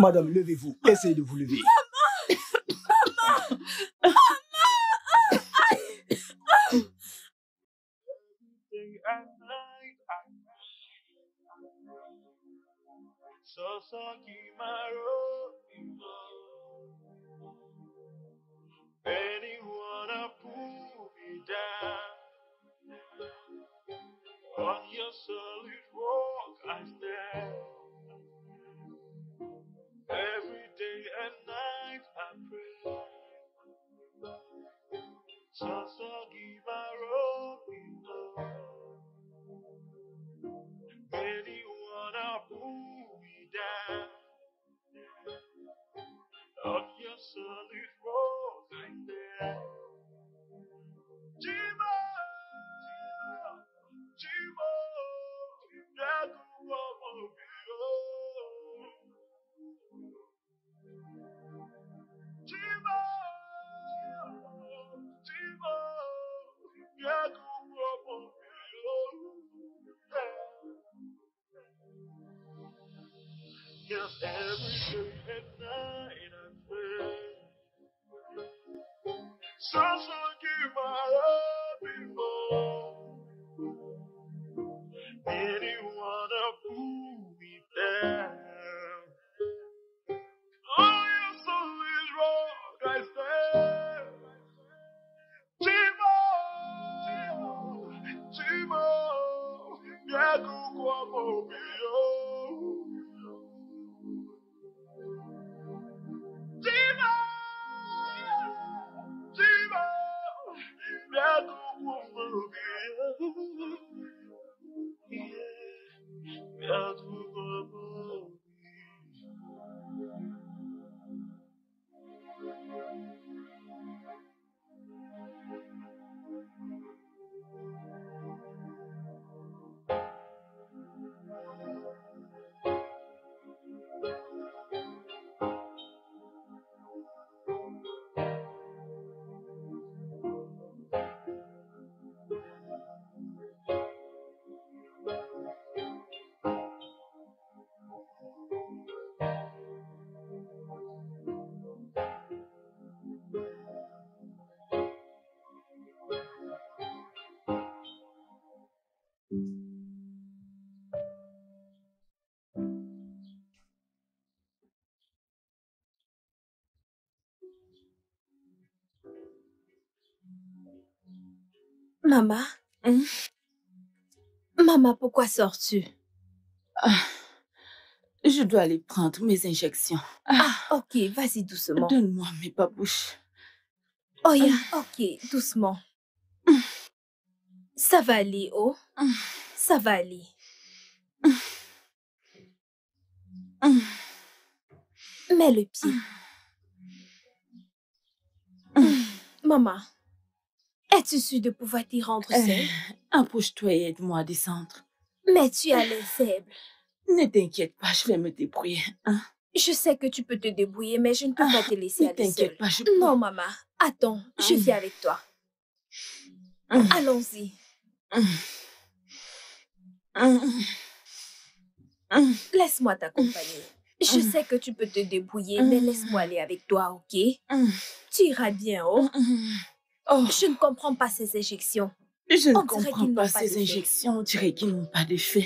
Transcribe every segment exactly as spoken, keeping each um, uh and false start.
Madame, levez-vous. Essayez de vous lever. Maman! Maman! Anyone pull me down on your solid rock I stand. Every day and night I pray. So so give my rock in love. Anyone pull me down on your solid rock I stand. Jimo, Jimo, Yaku Wamobio. Jimo, Jimo, Yaku Wamobio. Yes, every day and night I pray. So so give my love before anyone to pull me down. Oh, your soul is wrong, I stand. Timo, Timo, Yaku Kwamobio. Timo, Timo, Yaku Kwamobio. Yaku Kwamobio. Maman? Hum? Maman, pourquoi sors-tu? Ah, je dois aller prendre mes injections. Ah, ah ok, vas-y doucement. Donne-moi mes babouches. Oh, yeah, ok, doucement. Ça va aller, oh. Ça va aller. Mets le pied. Maman, es-tu sûre de pouvoir t'y rendre seule? Euh, Approche-toi et aide-moi à descendre. Mais tu as l'air faible. Ne t'inquiète pas, je vais me débrouiller. Hein? Je sais que tu peux te débrouiller, mais je ne peux pas te laisser aller seule. Ne t'inquiète pas, je peux. Non, maman. Attends, je viens avec toi. Allons-y. Laisse-moi t'accompagner. Je sais que tu peux te débrouiller, mais laisse-moi aller avec toi, ok? Tu iras bien, oh? Oh. Je ne comprends pas ces injections. Je ne On comprends pas, pas ces injections. On dirait qu'ils n'ont pas d'effet.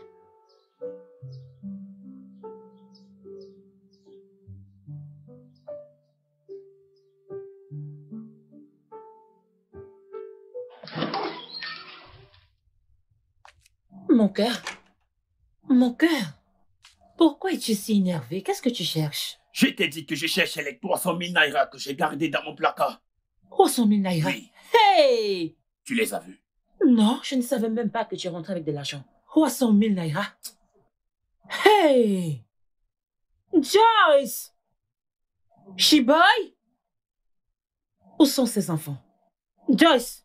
Mon cœur, mon cœur, pourquoi es-tu si énervé? Qu'est-ce que tu cherches? Je t'ai dit que je cherchais les trois cent mille naira que j'ai gardés dans mon placard. trois cent mille naira? Oui. Hey! Tu les as vus? Non, je ne savais même pas que tu es rentré avec de l'argent. trois cent mille naira? Hey! Joyce! Shiboy? Où sont ses enfants? Joyce!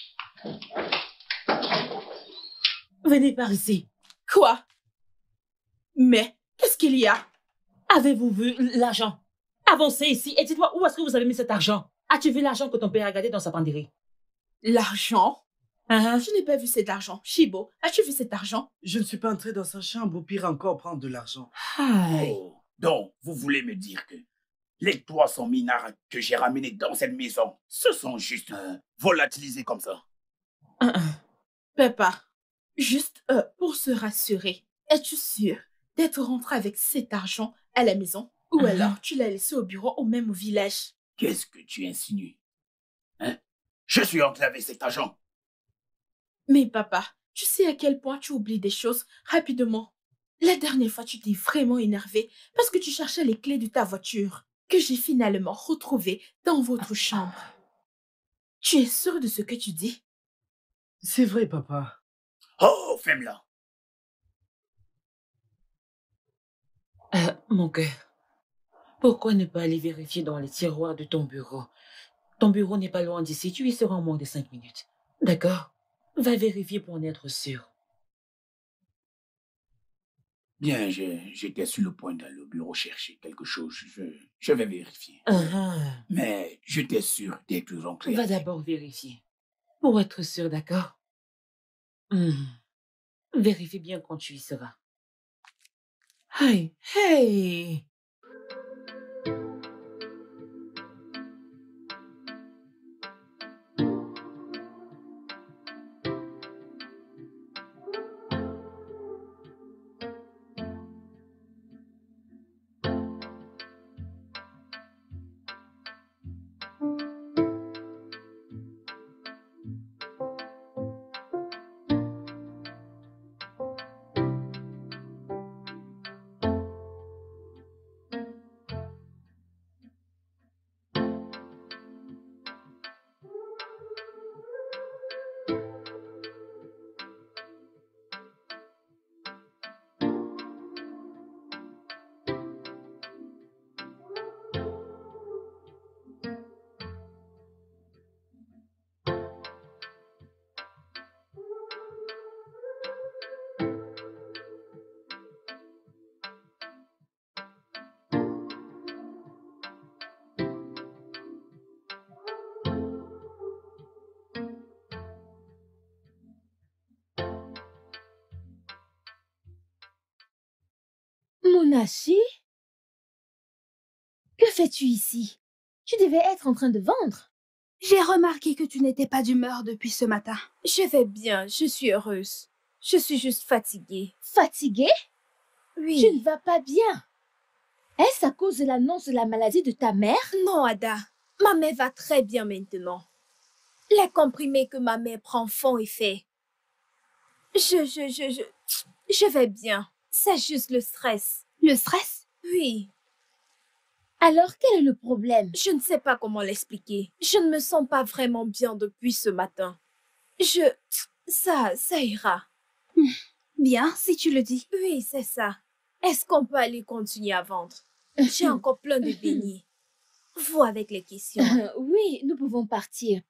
Venez par ici. Quoi? Mais, qu'est-ce qu'il y a? Avez-vous vu l'argent? Avancez ici et dites-moi où est-ce que vous avez mis cet argent? As-tu vu l'argent que ton père a gardé dans sa penderie? L'argent? Uh-huh. Je n'ai pas vu cet argent. Shibo, as-tu vu cet argent? Je ne suis pas entrée dans sa chambre ou pire encore prendre de l'argent. Hi. Oh, Donc, vous voulez me dire que les trois cents minards que j'ai ramenés dans cette maison se sont juste euh, volatilisés comme ça? Uh -uh. Papa, juste euh, pour se rassurer, es-tu sûr d'être rentré avec cet argent à la maison ou uh -huh. alors tu l'as laissé au bureau ou même au village? Qu'est-ce que tu insinues? Hein? Je suis entré avec cet argent. Mais papa, tu sais à quel point tu oublies des choses rapidement. La dernière fois, tu t'es vraiment énervé parce que tu cherchais les clés de ta voiture que j'ai finalement retrouvées dans votre chambre. Tu es sûr de ce que tu dis? C'est vrai, papa. Oh, femme-là! Euh, mon cœur, pourquoi ne pas aller vérifier dans les tiroirs de ton bureau? Ton bureau n'est pas loin d'ici, tu y seras en moins de cinq minutes. D'accord? Va vérifier pour en être sûr. Bien, j'étais sur le point d'aller au bureau chercher quelque chose. Je, je vais vérifier. Uh-huh. Mais j'étais sûr d'être rentré. Va d'abord vérifier. Pour être sûr, d'accord? Mmh. Vérifie bien quand tu y seras. Hey, hey! Monachi? Que fais-tu ici? Tu devais être en train de vendre. J'ai remarqué que tu n'étais pas d'humeur depuis ce matin. Je vais bien, je suis heureuse. Je suis juste fatiguée. Fatiguée? Oui. Tu ne vas pas bien. Est-ce à cause de l'annonce de la maladie de ta mère? Non, Ada. Ma mère va très bien maintenant. Les comprimés que ma mère prend font effet. Je, je, je, je... Je vais bien. C'est juste le stress. Le stress? Oui. Alors, quel est le problème? Je ne sais pas comment l'expliquer. Je ne me sens pas vraiment bien depuis ce matin. Je... Ça, ça ira. Bien, si tu le dis. Oui, c'est ça. Est-ce qu'on peut aller continuer à vendre? J'ai encore plein de beignets. Vous avec les questions. Euh, oui, nous pouvons partir.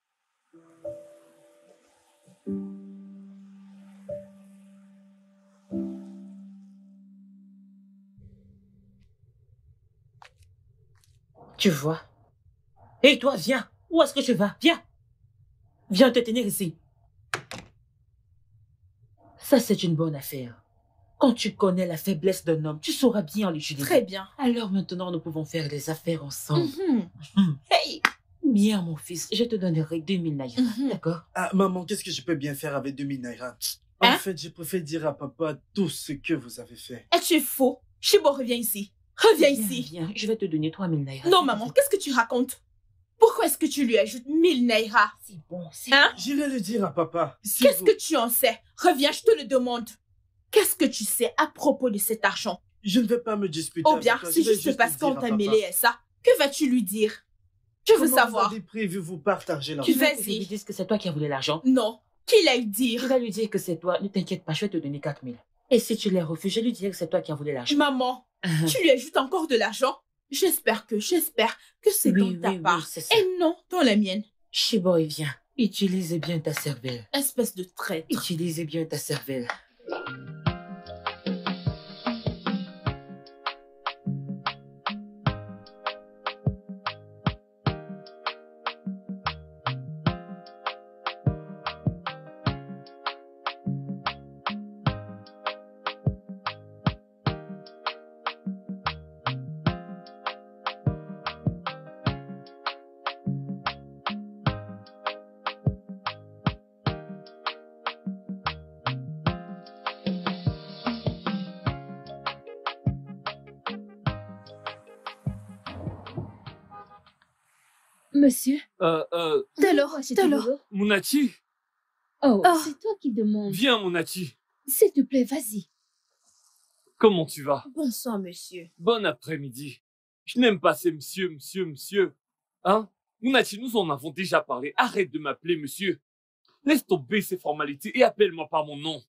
Tu vois? Et toi, viens. Où est-ce que tu vas? Viens. Viens te tenir ici. Ça, c'est une bonne affaire. Quand tu connais la faiblesse d'un homme, tu sauras bien l'utiliser. Très bien. Alors maintenant, nous pouvons faire des affaires ensemble. Mm-hmm. Mm. Hey! Bien, mon fils, je te donnerai deux mille naira, Mm-hmm. d'accord? Ah, maman, qu'est-ce que je peux bien faire avec deux mille naira? En Hein? fait, je préfère dire à papa tout ce que vous avez fait. Es-tu faux? Chibo, reviens ici. Reviens ici. Viens, je vais te donner trois mille naira. Non, maman, qu'est-ce que tu racontes? Pourquoi est-ce que tu lui ajoutes mille naira? C'est bon, c'est Hein? J'irai le dire à papa. Si Qu'est-ce vous... que tu en sais? Reviens, je te le demande. Qu'est-ce que tu sais à propos de cet argent? Je ne vais pas me disputer Oh avec bien, toi, c'est je vais juste le parce dire qu'on à t'a papa. mêlé à ça. Que vas-tu lui dire? Je veux Comment savoir. vous avez prévu vous partager Tu l'argent? veux que je Vas-y. lui dise que c'est toi qui as volé l'argent? Non. Qu'il aille Je dire. vais lui dire que c'est toi. Ne t'inquiète pas, je vais te donner quatre mille. Et si tu les refuses, je lui dirai que c'est toi qui as volé l'argent. Maman, tu lui ajoutes encore de l'argent? J'espère que, j'espère que c'est Oui, dans ta oui, oui, part. c'est ça. Et non dans la mienne. Chiboy, viens. Utilise bien ta cervelle. Espèce de traître. Utilise bien ta cervelle. Monsieur, Euh, euh, de l'or, de l'or. Mounati, Oh, Oh. c'est toi qui demandes. viens Mounati. S'il te plaît, vas-y. Comment tu vas? Bonsoir, monsieur. Bon après-midi. Je n'aime pas ces monsieur, monsieur, monsieur. Hein? Mounati, nous en avons déjà parlé. Arrête de m'appeler monsieur. Laisse tomber ces formalités et appelle-moi par mon nom.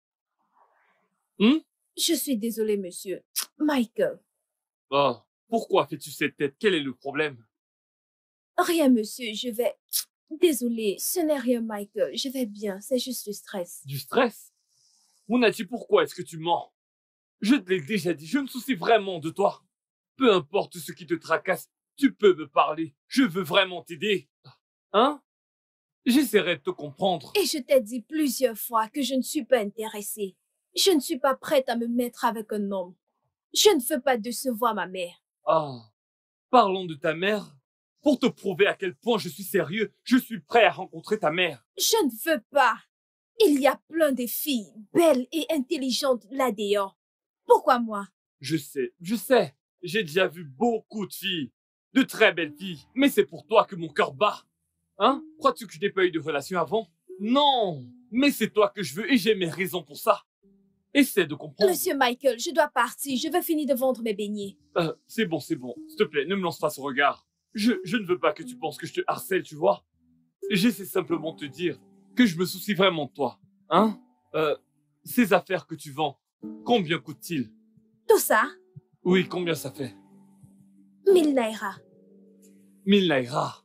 Hum? Je suis désolée, monsieur. Michael. Oh, pourquoi fais-tu cette tête? Quel est le problème? Rien, monsieur, je vais... Désolée, ce n'est rien, Michael. Je vais bien, c'est juste le stress. Du stress? Mounati, pourquoi est-ce que tu mens? Je te l'ai déjà dit, je me soucie vraiment de toi. Peu importe ce qui te tracasse, tu peux me parler. Je veux vraiment t'aider. Hein? J'essaierai de te comprendre. Et je t'ai dit plusieurs fois que je ne suis pas intéressée. Je ne suis pas prête à me mettre avec un homme. Je ne veux pas décevoir ma mère. Ah, parlons de ta mère. Pour te prouver à quel point je suis sérieux, je suis prêt à rencontrer ta mère. Je ne veux pas. Il y a plein de filles belles et intelligentes là-dehors. Pourquoi moi? Je sais, je sais. J'ai déjà vu beaucoup de filles. De très belles filles. Mais c'est pour toi que mon cœur bat. Hein? Crois-tu que je n'ai pas eu de relation avant? Non. Mais c'est toi que je veux et j'ai mes raisons pour ça. Essaie de comprendre. Monsieur Michael, je dois partir. Je veux finir de vendre mes beignets. Euh, c'est bon, c'est bon. S'il te plaît, ne me lance pas ce regard. Je, je ne veux pas que tu penses que je te harcèle, tu vois. J'essaie simplement de te dire que je me soucie vraiment de toi. Hein? Euh, ces affaires que tu vends, combien coûtent-ils? Tout ça, Oui, combien ça fait? mille naira. Mille naira.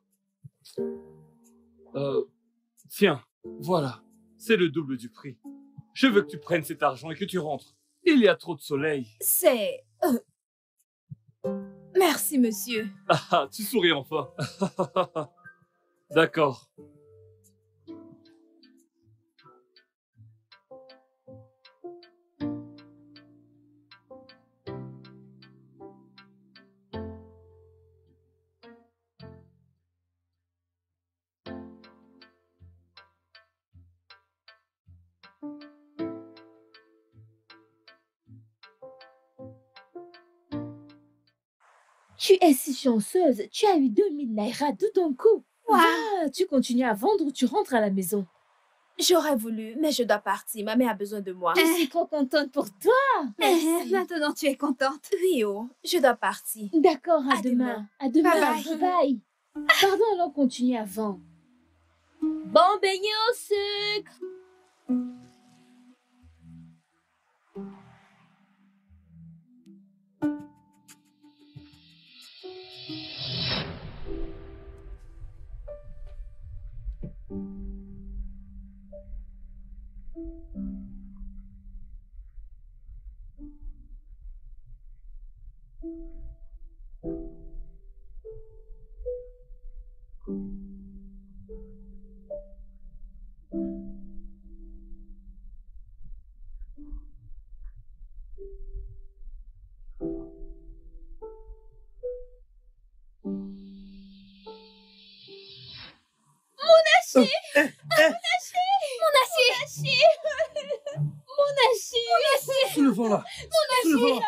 Euh, tiens, voilà. C'est le double du prix. Je veux que tu prennes cet argent et que tu rentres. Il y a trop de soleil. C'est... euh, Merci, monsieur. Ah, ah, tu souris enfin. D'accord. Tu es si chanceuse. Tu as eu deux mille naira de ton coup. Va, tu continues à vendre ou tu rentres à la maison. J'aurais voulu, mais je dois partir. Ma mère a besoin de moi. Je suis trop contente pour toi. Merci. Maintenant, tu es contente. Oui, oh, je dois partir. D'accord, à, À demain. demain. À demain. Bye Bye bye. bye. Pardon, alors continue à vendre. Bon beignet au sucre. Eh, eh, soulevons-la. Soulevons-la.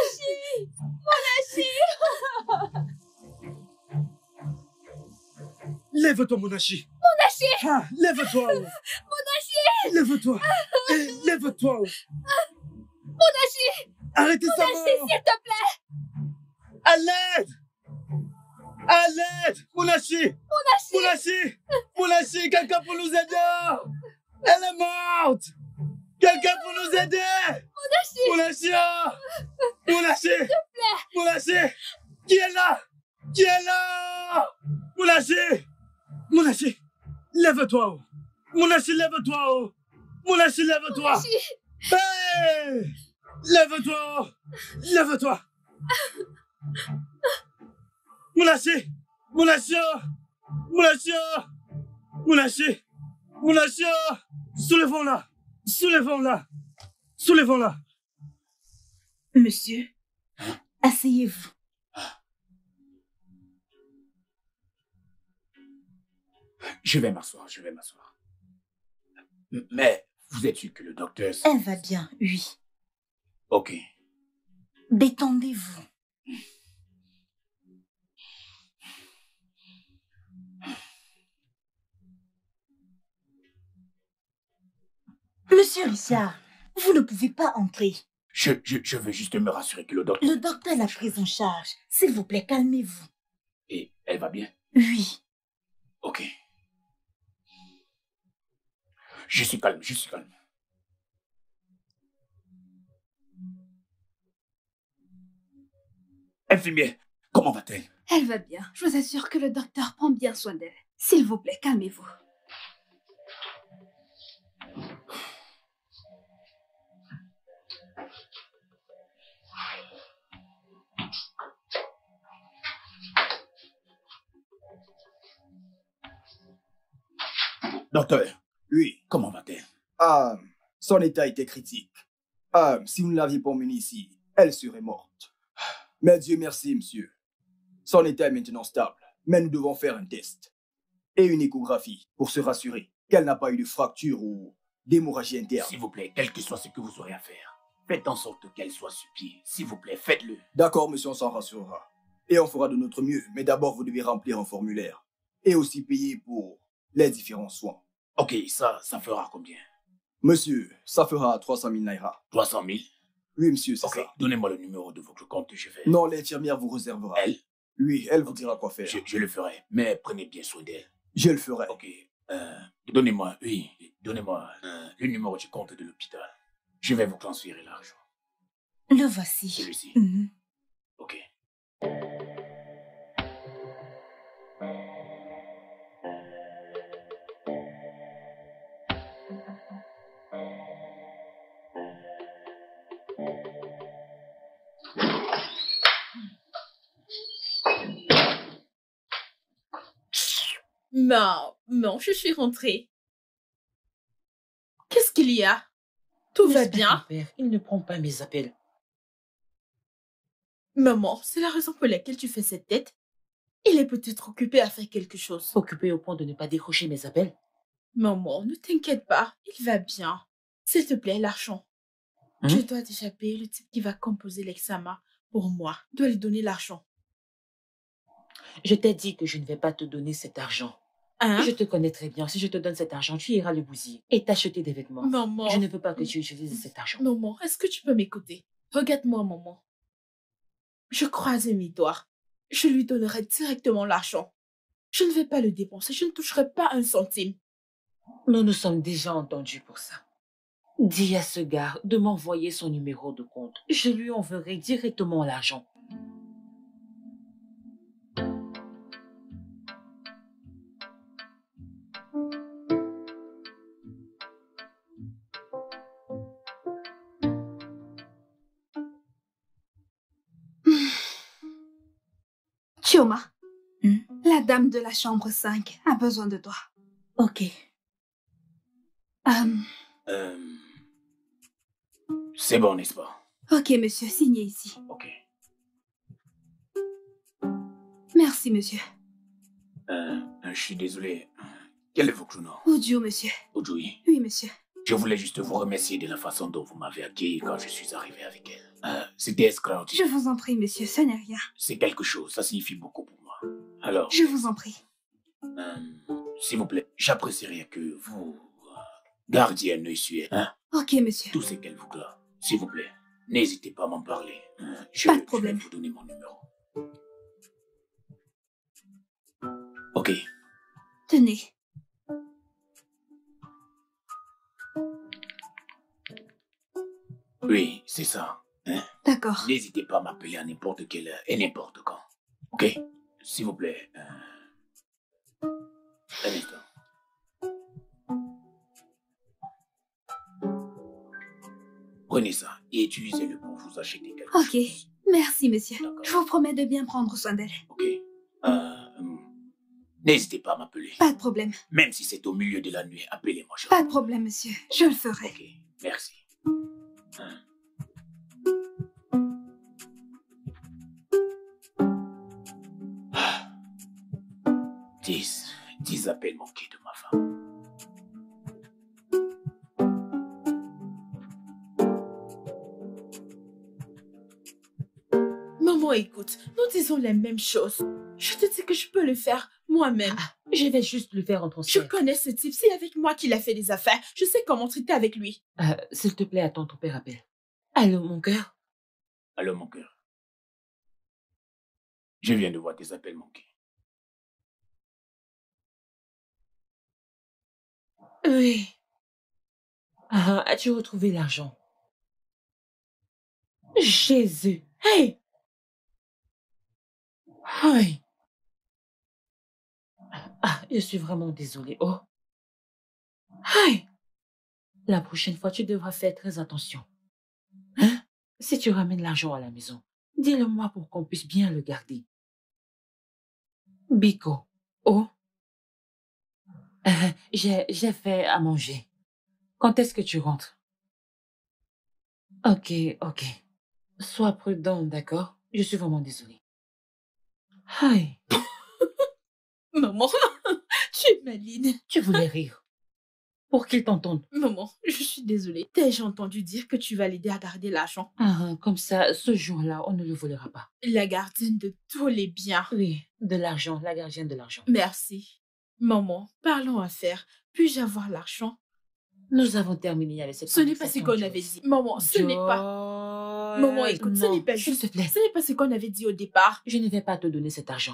Lève-toi, Monachi. Monachi. Ah, lève-toi. Monachi. Lève-toi. Eh, lève-toi. Monachi. Arrêtez ça. Monachi, s'il te plaît. À l'aide. À l'aide. Monachi. Monachi. Monachi. Monachi, quelqu'un pour nous aider. Elle est morte. Quelqu'un pour nous aider. Monachi. Monachi. Monachi. S'il te plaît. Monachi. Qui est là? Qui est là? Monachi. Monachi, lève-toi. Monachi, lève-toi. Monachi, lève-toi. Hey! Lève-toi. Lève-toi. Monachi. Monachi. Monachi. Monachi. Monachi. Soulevons-la. Soulevons-la. Soulevons-la. Monsieur, asseyez-vous. Je vais m'asseoir, je vais m'asseoir. Mais vous êtes sûr que le docteur... Elle va bien, oui. Ok. Détendez-vous. Monsieur Richard, vous ne pouvez pas entrer. Je, je, je veux juste me rassurer que le docteur... Le docteur l'a prise en charge. S'il vous plaît, calmez-vous. Et elle va bien? Oui. Ok. Je suis calme, je suis calme. Infirmière, comment va-t-elle? Elle va bien. Je vous assure que le docteur prend bien soin d'elle. S'il vous plaît, calmez-vous. Docteur, oui, comment va-t-elle? Ah, son état était critique. Ah, si vous ne l'aviez pas emmenée ici, elle serait morte. Mais Dieu merci, monsieur. Son état est maintenant stable, mais nous devons faire un test et une échographie pour se rassurer qu'elle n'a pas eu de fracture ou d'hémorragie interne. S'il vous plaît, quel que soit ce que vous aurez à faire, faites en sorte qu'elle soit sur pied. S'il vous plaît, faites-le. D'accord, monsieur, on s'en rassurera. Et on fera de notre mieux, mais d'abord vous devez remplir un formulaire et aussi payer pour les différents soins. Ok, ça, ça fera combien? Monsieur, ça fera trois cent mille naira. trois cent mille? Oui, monsieur, c'est Ok, ça. donnez-moi le numéro de votre compte, je vais... Non, l'infirmière vous réservera. Elle? Oui, elle vous Ok. dira quoi faire. Je, je le ferai, mais prenez bien soin d'elle. Je le ferai. Ok, euh, donnez-moi, oui, donnez-moi euh, le numéro du compte de l'hôpital. Je vais vous transférer l'argent. Le voici. Celui-ci. Mhm. Ok. Non, non, je suis rentrée. Qu'est-ce qu'il y a? Tout va N'est-ce pas, bien? ton père, il ne prend pas mes appels. Maman, c'est la raison pour laquelle tu fais cette tête? Il est peut-être occupé à faire quelque chose. Occupé au point de ne pas décrocher mes appels. Maman, ne t'inquiète pas, il va bien. S'il te plaît, l'argent. Hein? Je dois déjà payer le type qui va composer l'examen pour moi. Je dois lui donner l'argent. Je t'ai dit que je ne vais pas te donner cet argent. Hein? Je te connais très bien. Si je te donne cet argent, tu iras le bousiller et t'acheter des vêtements. Maman. Je ne veux pas que tu utilises cet argent. Maman, est-ce que tu peux m'écouter? Regarde-moi, maman. Je croise mes doigts. Je lui donnerai directement l'argent. Je ne vais pas le dépenser. Je ne toucherai pas un centime. Nous nous sommes déjà entendus pour ça. Dis à ce gars de m'envoyer son numéro de compte. Je lui enverrai directement l'argent. Chioma, Hmm? la dame de la chambre cinq a besoin de toi. Ok. Euh, Euh, c'est bon, n'est-ce pas? ok, monsieur, signez ici. Ok. Merci, monsieur. Euh, je suis désolé. Quel est votre nom? Odio, monsieur. Ojoui. Oui, monsieur. Je voulais juste vous remercier de la façon dont vous m'avez accueilli quand je suis arrivé avec elle. Euh, C'était extraordinaire. Je vous en prie, monsieur, ce n'est rien. C'est quelque chose, ça signifie beaucoup pour moi. Alors, Je vous en prie. euh, s'il vous plaît, j'apprécierais que vous euh, gardiez un œil sur elle. Hein? Ok, monsieur. Tout ce qu'elle vous doit. S'il vous plaît, n'hésitez pas à m'en parler. Hein? Je, Pas de je problème. vais vous donner mon numéro. Ok. Tenez. Oui, c'est ça. Hein? D'accord. N'hésitez pas à m'appeler à n'importe quelle heure et n'importe quand. Ok? S'il vous plaît. Euh... Un instant. Prenez ça et utilisez-le pour vous acheter quelque Ok. chose. Merci, monsieur. D'accord. Je vous promets de bien prendre soin d'elle. Ok. Euh, N'hésitez pas à m'appeler. Pas de problème. Même si c'est au milieu de la nuit, appelez-moi. je- Pas de problème, monsieur. Je le ferai. Ok, merci. Hein? Ah. Dix. Dix appels manqués de ma femme. Maman, écoute, nous disons les mêmes choses. Je te dis que je peux le faire moi-même. Ah, je vais juste lui faire un Je transfert. connais ce type. C'est avec moi qu'il a fait des affaires. Je sais comment traiter avec lui. Euh, S'il te plaît, attends, ton père appelle. Allô, mon cœur? Allô, mon cœur. Je viens de voir tes appels manqués. Oui. Ah, as-tu retrouvé l'argent? Jésus. Hey! Hey! Ah, je suis vraiment désolée. Oh. Hey! La prochaine fois, tu devras faire très attention. Hein? Si tu ramènes l'argent à la maison, dis-le-moi pour qu'on puisse bien le garder. Biko. Oh. Euh, j'ai, j'ai fait à manger. Quand est-ce que tu rentres? Ok, ok. Sois prudent, d'accord? Je suis vraiment désolée. Hi. Maman, tu es maline. Tu voulais rire. Pour qu'il t'entende. Maman, je suis désolée. T'ai-je entendu dire que tu vas l'aider à garder l'argent? Ah, comme ça, ce jour-là, on ne le volera pas. La gardienne de tous les biens. Oui, de l'argent, la gardienne de l'argent. Merci. Maman, parlons affaires. Puis-je avoir l'argent? Nous avons terminé avec cette Ce n'est pas ce qu'on avait dit. Maman, ce n'est pas... Maman, écoute, ce n'est pas S'il juste. te plaît. Ce n'est pas ce qu'on avait dit au départ. Je ne vais pas te donner cet argent.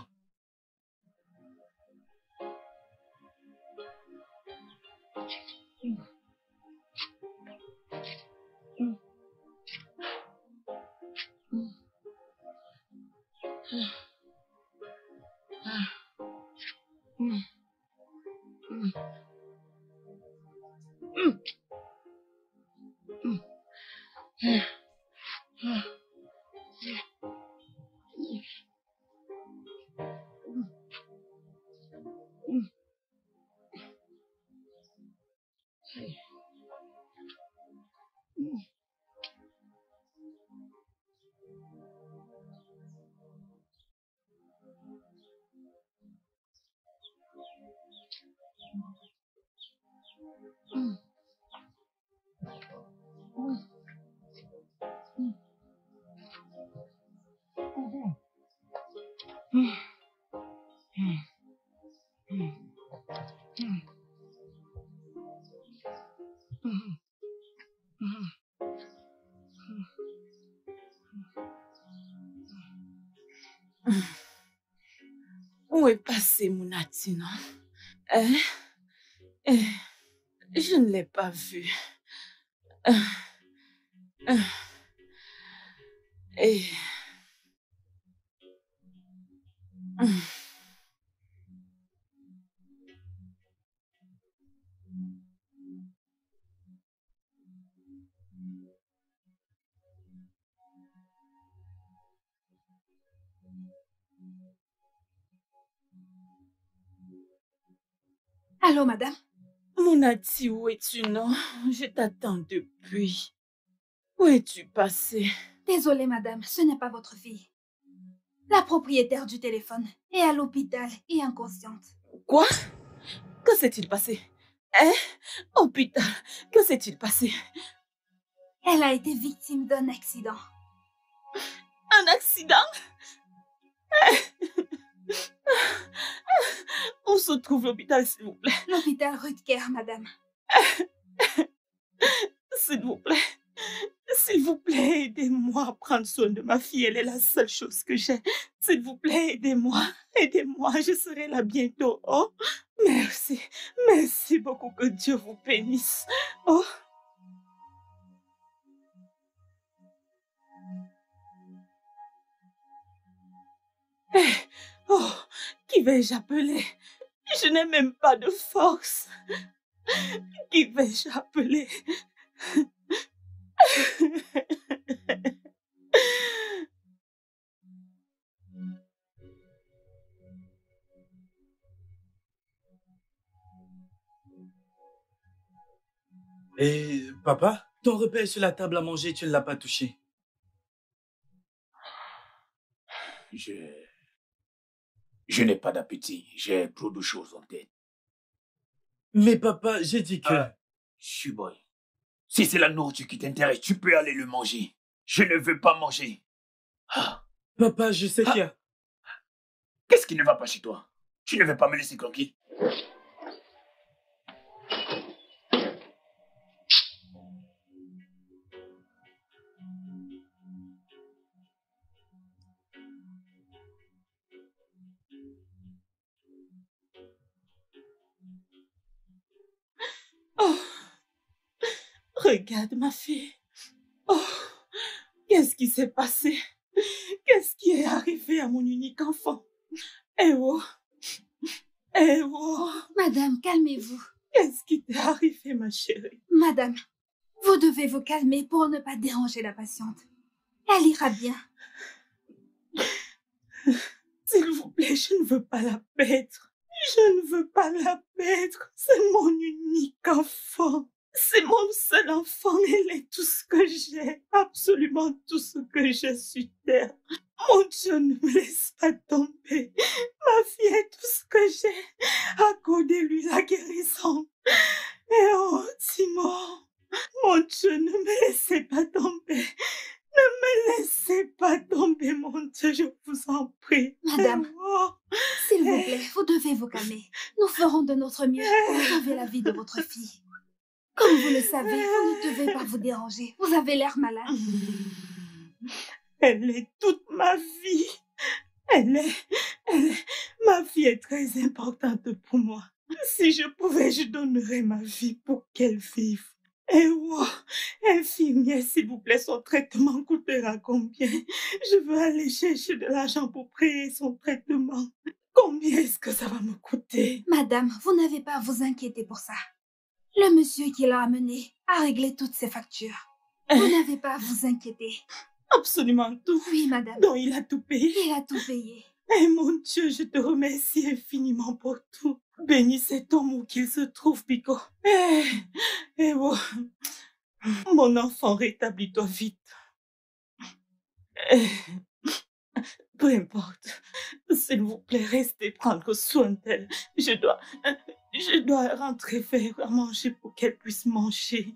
Où est passé mon non? Hein? Euh, Je ne l'ai pas vu. Euh, euh, Et... euh, Allô, madame? Mounati, où es-tu, non? Je t'attends depuis. Où es-tu passé? Désolée, madame, ce n'est pas votre fille. La propriétaire du téléphone est à l'hôpital et inconsciente. Quoi? Que s'est-il passé? Hein? Oh putain, que s'est-il passé? Elle a été victime d'un accident. Un accident? Où se trouve l'hôpital, s'il vous plaît? L'hôpital Rutger, madame. S'il vous plaît. S'il vous plaît, aidez-moi à prendre soin de ma fille. Elle est la seule chose que j'ai. S'il vous plaît, aidez-moi. Aidez-moi, je serai là bientôt. Oh, merci. Merci beaucoup. Que Dieu vous bénisse. Oh. Eh, oh, qui vais-je appeler? Je n'ai même pas de force. Qui vais-je appeler? Et papa, ton repas est sur la table à manger, tu ne l'as pas touché. Je... Je n'ai pas d'appétit. J'ai trop de choses en tête. Mais papa, j'ai dit que... Ah, Chuboy, si c'est la nourriture qui t'intéresse, tu peux aller le manger. Je ne veux pas manger. Ah, Papa, je sais Ah. qu'il y a... Qu'est-ce qui ne va pas chez toi? Tu ne veux pas me laisser tranquille? Oh, regarde ma fille. Oh, qu'est-ce qui s'est passé? Qu'est-ce qui est arrivé à mon unique enfant? Eh oh, eh oh. Madame, calmez-vous. Qu'est-ce qui t'est arrivé, ma chérie? Madame, vous devez vous calmer pour ne pas déranger la patiente. Elle ira bien. S'il vous plaît, je ne veux pas la perdre. Je ne veux pas la perdre. C'est mon unique enfant. C'est mon seul enfant. Elle est tout ce que j'ai. Absolument tout ce que j'ai sur terre. Mon Dieu, ne me laisse pas tomber. Ma fille est tout ce que j'ai. Accordez-lui la guérison. Et oh, Simon, mon Dieu, ne me laissez pas tomber. Ne me laissez pas tomber, mon Dieu, je vous en prie. Madame, oh. s'il vous plaît, vous devez vous calmer. Nous ferons de notre mieux pour sauver la vie de votre fille. Comme vous le savez, vous ne devez pas vous déranger. Vous avez l'air malade. Elle est toute ma vie. Elle est, elle est, ma vie est très importante pour moi. Si je pouvais, je donnerais ma vie pour qu'elle vive. Et wow, infirmière, s'il vous plaît, son traitement coûtera combien? Je veux aller chercher de l'argent pour payer son traitement. Combien est-ce que ça va me coûter? Madame, vous n'avez pas à vous inquiéter pour ça. Le monsieur qui l'a amené a réglé toutes ses factures. Vous n'avez pas à vous inquiéter. Absolument tout. Oui, madame. Donc il a tout payé. Il a tout payé. Eh mon Dieu, je te remercie infiniment pour tout. Bénis cet homme où qu'il se trouve, Pico. Eh, eh oh. Mon enfant, rétablis-toi vite. Eh, peu importe. S'il vous plaît, restez prendre soin d'elle. Je dois, je dois rentrer faire à manger pour qu'elle puisse manger.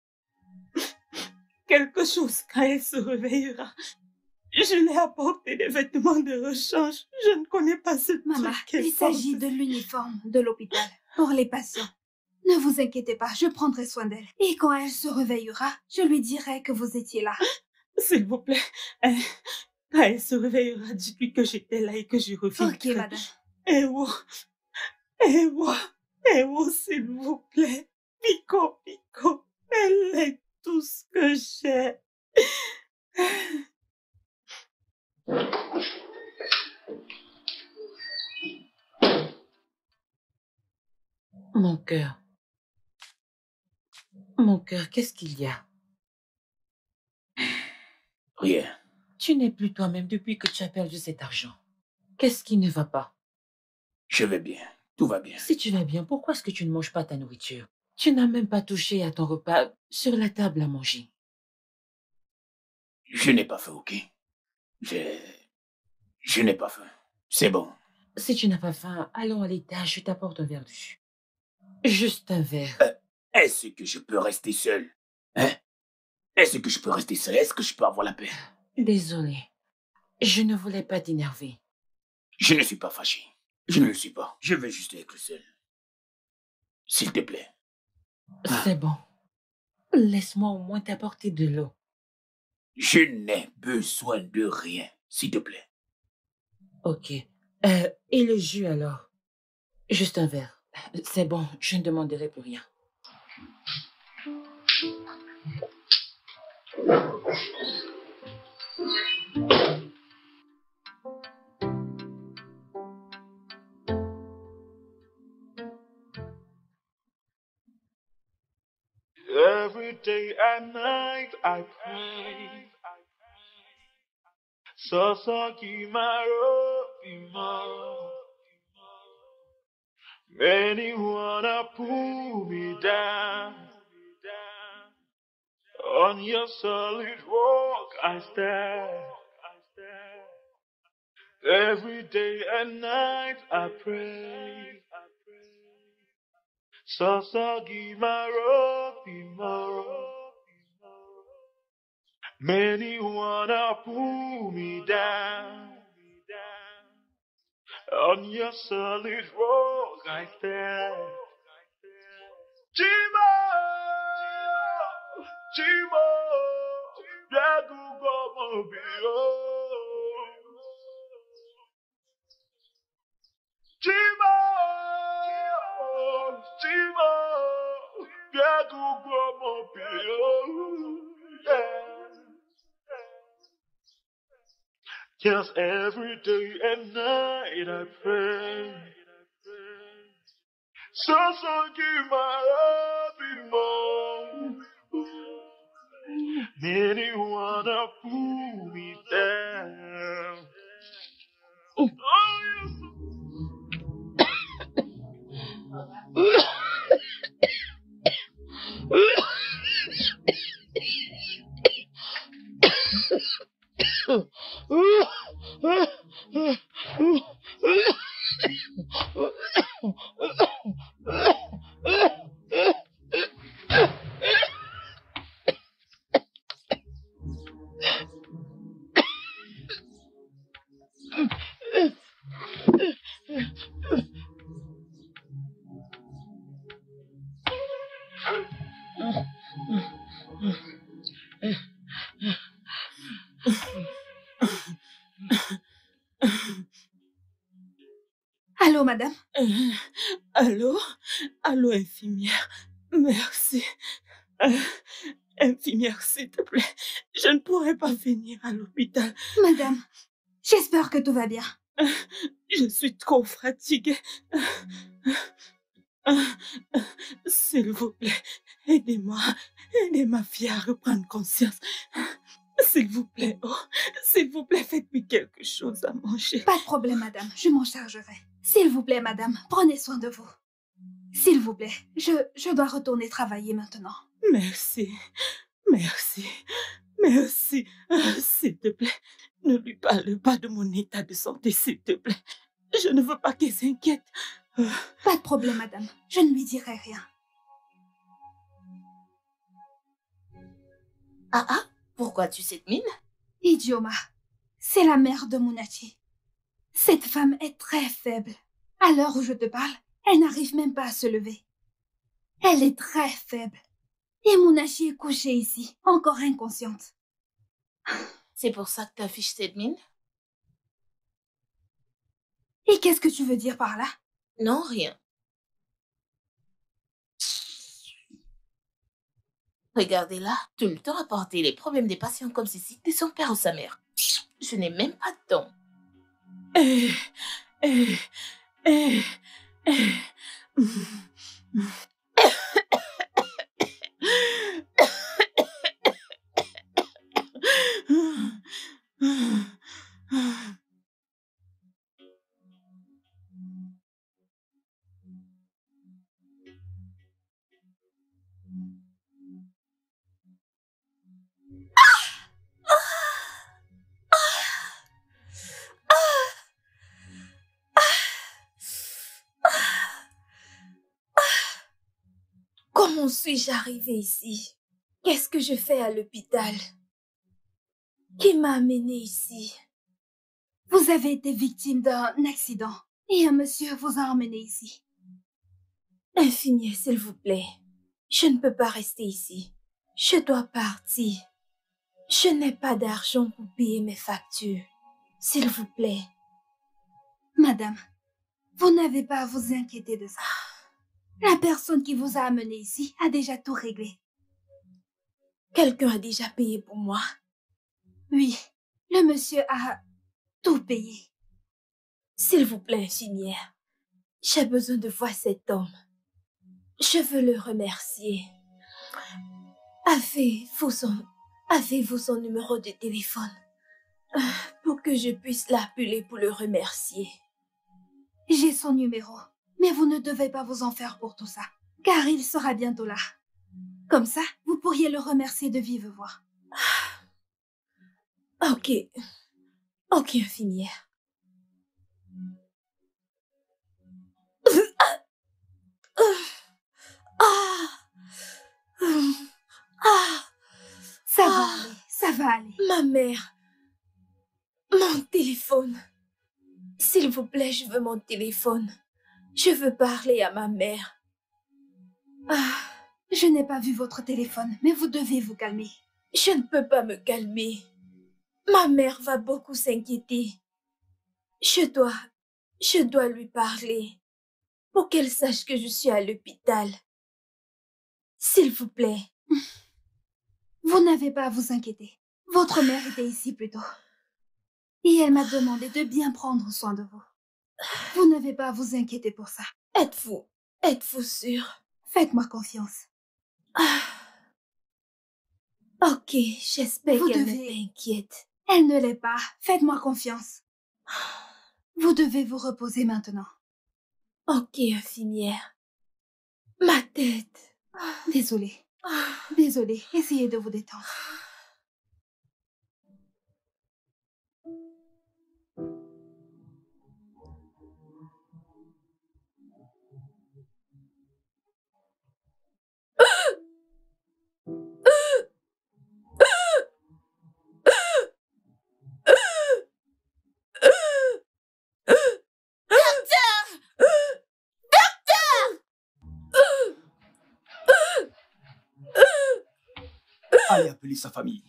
Quelque chose quand elle se réveillera. Je lui ai apporté des vêtements de rechange. Je ne connais pas ce Maman, truc. il s'agit de l'uniforme de l'hôpital pour les patients. Ne vous inquiétez pas, je prendrai soin d'elle. Et quand elle se réveillera, je lui dirai que vous étiez là. S'il vous plaît, hein, quand elle se réveillera, dites-lui que j'étais là et que je reviendrai. Ok, madame. Eh oh, eh oh, eh oh, s'il vous plaît. Pico, Pico, elle est tout ce que j'ai. Mon cœur. Mon cœur, qu'est-ce qu'il y a? Rien. Tu n'es plus toi-même depuis que tu as perdu cet argent. Qu'est-ce qui ne va pas? Je vais bien. Tout va bien. Si tu vas bien, pourquoi est-ce que tu ne manges pas ta nourriture? Tu n'as même pas touché à ton repas sur la table à manger. Je n'ai pas faim, ok? Je... Je n'ai pas faim. C'est bon. Si tu n'as pas faim, allons à l'étage, je t'apporte un verre de jus. Juste un verre. Euh, est-ce que je peux rester seul? Hein? Est-ce que je peux rester seul? Est-ce que je peux avoir la paix? Désolée. Je ne voulais pas t'énerver. Je ne suis pas fâché. Je ne le suis pas. Je veux juste être seul. S'il te plaît. C'est bon. Laisse-moi au moins t'apporter de l'eau. Je n'ai besoin de rien, s'il te plaît. Ok. Euh, et le jus alors? Juste un verre. C'est bon, je ne demanderai plus rien. Every day and night I pray. Sasaki Marofima. Many wanna pull me down. On your solid rock I stand. Every day and night I pray. Sasagi Marofima. Many wanna pull me down. On your solid road right there. Chimo, Chimo, Yagugo Mobile. Chimo, Chimo, Yagugo Mobile. Yeah. Just every day and night I pray. So, so give my love more. Many wanna pull me down. Oh, Allô, madame? Euh, allô? Allô, infirmière. Merci. Euh, infirmière, s'il te plaît. Je ne pourrais pas venir à l'hôpital. Madame, j'espère que tout va bien. Euh, je suis trop fatiguée. Euh, euh, euh, s'il vous plaît, aidez-moi. Aidez ma fille à reprendre conscience. S'il vous plaît, oh, s'il vous plaît, faites-lui quelque chose à manger. Pas de problème, madame. Je m'en chargerai. S'il vous plaît, madame, prenez soin de vous. S'il vous plaît, je, je dois retourner travailler maintenant. Merci, merci, merci. Euh, s'il te plaît, ne lui parle pas de mon état de santé, s'il te plaît. Je ne veux pas qu'elle s'inquiète. Euh... Pas de problème, madame. Je ne lui dirai rien. Ah ah, pourquoi tu cette mine? Idioma, c'est la mère de Munachi. Cette femme est très faible. À l'heure où je te parle, elle n'arrive même pas à se lever. Elle est très faible. Et Munachi est couchée ici, encore inconsciente. C'est pour ça que tu affiches cette mine? Et qu'est-ce que tu veux dire par là? Non, rien. Regardez-la, tout le temps à porter les problèmes des patients comme si c'était son père ou sa mère. Je n'ai même pas de temps. Eh, eh, eh, eh. Comment suis-je arrivée ici? Qu'est-ce que je fais à l'hôpital? Qui m'a amenée ici? Vous avez été victime d'un accident et un monsieur vous a emmené ici. Infirmière, s'il vous plaît. Je ne peux pas rester ici. Je dois partir. Je n'ai pas d'argent pour payer mes factures. S'il vous plaît. Madame, vous n'avez pas à vous inquiéter de ça. La personne qui vous a amené ici a déjà tout réglé. Quelqu'un a déjà payé pour moi? Oui, le monsieur a tout payé. S'il vous plaît, infirmière. J'ai besoin de voir cet homme. Je veux le remercier. Avez-vous son, avez-vous son numéro de téléphone pour que je puisse l'appeler pour le remercier? J'ai son numéro, mais vous ne devez pas vous en faire pour tout ça, car il sera bientôt là. Comme ça, vous pourriez le remercier de vive voix. Ok. Ok, infirmière. Ah, ça va ah, aller, ça va aller. Ma mère, mon téléphone. S'il vous plaît, je veux mon téléphone. Je veux parler à ma mère. Ah, je n'ai pas vu votre téléphone, mais vous devez vous calmer. Je ne peux pas me calmer. Ma mère va beaucoup s'inquiéter. Je dois, je dois lui parler pour qu'elle sache que je suis à l'hôpital. S'il vous plaît. Vous n'avez pas à vous inquiéter. Votre mère était ici plus tôt. Et elle m'a demandé de bien prendre soin de vous. Vous n'avez pas à vous inquiéter pour ça. Êtes-vous, êtes-vous sûr? Faites-moi confiance. Ah. Ok, j'espère qu'elle devez... n'est pas inquiète. Elle ne l'est pas. Faites-moi confiance. Vous devez vous reposer maintenant. Ok, infirmière. Ma tête. Désolée. Désolée. Essayez de vous détendre. Allez appeler sa famille.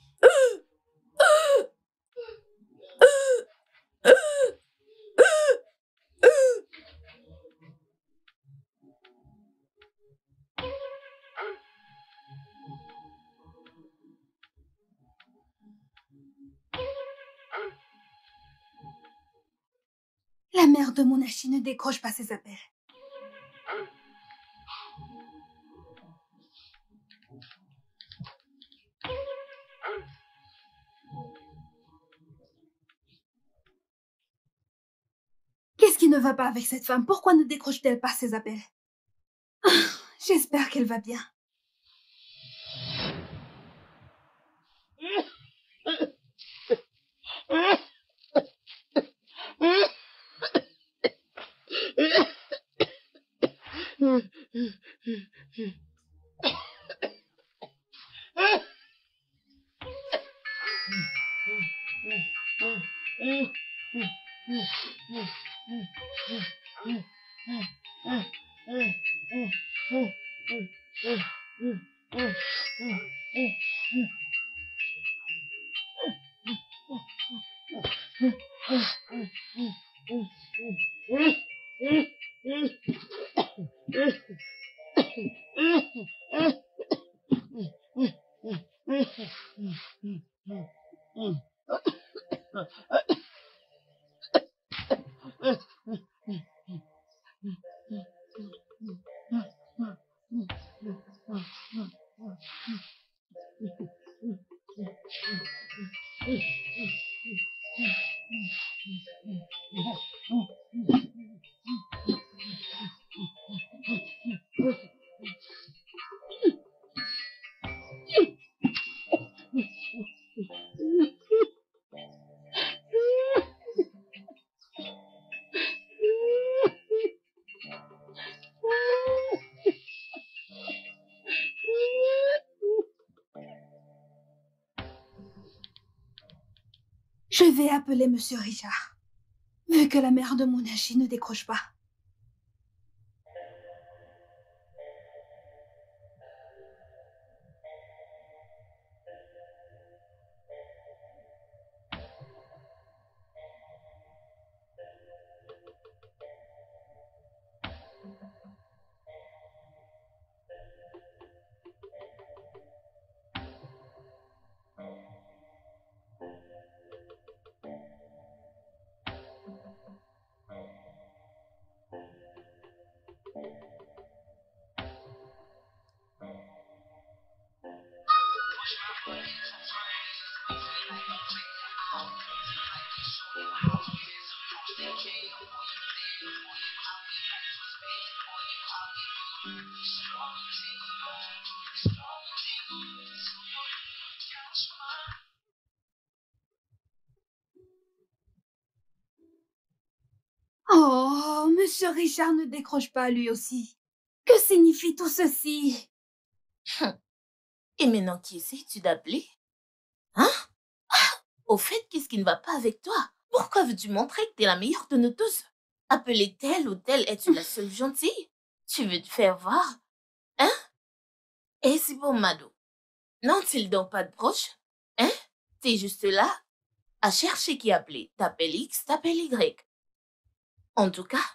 La mère de Munashi ne décroche pas ses appels. Qu'est-ce qui ne va pas avec cette femme? Pourquoi ne décroche-t-elle pas ses appels? J'espère qu'elle va bien. Je vais appeler Monsieur Richard, vu que la mère de Munashi ne décroche pas. Oh, Monsieur Richard ne décroche pas lui aussi. Que signifie tout ceci? Et maintenant, qui essaies-tu d'appeler? Hein? Ah, au fait, qu'est-ce qui ne va pas avec toi? Pourquoi veux-tu montrer que t'es la meilleure de nous tous? Appeler telle ou telle, es-tu la seule gentille? Tu veux te faire voir? Hein? Et c'est bon, Mado. N'ont-ils donc pas de proches? Hein? T'es juste là à chercher qui appeler. T'appelles X, t'appelles Y. En tout cas...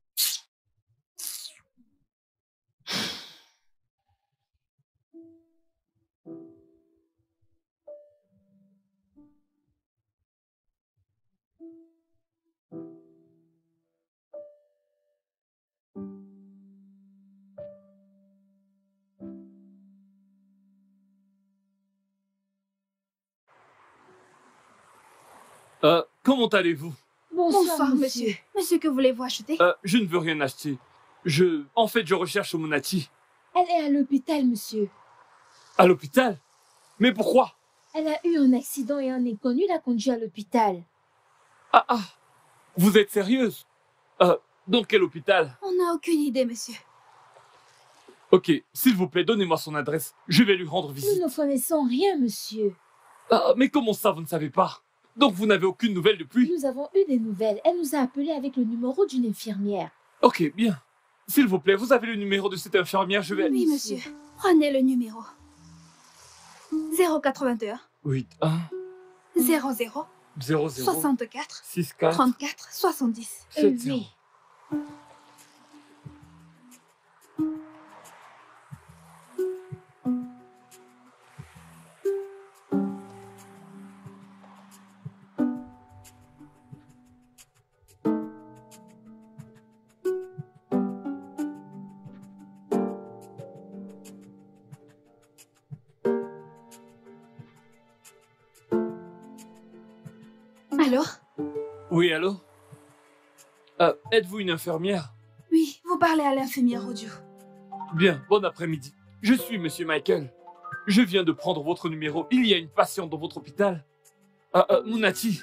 Euh, comment allez-vous? Bonsoir, Bonsoir, monsieur. monsieur. Monsieur, que voulez-vous acheter? Euh, je ne veux rien acheter. Je... En fait, je recherche Monati. Elle est à l'hôpital, monsieur. À l'hôpital? Mais pourquoi? Elle a eu un accident et un inconnu l'a conduit à l'hôpital. Ah ah! Vous êtes sérieuse? Euh, dans quel hôpital? On n'a aucune idée, monsieur. Ok, s'il vous plaît, donnez-moi son adresse. Je vais lui rendre visite. Nous ne connaissons rien, monsieur. Ah, mais comment ça, vous ne savez pas? Donc vous n'avez aucune nouvelle depuis? Nous avons eu des nouvelles. Elle nous a appelés avec le numéro d'une infirmière. Ok, bien. S'il vous plaît, vous avez le numéro de cette infirmière, je vais... Oui, monsieur. Prenez le numéro. zéro quatre-vingt-un. huit un zéro zéro. zéro zéro soixante-quatre. six quatre trente-quatre. soixante-dix. sept zéro. Oui. Alors? Oui, allô? Euh, êtes-vous une infirmière? Oui, vous parlez à l'infirmière audio. Bien, bon après-midi. Je suis Monsieur Michael. Je viens de prendre votre numéro. Il y a une patiente dans votre hôpital. Euh, euh, Monati.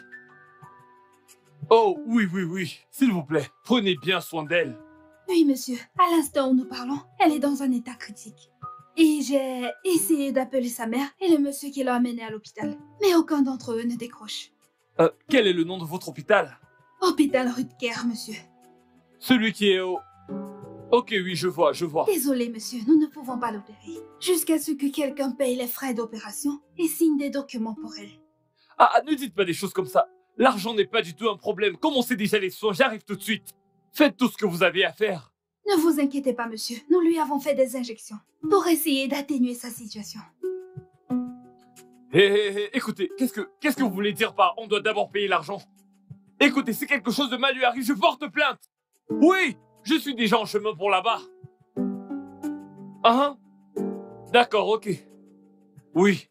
Oh, oui, oui, oui. S'il vous plaît, prenez bien soin d'elle. Oui, monsieur. À l'instant où nous parlons, elle est dans un état critique. Et j'ai essayé d'appeler sa mère et le monsieur qui l'a amenée à l'hôpital. Mais aucun d'entre eux ne décroche. Euh, quel est le nom de votre hôpital? Hôpital Rutger, monsieur. Celui qui est au... Ok, oui, je vois, je vois. Désolé, monsieur, nous ne pouvons pas l'opérer. Jusqu'à ce que quelqu'un paye les frais d'opération et signe des documents pour elle. Ah, ah, ne dites pas des choses comme ça. L'argent n'est pas du tout un problème. Commencez déjà les soins, j'arrive tout de suite. Faites tout ce que vous avez à faire. Ne vous inquiétez pas, monsieur. Nous lui avons fait des injections pour essayer d'atténuer sa situation. Hé, hé, hé, écoutez, qu'est-ce que, qu'est-ce que vous voulez dire par on doit d'abord payer l'argent? Écoutez, si quelque chose de mal lui arrive, je porte plainte. Oui, je suis déjà en chemin pour là-bas. Ah, hein? D'accord, ok. Oui.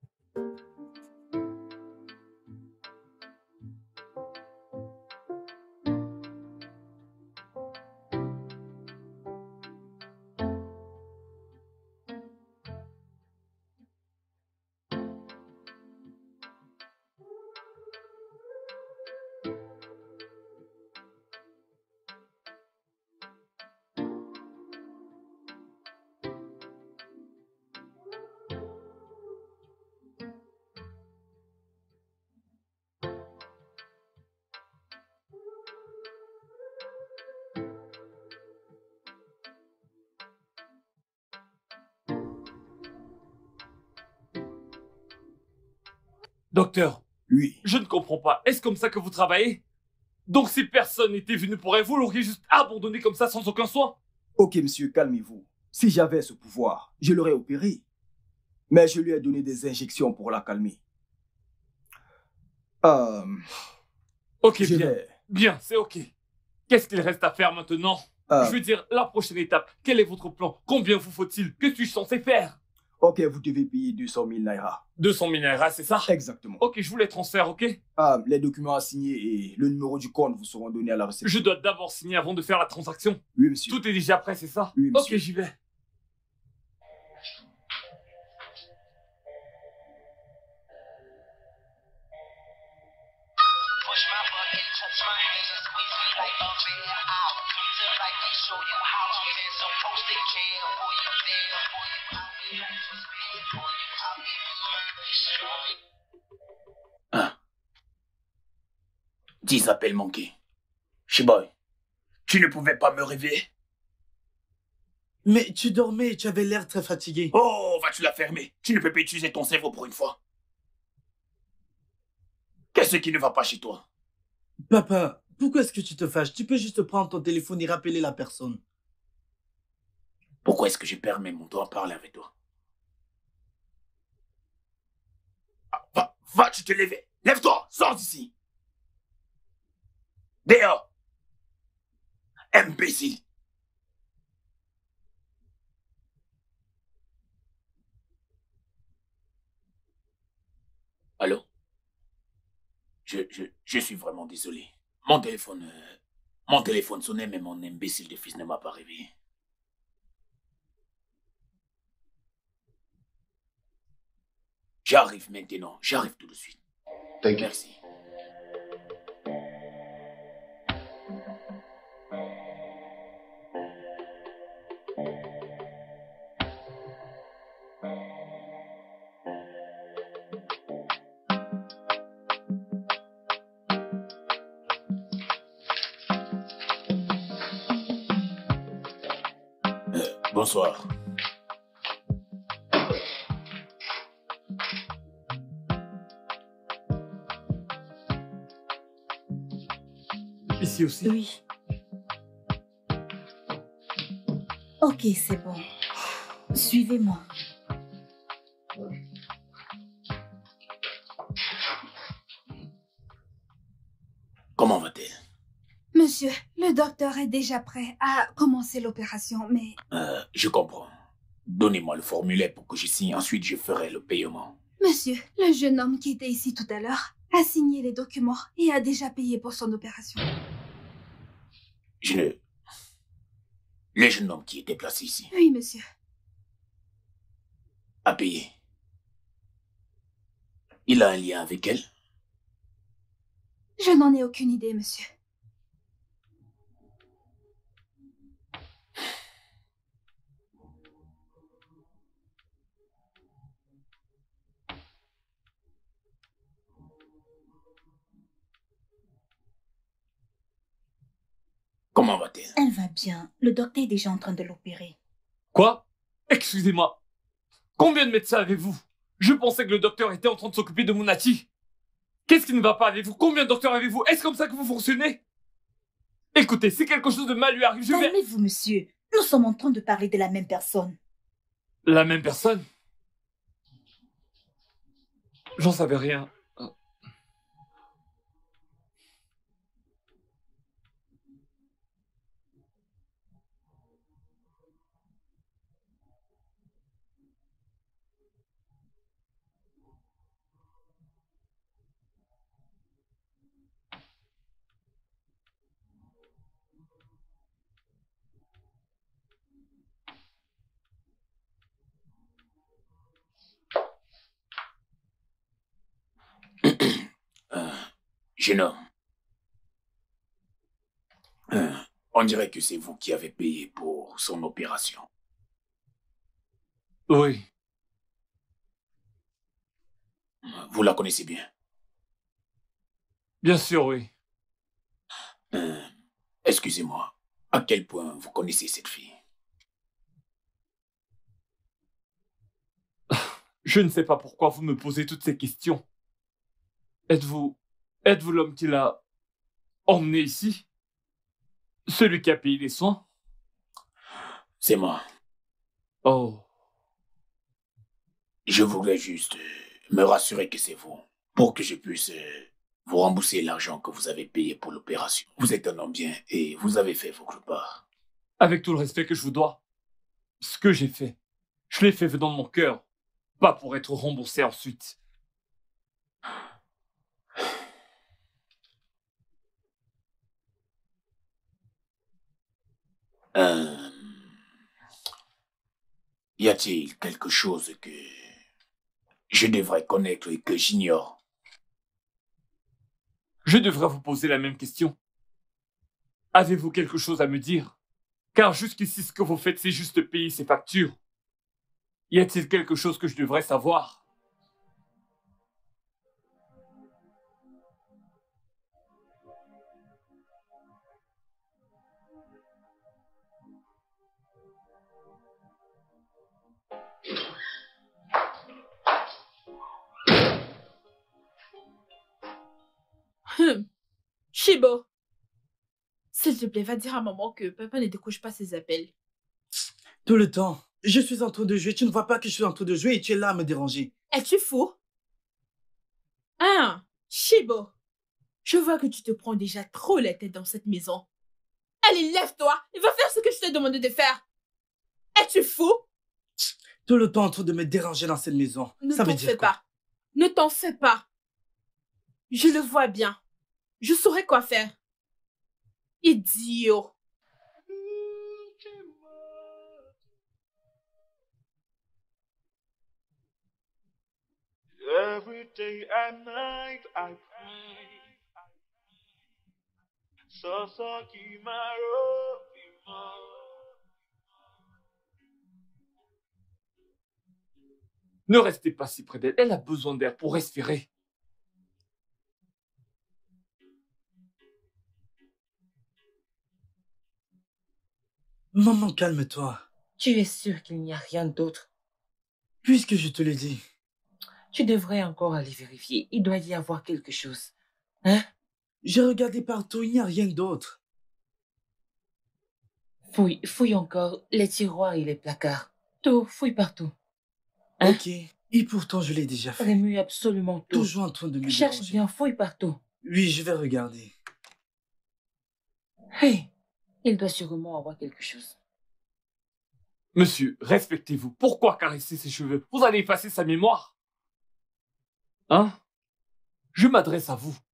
Docteur. Oui. Je ne comprends pas. Est-ce comme ça que vous travaillez? Donc si personne n'était venu pour elle, vous l'auriez juste abandonné comme ça sans aucun soin? Ok, monsieur, calmez-vous. Si j'avais ce pouvoir, je l'aurais opéré. Mais je lui ai donné des injections pour la calmer. Euh... Ok, je bien. vais- Bien, c'est ok. Qu'est-ce qu'il reste à faire maintenant? Euh, Je veux dire, la prochaine étape, quel est votre plan? Combien vous faut-il? Que suis-je censé faire? Ok, vous devez payer deux cent mille naira. deux cent mille naira, c'est ça? Exactement. Ok, je vous les transfère, ok? Ah, les documents à signer et le numéro du compte vous seront donnés à la réception. Je dois d'abord signer avant de faire la transaction. Oui, monsieur. Tout est déjà prêt, c'est ça? Oui, Ok, monsieur. j'y vais. Push my button, touch my hand, squeeze me like a bear out. Till I can show you how a man's supposed to care for you there. For you out there, for you out there. Dix appels manqués. Chiboy, tu ne pouvais pas me réveiller? Mais tu dormais et tu avais l'air très fatigué. Oh, vas-tu la fermer? Tu ne peux pas utiliser ton cerveau pour une fois. Qu'est-ce qui ne va pas chez toi? Papa, pourquoi est-ce que tu te fâches? Tu peux juste prendre ton téléphone et rappeler la personne. Pourquoi est-ce que je permets mon doigt parler avec toi? Ah, va, va, tu te lever. Lève-toi, sors d'ici. Dehors. Imbécile. Allô? Je, je, je suis vraiment désolé. Mon téléphone... euh, mon téléphone sonnait, mais mon imbécile de fils ne m'a pas réveillé. J'arrive maintenant. J'arrive tout de suite. Merci. Euh, bonsoir. Ici aussi? Oui. Ok, c'est bon. Suivez-moi. Comment va-t-elle? Monsieur, le docteur est déjà prêt à commencer l'opération, mais... Euh, je comprends. Donnez-moi le formulaire pour que je signe, ensuite je ferai le paiement. Monsieur, le jeune homme qui était ici tout à l'heure a signé les documents et a déjà payé pour son opération. Je ne... Le jeune homme qui était placé ici Oui, monsieur. a payé. Il a un lien avec elle? Je n'en ai aucune idée, monsieur. Comment va-t-elle? Elle va bien. Le docteur est déjà en train de l'opérer. Quoi? Excusez-moi. Combien de médecins avez-vous? Je pensais que le docteur était en train de s'occuper de mon Nati. Qu'est-ce qui ne va pas avec vous? Combien de docteurs avez-vous? Est-ce comme ça que vous fonctionnez? Écoutez, si quelque chose de mal lui arrive, je vais... Calmez-vous, monsieur. Nous sommes en train de parler de la même personne. La même personne? J'en savais rien. euh, Jeune homme. Euh, on dirait que c'est vous qui avez payé pour son opération. Oui. Vous la connaissez bien? Bien sûr, oui. Euh, excusez-moi, à quel point vous connaissez cette fille? Je ne sais pas pourquoi vous me posez toutes ces questions. Êtes-vous... Êtes-vous l'homme qui l'a emmené ici? Celui qui a payé les soins? C'est moi. Oh. Je voulais juste me rassurer que c'est vous, pour que je puisse vous rembourser l'argent que vous avez payé pour l'opération. Vous êtes un homme bien et vous avez fait votre part. Avec tout le respect que je vous dois, ce que j'ai fait, je l'ai fait venant de mon cœur, pas pour être remboursé ensuite. Euh... Y a-t-il quelque chose que je devrais connaître et que j'ignore? Je devrais vous poser la même question. Avez-vous quelque chose à me dire? Car jusqu'ici, ce que vous faites, c'est juste payer ces factures. Y a-t-il quelque chose que je devrais savoir? Hum. Shibo, s'il te plaît, va dire à maman que papa ne décroche pas ses appels. Tout le temps. Je suis en train de jouer. Tu ne vois pas que je suis en train de jouer et tu es là à me déranger. Es-tu fou? Ah, Shibo, je vois que tu te prends déjà trop la tête dans cette maison. Allez, lève-toi et va faire ce que je t'ai demandé de faire. Es-tu fou? Tout le temps en train de me déranger dans cette maison. Ne Ça veut t'en dire fais quoi? pas. Ne t'en fais pas. Je le vois bien. Je saurais quoi faire. Idiot. Every day and night I pray. So so kimaro bimo. Ne restez pas si près d'elle. Elle a besoin d'air pour respirer. Maman, calme-toi. Tu es sûr qu'il n'y a rien d'autre? Puisque je te l'ai dit. Tu devrais encore aller vérifier. Il doit y avoir quelque chose. Hein? J'ai regardé partout, il n'y a rien d'autre. Fouille, fouille encore les tiroirs et les placards. Tout, fouille partout. Hein? Ok. Et pourtant, je l'ai déjà fait. Remue absolument tout. Toujours en train de me Cherche déranger. bien, fouille partout. Oui, je vais regarder. Hey, il doit sûrement avoir quelque chose. Monsieur, respectez-vous. Pourquoi caresser ses cheveux? Vous allez effacer sa mémoire. Hein? Je m'adresse à vous.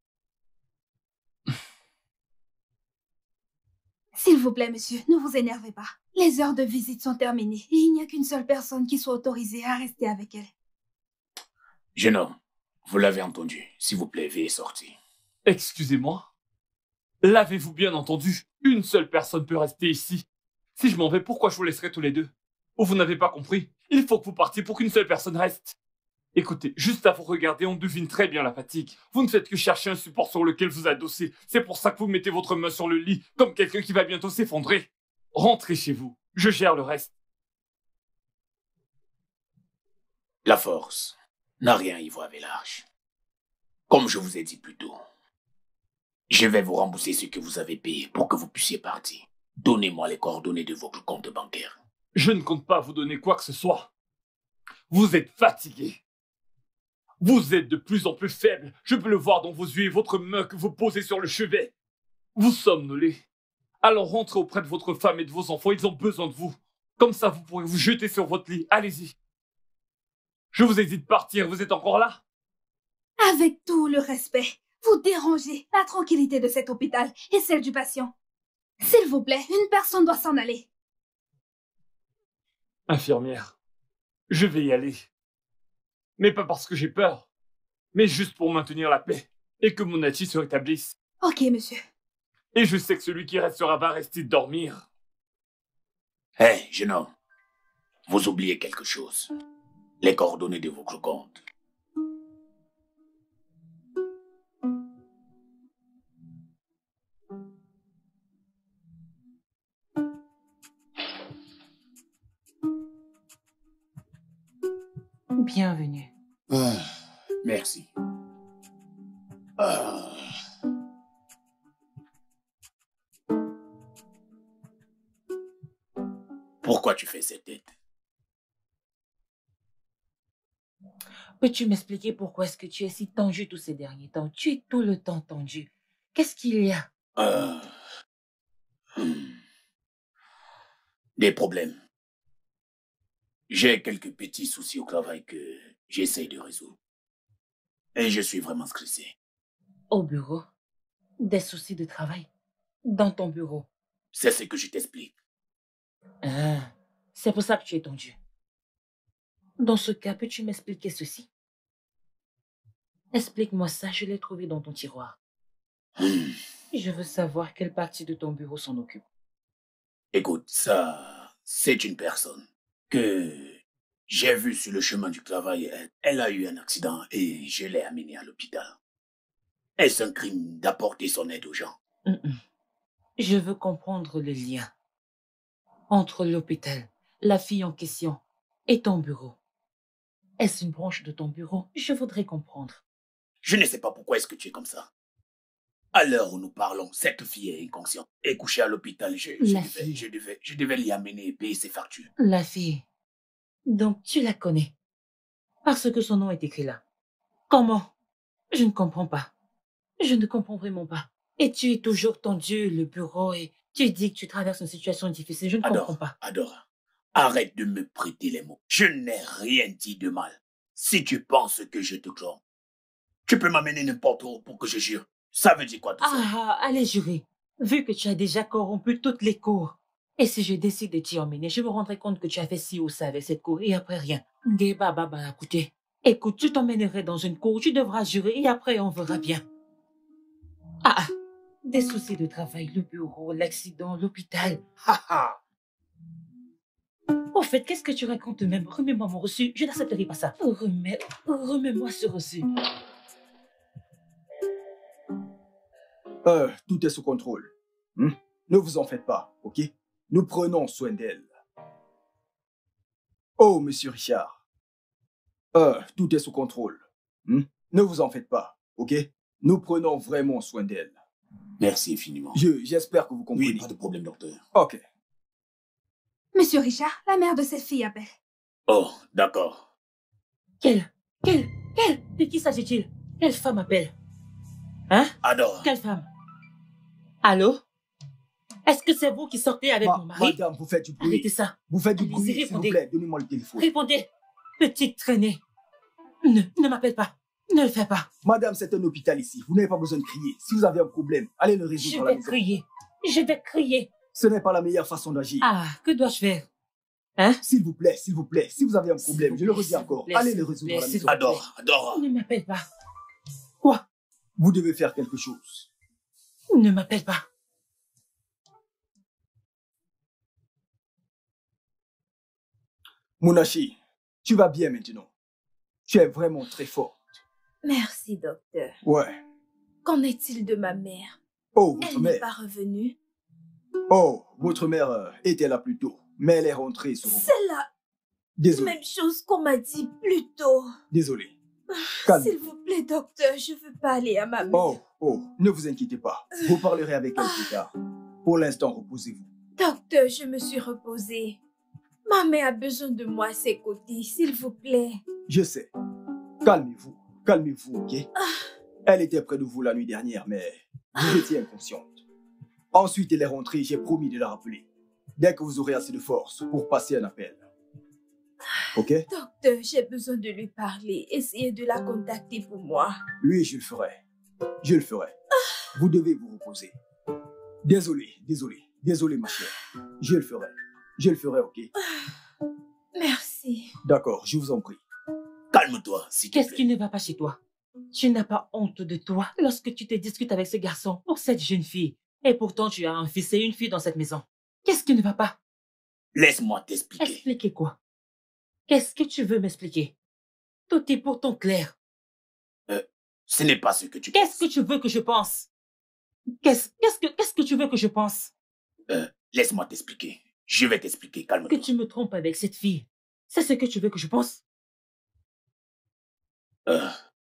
S'il vous plaît, monsieur, ne vous énervez pas. Les heures de visite sont terminées et il n'y a qu'une seule personne qui soit autorisée à rester avec elle. Jeune homme, vous l'avez entendu. S'il vous plaît, veuillez sortir. Excusez-moi. L'avez-vous bien entendu? Une seule personne peut rester ici. Si je m'en vais, pourquoi je vous laisserai tous les deux? Ou vous n'avez pas compris? Il faut que vous partiez pour qu'une seule personne reste. Écoutez, juste à vous regarder, on devine très bien la fatigue. Vous ne faites que chercher un support sur lequel vous adosser. C'est pour ça que vous mettez votre main sur le lit, comme quelqu'un qui va bientôt s'effondrer. Rentrez chez vous. Je gère le reste. La force n'a rien à y voir avec l'âge. Comme je vous ai dit plus tôt, je vais vous rembourser ce que vous avez payé pour que vous puissiez partir. Donnez-moi les coordonnées de votre compte bancaire. Je ne compte pas vous donner quoi que ce soit. Vous êtes fatigué. Vous êtes de plus en plus faible. Je peux le voir dans vos yeux et votre main que vous posez sur le chevet. Vous somnolez. Alors rentrez auprès de votre femme et de vos enfants. Ils ont besoin de vous. Comme ça, vous pourrez vous jeter sur votre lit. Allez-y. Je vous ai dit de partir. Vous êtes encore là? Avec tout le respect, vous dérangez la tranquillité de cet hôpital et celle du patient. S'il vous plaît, une personne doit s'en aller. Infirmière, je vais y aller. Mais pas parce que j'ai peur, mais juste pour maintenir la paix et que mon Hachi se rétablisse. Ok, monsieur. Et je sais que celui qui restera va rester dormir. Hé, hey, jeune homme, vous oubliez quelque chose. Les coordonnées de votre compte. Bienvenue. Ah, merci. Ah. Pourquoi tu fais cette tête? Peux-tu m'expliquer pourquoi est-ce que tu es si tendu tous ces derniers temps? Tu es tout le temps tendu. Qu'est-ce qu'il y a? Ah. Hmm. Des problèmes. J'ai quelques petits soucis au travail que j'essaye de résoudre. Et je suis vraiment stressé. Au bureau? Des soucis de travail? Dans ton bureau? C'est ce que je t'explique. Ah, c'est pour ça que tu es tendu. Dans ce cas, peux-tu m'expliquer ceci? Explique-moi ça, je l'ai trouvé dans ton tiroir. Hmm. Je veux savoir quelle partie de ton bureau s'en occupe. Écoute, ça, c'est une personne que j'ai vue sur le chemin du travail. Elle, elle a eu un accident et je l'ai amenée à l'hôpital. Est-ce un crime d'apporter son aide aux gens? Mm-mm. Je veux comprendre le lien entre l'hôpital, la fille en question et ton bureau. Est-ce une branche de ton bureau? Je voudrais comprendre. Je ne sais pas pourquoi est-ce que tu es comme ça. À l'heure où nous parlons, cette fille est inconsciente. Et couchée à l'hôpital, je, je, La devais, fille. je, devais, je devais l'y amener et payer ses factures. La fille. Donc, tu la connais. Parce que son nom est écrit là. Comment? Je ne comprends pas. Je ne comprends vraiment pas. Et tu es toujours tendu, le bureau, et tu dis que tu traverses une situation difficile. Je ne Adore, comprends pas. Adore, arrête de me prêter les mots. Je n'ai rien dit de mal. Si tu penses que je te clore, tu peux m'amener n'importe où pour que je jure. Ça veut dire quoi tout ça? Ah, allez jurer. Vu que tu as déjà corrompu toutes les cours. Et si je décide de t'y emmener, je me rendrai compte que tu as fait ci ou ça avec cette cour et après rien. Ngeba baba écoutez. Écoute, tu t'emmènerais dans une cour, tu devras jurer et après on verra bien. Ah, ah. Des soucis de travail, le bureau, l'accident, l'hôpital. Ha ha. Au fait, qu'est-ce que tu racontes même? Remets-moi mon reçu, je n'accepterai pas ça. Remets, remets-moi ce reçu. Euh, tout est sous contrôle. Hmm? Ne vous en faites pas, ok? Nous prenons soin d'elle. Oh, monsieur Richard. Euh, tout est sous contrôle. Hmm? Ne vous en faites pas, ok? Nous prenons vraiment soin d'elle. Merci infiniment. Je, j'espère que vous comprenez. Oui, pas de problème, docteur. Ok. Monsieur Richard, la mère de cette fille appelle. Oh, d'accord. Quelle, quelle, quelle, de qui s'agit-il? Quelle femme appelle? Hein? Adore. Quelle femme? Allô? Est-ce que c'est vous qui sortez avec Ma, mon mari? Madame, vous faites du bruit. Arrêtez ça. Vous faites du Allez-y, bruit, s'il vous répondez. plaît. Donnez-moi le téléphone. Répondez. Petite traînée. Ne, ne m'appelle pas. Ne le fais pas. Madame, c'est un hôpital ici. Vous n'avez pas besoin de crier. Si vous avez un problème, allez le résoudre Je à la vais maison. crier. Je vais crier. Ce n'est pas la meilleure façon d'agir. Ah, que dois-je faire? Hein? S'il vous plaît, s'il vous plaît, si vous avez un problème, je le redis S'il vous encore, plaît, allez s'il le vous résoudre plaît, à la s'il maison. vous Adore, Adore. Ne m'appelle pas. Quoi? Vous devez faire quelque chose. Ne m'appelle pas. Munashi, tu vas bien maintenant. Tu es vraiment très forte. Merci, docteur. Ouais. Qu'en est-il de ma mère? Oh, votre Elle n'est mère. pas revenue. Oh, votre mère euh, était là plus tôt, mais elle est rentrée sur vous. C'est la Désolé, même chose qu'on m'a dit plus tôt. désolé. Calme. S'il vous plaît, docteur, je veux parler à ma mère. Oh, oh, ne vous inquiétez pas. Vous parlerez avec elle plus tard. Pour l'instant, reposez-vous. Docteur, je me suis reposée. Ma mère a besoin de moi à ses côtés, s'il vous plaît. Je sais. Calmez-vous, calmez-vous, ok? Elle était près de vous la nuit dernière, mais vous étiez inconsciente. Ensuite, elle est rentrée, j'ai promis de la rappeler. Dès que vous aurez assez de force pour passer un appel. Ok? Docteur, j'ai besoin de lui parler. Essayez de la contacter pour moi. Oui, je le ferai. Je le ferai. Vous devez vous reposer. Désolé, désolé, désolé, ma chère. Je le ferai. Je le ferai, ok? Merci. D'accord, je vous en prie. Calme-toi, s'il te Qu'est-ce plaît. qui ne va pas chez toi? Tu n'as pas honte de toi lorsque tu te discutes avec ce garçon pour cette jeune fille. Et pourtant, tu as un fils et une fille dans cette maison. Qu'est-ce qui ne va pas? Laisse-moi t'expliquer. Expliquer quoi? Qu'est-ce que tu veux m'expliquer? Tout est pourtant clair. Euh, ce n'est pas ce que tu Qu'est-ce penses. que tu veux que je pense? Qu'est-ce qu'est-ce que qu'est-ce que tu veux que je pense? Euh, laisse-moi t'expliquer. Je vais t'expliquer, Que calme-toi. tu me trompes avec cette fille. C'est ce que tu veux que je pense? Euh,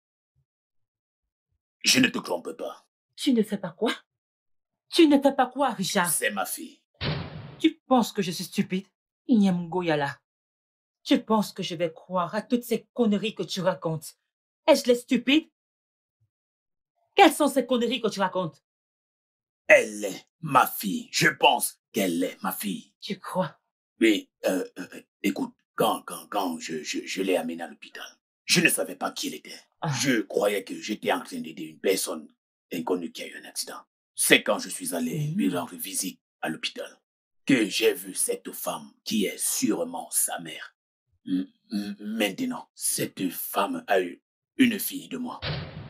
je ne te trompe pas. Tu ne fais pas quoi? Tu ne fais pas quoi, Richard? C'est ma fille. Tu penses que je suis stupide? Inyam Goyala. Tu penses que je vais croire à toutes ces conneries que tu racontes? Est-ce les stupide? Quelles sont ces conneries que tu racontes? Elle est ma fille. Je pense qu'elle est ma fille. Tu crois? Mais, euh, euh, écoute, quand, quand, quand je, je, je l'ai amenée à l'hôpital, je ne savais pas qui elle était. Ah. Je croyais que j'étais en train d'aider une personne inconnue qui a eu un accident. C'est quand je suis allé Mm. lui rendre visite à l'hôpital que j'ai vu cette femme qui est sûrement sa mère. M- m- Maintenant, cette femme a eu une fille de moi.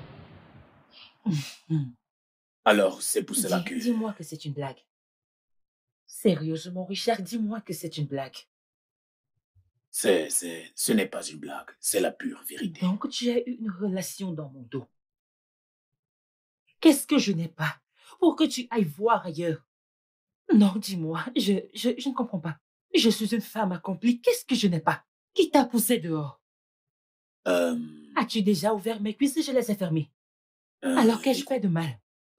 Mm. Alors, c'est pour cela Dis- que... Dis-moi que c'est une blague. Sérieusement, Richard, dis-moi que c'est une blague. C'est, c'est, ce n'est pas une blague, c'est la pure vérité. Donc, tu as eu une relation dans mon dos. Qu'est-ce que je n'ai pas pour que tu ailles voir ailleurs? Non, dis-moi, je, je, je ne comprends pas. Je suis une femme accomplie, qu'est-ce que je n'ai pas? Qui t'a poussé dehors? Euh, As-tu déjà ouvert mes cuisses et je les ai fermées? euh, Alors qu'ai-je écoute, fait de mal?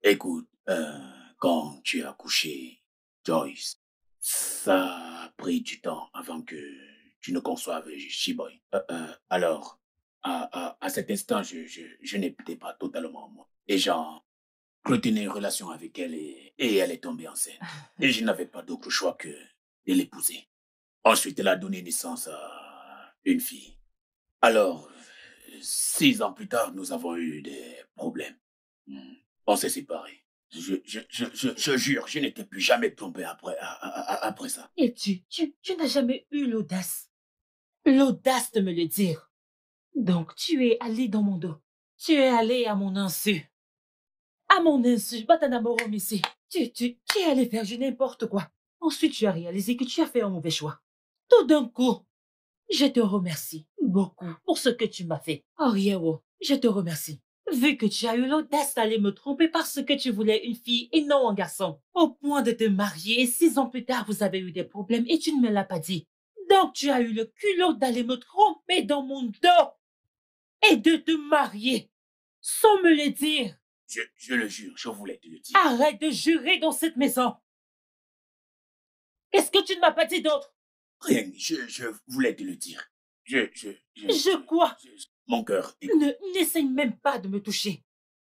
Écoute, euh, quand tu as accouché, Joyce, ça a pris du temps avant que tu ne conçoives Shiboy. Euh, euh, alors, à, à, à cet instant, je, je, je n'étais pas totalement moi. Et genre, clôturer une relation avec elle et, et elle est tombée enceinte. Et je n'avais pas d'autre choix que de l'épouser. Ensuite, elle a donné naissance à une fille. Alors, six ans plus tard, nous avons eu des problèmes. On s'est séparés. Je, je, je, je, je jure, je n'étais plus jamais trompé après, a- a- a- après ça. Et tu, tu, tu n'as jamais eu l'audace, l'audace de me le dire. Donc, tu es allé dans mon dos. Tu es allé à mon insu. À mon insu, Batanamoro ici. Tu, tu, tu es allé faire du n'importe quoi. Ensuite, tu as réalisé que tu as fait un mauvais choix. Tout d'un coup, je te remercie beaucoup pour ce que tu m'as fait. Oriewo, je te remercie. Vu que tu as eu l'audace d'aller me tromper parce que tu voulais une fille et non un garçon, au point de te marier, et six ans plus tard, vous avez eu des problèmes et tu ne me l'as pas dit. Donc, tu as eu le culot d'aller me tromper dans mon dos et de te marier sans me le dire. Je, je le jure, je voulais te le dire. Arrête de jurer dans cette maison. Qu'est-ce que tu ne m'as pas dit d'autre? Rien, je, je voulais te le dire. Je, je, je... Je quoi? je- mon cœur. Ne, n'essaye même pas de me toucher.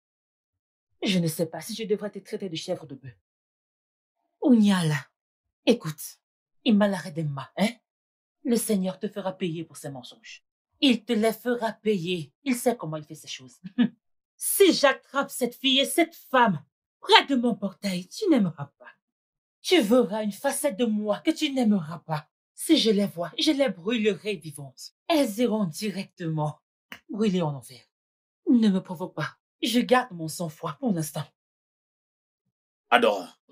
Je ne sais pas si je devrais te traiter de chèvre de bœuf. Ounyala, écoute, Imalaredemma, hein? Le Seigneur te fera payer pour ses mensonges. Il te les fera payer. Il sait comment il fait ces choses. Si j'attrape cette fille et cette femme près de mon portail, tu n'aimeras pas. Tu verras une facette de moi que tu n'aimeras pas. Si je les vois, je les brûlerai vivantes. Elles iront directement brûler en enfer. Ne me provoque pas. Je garde mon sang-froid pour l'instant. Adora.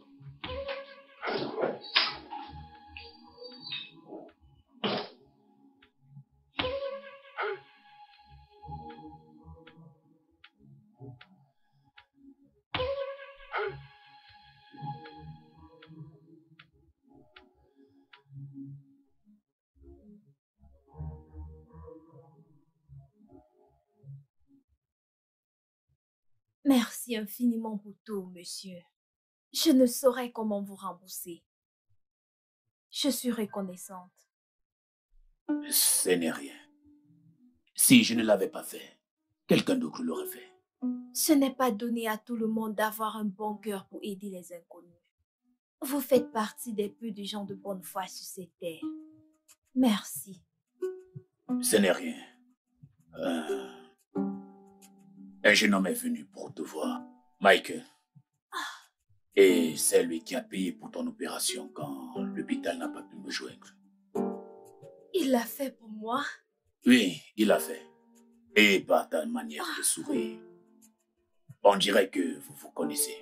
Merci infiniment pour tout, monsieur. Je ne saurais comment vous rembourser. Je suis reconnaissante. Ce n'est rien. Si je ne l'avais pas fait, quelqu'un d'autre l'aurait fait. Ce n'est pas donné à tout le monde d'avoir un bon cœur pour aider les inconnus. Vous faites partie des peu de gens de bonne foi sur cette terre. Merci. Ce n'est rien. Euh, Un jeune homme est venu pour te voir, Michael. Et c'est lui qui a payé pour ton opération quand l'hôpital n'a pas pu me joindre. Il l'a fait pour moi. Oui, il l'a fait. Et par ta manière de sourire, on dirait que vous vous connaissez.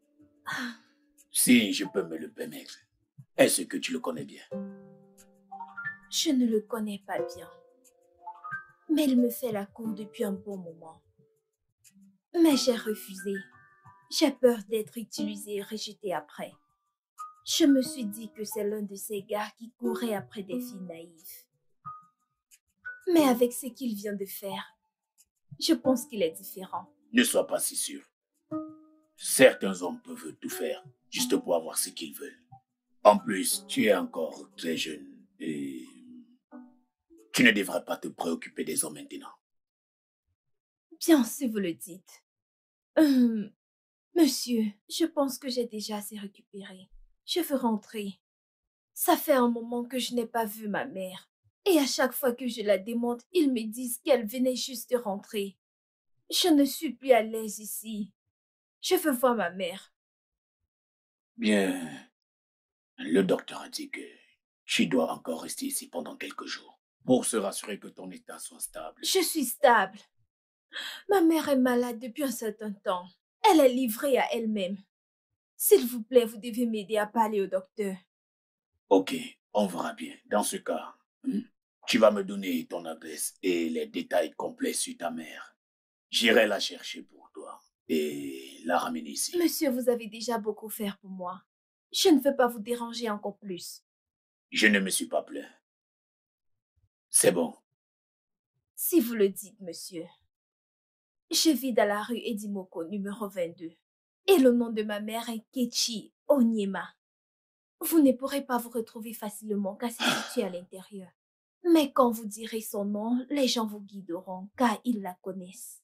Si je peux me le permettre, est-ce que tu le connais bien? Je ne le connais pas bien. Mais il me fait la cour depuis un bon moment. Mais j'ai refusé. J'ai peur d'être utilisée et rejetée après. Je me suis dit que c'est l'un de ces gars qui courait après des filles naïves. Mais avec ce qu'il vient de faire, je pense qu'il est différent. Ne sois pas si sûr. Certains hommes peuvent tout faire juste pour avoir ce qu'ils veulent. En plus, tu es encore très jeune et tu ne devrais pas te préoccuper des hommes maintenant. Bien si vous le dites. Euh, monsieur, je pense que j'ai déjà assez récupéré. Je veux rentrer. Ça fait un moment que je n'ai pas vu ma mère. Et à chaque fois que je la demande, ils me disent qu'elle venait juste de rentrer. Je ne suis plus à l'aise ici. Je veux voir ma mère. Bien, le docteur a dit que tu dois encore rester ici pendant quelques jours pour se rassurer que ton état soit stable. Je suis stable. Ma mère est malade depuis un certain temps. Elle est livrée à elle-même. S'il vous plaît, vous devez m'aider à parler au docteur. Ok, on verra bien. Dans ce cas, hmm, tu vas me donner ton adresse et les détails complets sur ta mère. J'irai la chercher pour toi et la ramener ici. Monsieur, vous avez déjà beaucoup fait pour moi. Je ne veux pas vous déranger encore plus. Je ne me suis pas plaint. C'est bon. Si vous le dites, monsieur. Je vis dans la rue Edimoko, numéro vingt-deux. Et le nom de ma mère est Kechi Onyema. Vous ne pourrez pas vous retrouver facilement car c'est situé à l'intérieur. Mais quand vous direz son nom, les gens vous guideront car ils la connaissent.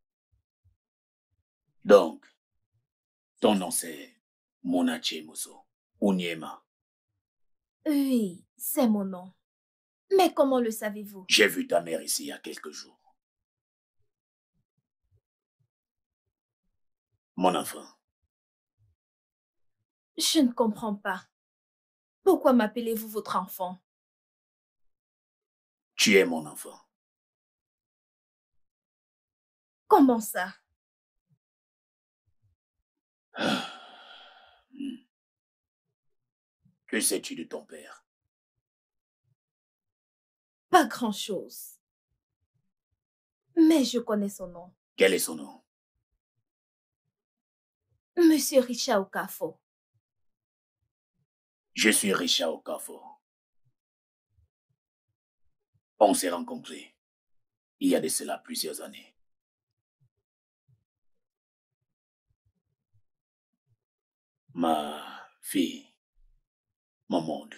Donc, ton nom c'est Monache Muso Onyema. Oui, c'est mon nom. Mais comment le savez-vous? J'ai vu ta mère ici il y a quelques jours. Mon enfant. Je ne comprends pas. Pourquoi m'appelez-vous votre enfant? Tu es mon enfant. Comment ça? Que sais-tu de ton père? Pas grand-chose. Mais je connais son nom. Quel est son nom? Monsieur Richard Okafor. Je suis Richard Okafor. On s'est rencontrés il y a de cela plusieurs années. Ma fille, mon monde,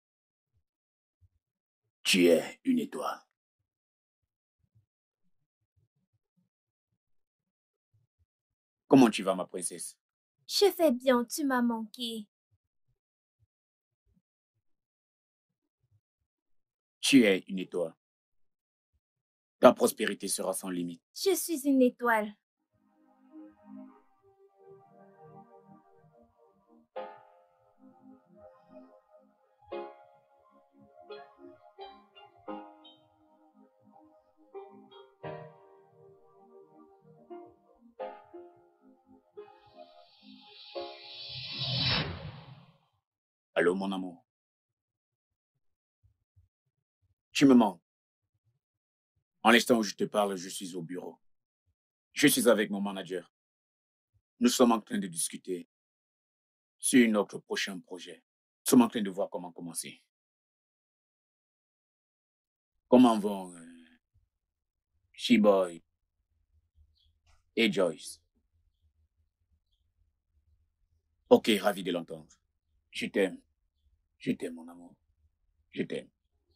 tu es une étoile. Comment tu vas, ma princesse? Je vais bien, tu m'as manqué. Tu es une étoile. Ta prospérité sera sans limite. Je suis une étoile. Allô, mon amour. Tu me manques. En l'instant où je te parle, je suis au bureau. Je suis avec mon manager. Nous sommes en train de discuter sur notre prochain projet. Nous sommes en train de voir comment commencer. Comment vont euh, She-Boy et Joyce? Ok, ravi de l'entendre. Je t'aime. Je t'aime, mon amour. Je t'aime.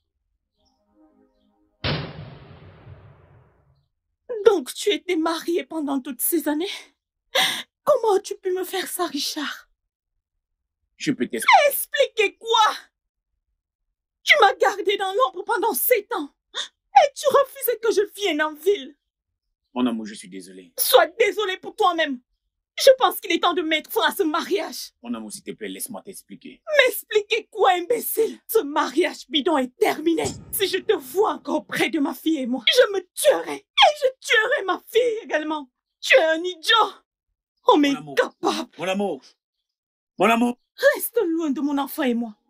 Donc, tu étais marié pendant toutes ces années? Comment as-tu pu me faire ça, Richard? Je peux t'expliquer. Expliquer quoi? Tu m'as gardé dans l'ombre pendant sept ans. Et tu refusais que je vienne en ville. Mon amour, je suis désolé. Sois désolé pour toi-même. Je pense qu'il est temps de mettre fin à ce mariage. Mon amour, s'il te plaît, laisse-moi t'expliquer. M'expliquer quoi, imbécile? Ce mariage bidon est terminé. Si je te vois encore près de ma fille et moi, je me tuerai. Et je tuerai ma fille également. Tu es un idiot. Oh, mais capable. Mon amour. Mon amour. Reste loin de mon enfant et moi.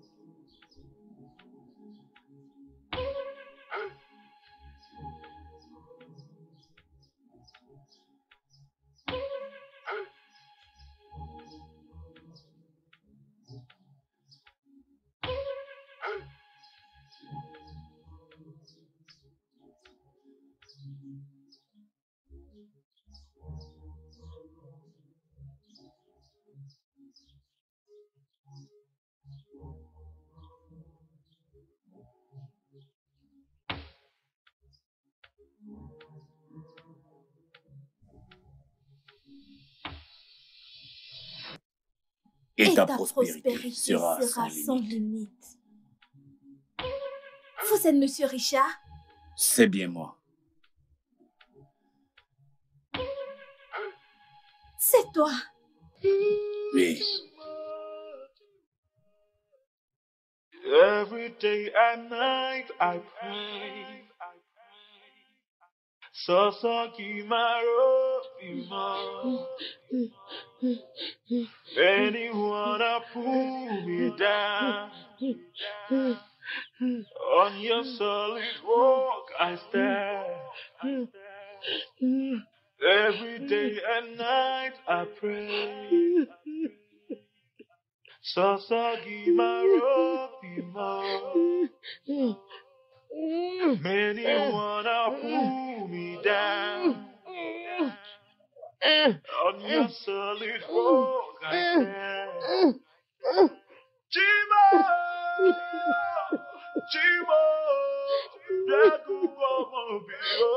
Et, Et ta, ta prospérité, prospérité sera, sera, sans, sans limite. limite. Vous êtes Monsieur Richard? C'est bien moi. C'est toi. Oui. Every day and night I pray. Soso ki maro bimo. Many wanna pull me down. On your solid rock I stand. Every day and night I pray. Soso ki maro bimo. Many wanna pull me down. On your solid rock I stand. Chimo, Chimo, Yaku Wamobio.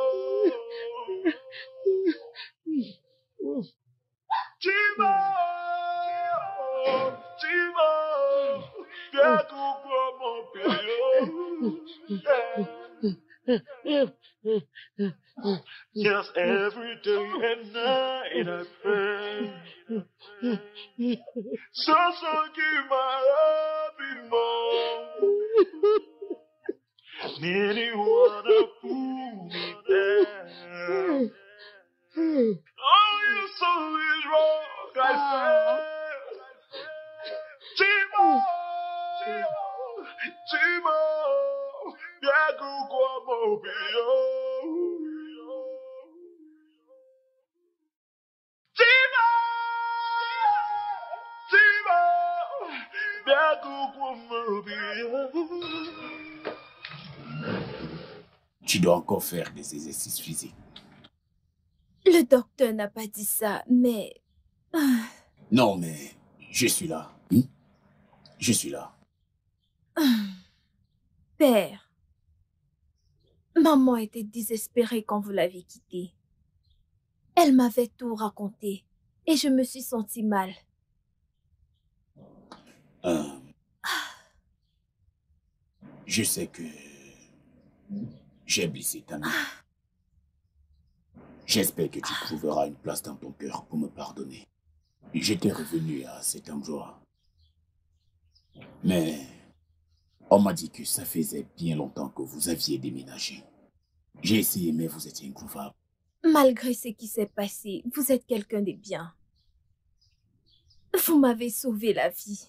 Chimo, Chimo, Yaku Wamobio. Yes, every day and night I pray. So, so give my love more. Many wanna pull me down. Oh, your soul is wrong, I say. Chimo, Chimo, Yaku Wamobio. Tu dois encore faire des exercices physiques. Le docteur n'a pas dit ça, mais... Non, mais je suis là. Hein? Je suis là. Père, maman était désespérée quand vous l'avez quittée. Elle m'avait tout raconté et je me suis sentie mal. Euh, je sais que j'ai blessé ta mère. J'espère que tu trouveras une place dans ton cœur pour me pardonner. J'étais revenu à cet endroit. Mais on m'a dit que ça faisait bien longtemps que vous aviez déménagé. J'ai essayé, mais vous étiez introuvable. Malgré ce qui s'est passé, vous êtes quelqu'un de bien. Vous m'avez sauvé la vie.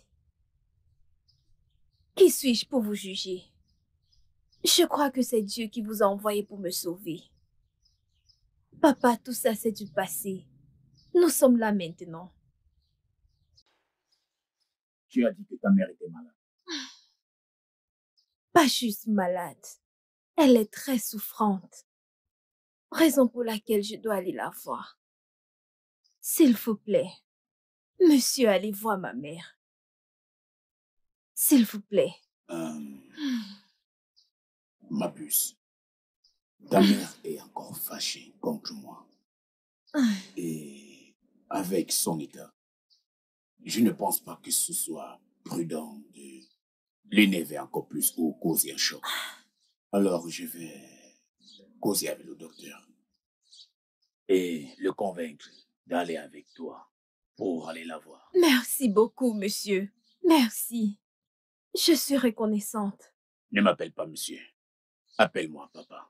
Qui suis-je pour vous juger? Je crois que c'est Dieu qui vous a envoyé pour me sauver. Papa, tout ça c'est du passé. Nous sommes là maintenant. Tu as dit que ta mère était malade. Pas juste malade. Elle est très souffrante. Raison pour laquelle je dois aller la voir. S'il vous plaît, monsieur, allez voir ma mère. S'il vous plaît. Euh, ma puce, ta mère est encore fâchée contre moi. Et avec son état, je ne pense pas que ce soit prudent de l'énerver encore plus ou causer un choc. Alors je vais causer avec le docteur et le convaincre d'aller avec toi pour aller la voir. Merci beaucoup, monsieur. Merci. Je suis reconnaissante. Ne m'appelle pas monsieur. Appelle-moi papa.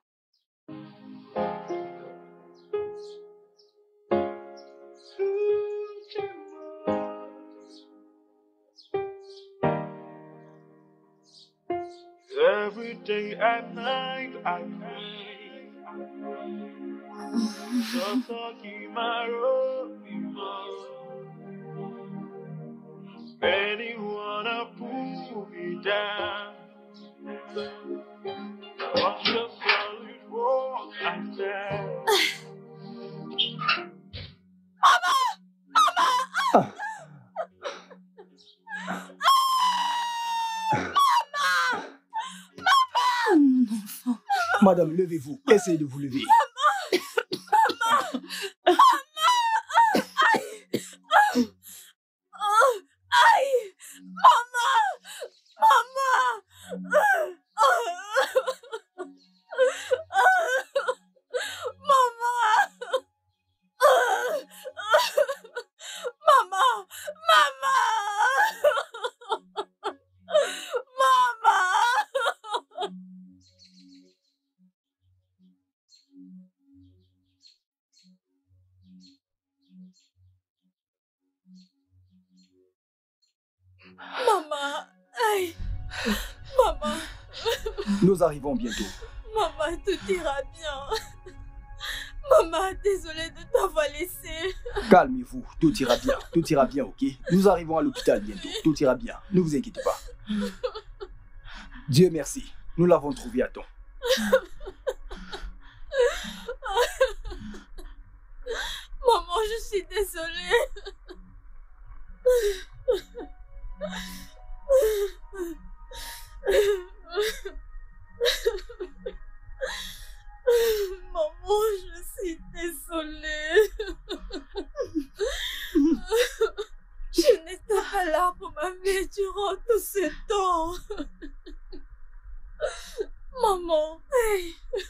Every day and night I pray. Just to keep my road many wanna pull me down. But your solid rock I stand. Mama! Mama! Ah. Mon enfant. Madame, levez-vous. Essayez de vous lever. Maman! Maman! Aïe! Oh, aïe! Maman! Maman! Maman! Maman! Maman! Maman, aïe, maman. Nous arrivons bientôt. Maman, tout ira bien. Maman, désolée de t'avoir laissé. Calmez-vous, tout ira bien, tout ira bien, ok? Nous arrivons à l'hôpital bientôt, tout ira bien, ne vous inquiétez pas. Dieu merci, nous l'avons trouvé à temps. Maman, je suis désolée. Maman, je suis désolée. Je n'étais pas là pour ma mère durant tout ce temps. Maman. Hey.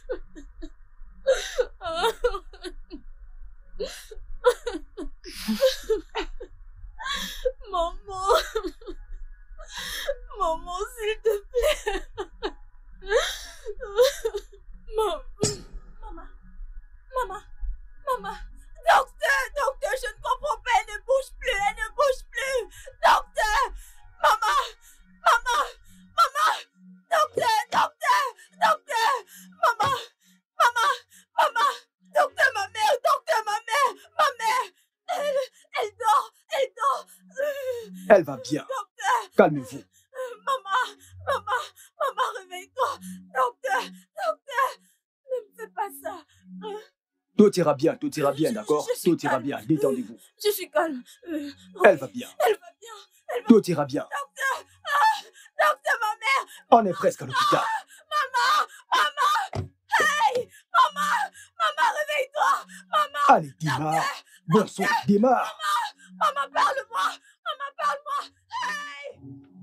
Maman. Maman, s'il te plaît. Maman. Maman. Maman. Maman. Docteur, docteur, je ne comprends pas. Elle ne bouge plus, elle ne bouge plus. Docteur. Maman. Maman. Maman. Docteur, docteur, docteur. Maman. Maman. Maman. Docteur, ma mère, docteur, ma mère. Ma mère. Elle, elle dort, elle dort. Elle va bien. Docteur. Calmez-vous. Maman, maman, maman, réveille-toi. Docteur, docteur, ne me fais pas ça. Tout ira bien, tout ira bien, Je- d'accord? je suis Tout ira calme. bien, détendez-vous. Je suis calme. Euh, Elle va bien. Elle va bien. Elle va Tout ira bien. Docteur, ah, docteur, ma mère. On est presque à l'hôpital. Maman, maman. Hey, maman, maman, réveille-toi. Maman. Allez, démarre. Bon sang, démarre. Maman, maman, parle-moi. Maman, parle-moi. Hey.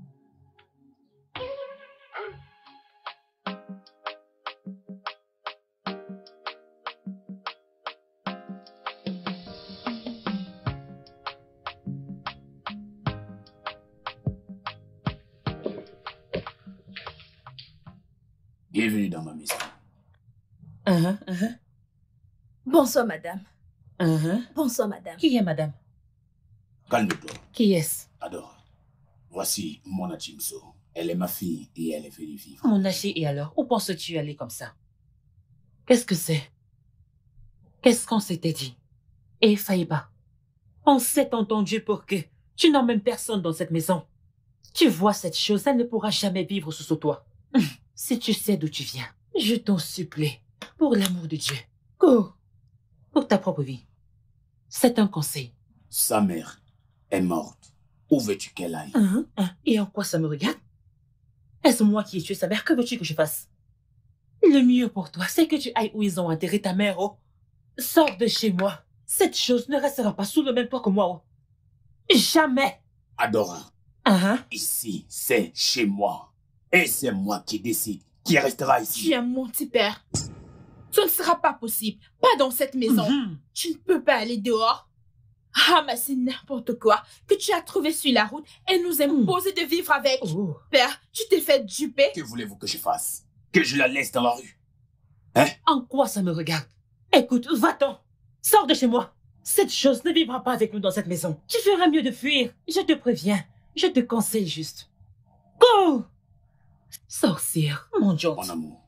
Bienvenue dans ma maison. Uh-huh, uh-huh, Bonsoir, madame. uh-huh. Bonsoir, madame. Qui est madame? Calme-toi. Qui est-ce? Adore. Voici Mona Chimso. Elle est ma fille et elle est venue vivre. Mon haché, et alors, où penses-tu aller comme ça? Qu'est-ce que c'est? Qu'est-ce qu'on s'était dit? Et Faïba, on s'est entendu pour que tu n'emmènes personne dans cette maison. Tu vois cette chose, elle ne pourra jamais vivre sous ce toit. Si tu sais d'où tu viens, je t'en supplie, pour l'amour de Dieu, cours pour ta propre vie. C'est un conseil. Sa mère est morte. Où veux-tu qu'elle aille? Hein, hein, Et en quoi ça me regarde? Est-ce moi qui ai tué sa mère? Que veux-tu que je fasse? Le mieux pour toi, c'est que tu ailles où ils ont enterré ta mère, oh. Sors de chez moi. Cette chose ne restera pas sous le même toit que moi, oh. Jamais. Adora, Hein? ici, c'est chez moi. Et c'est moi qui décide qui restera ici. Tu es mon petit père. Ce ne sera pas possible. Pas dans cette maison. Mhm. Tu ne peux pas aller dehors. Ah, mais c'est n'importe quoi que tu as trouvé sur la route et nous imposer de vivre avec. Oh. Père, tu t'es fait duper. Que voulez-vous que je fasse? Que je la laisse dans la rue? En quoi ça me regarde? Écoute, va-t'en. Sors de chez moi. Cette chose ne vivra pas avec nous dans cette maison. Tu feras mieux de fuir. Je te préviens. Je te conseille juste. Go! Sorcière, mon Dieu. Mon amour,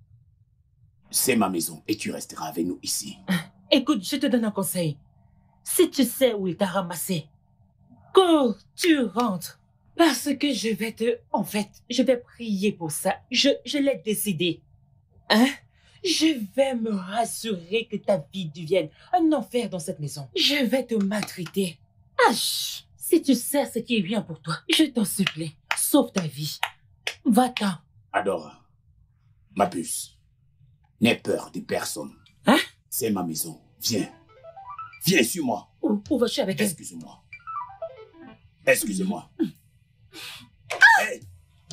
c'est ma maison et tu resteras avec nous ici. Écoute, je te donne un conseil. Si tu sais où il t'a ramassé, cours, tu rentres. Parce que je vais te... En fait, je vais prier pour ça. Je, je l'ai décidé. Hein? Je vais me rassurer que ta vie devienne un enfer dans cette maison. Je vais te maltraiter. Ah, chut. Si tu sais ce qui est bien pour toi, je t'en supplie, sauve ta vie. Va-t'en. Adora, ma puce, n'aie peur de personne. Hein? C'est ma maison. Viens. Viens sur moi. Où, où vas-tu avec elle? Excuse-moi. Excusez-moi. Hey!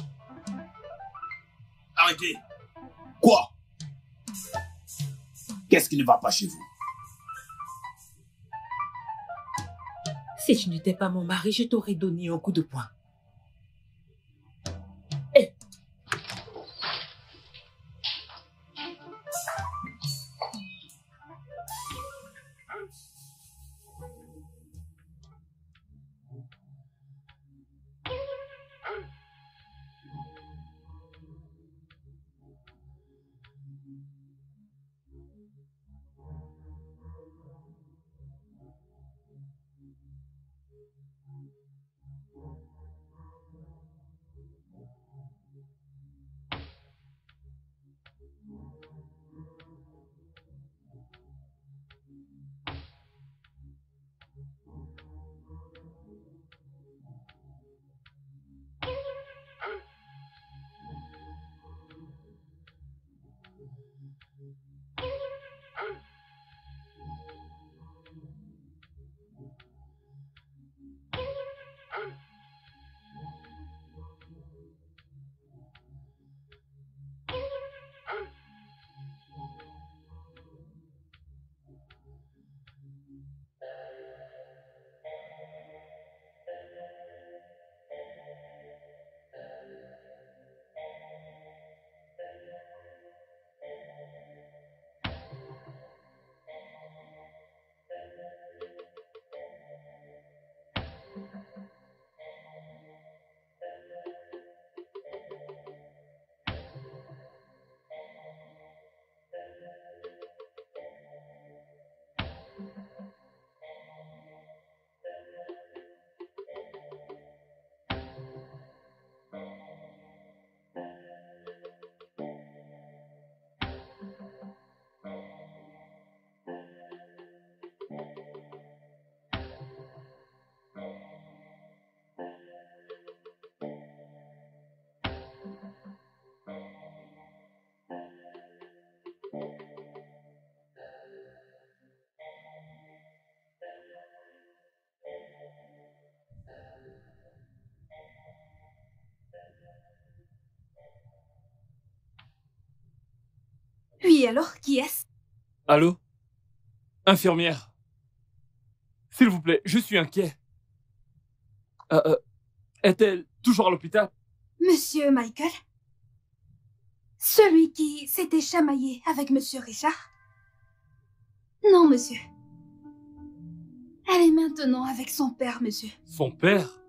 Arrêtez. Quoi? Qu'est-ce qui ne va pas chez vous? Si tu n'étais pas mon mari, je t'aurais donné un coup de poing. Oui, alors, qui est-ce? Allô? Infirmière. S'il vous plaît, je suis inquiet. Euh, euh, est-elle toujours à l'hôpital? Monsieur Michael? Celui qui s'était chamaillé avec Monsieur Richard? Non, monsieur. Elle est maintenant avec son père, monsieur. Son père?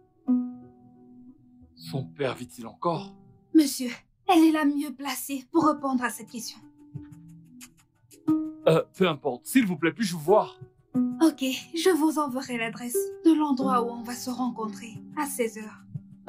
Son père vit-il encore? Monsieur, elle est la mieux placée pour répondre à cette question. Euh, peu importe. S'il vous plaît, puis-je vous voir? Ok, je vous enverrai l'adresse de l'endroit où on va se rencontrer à seize heures.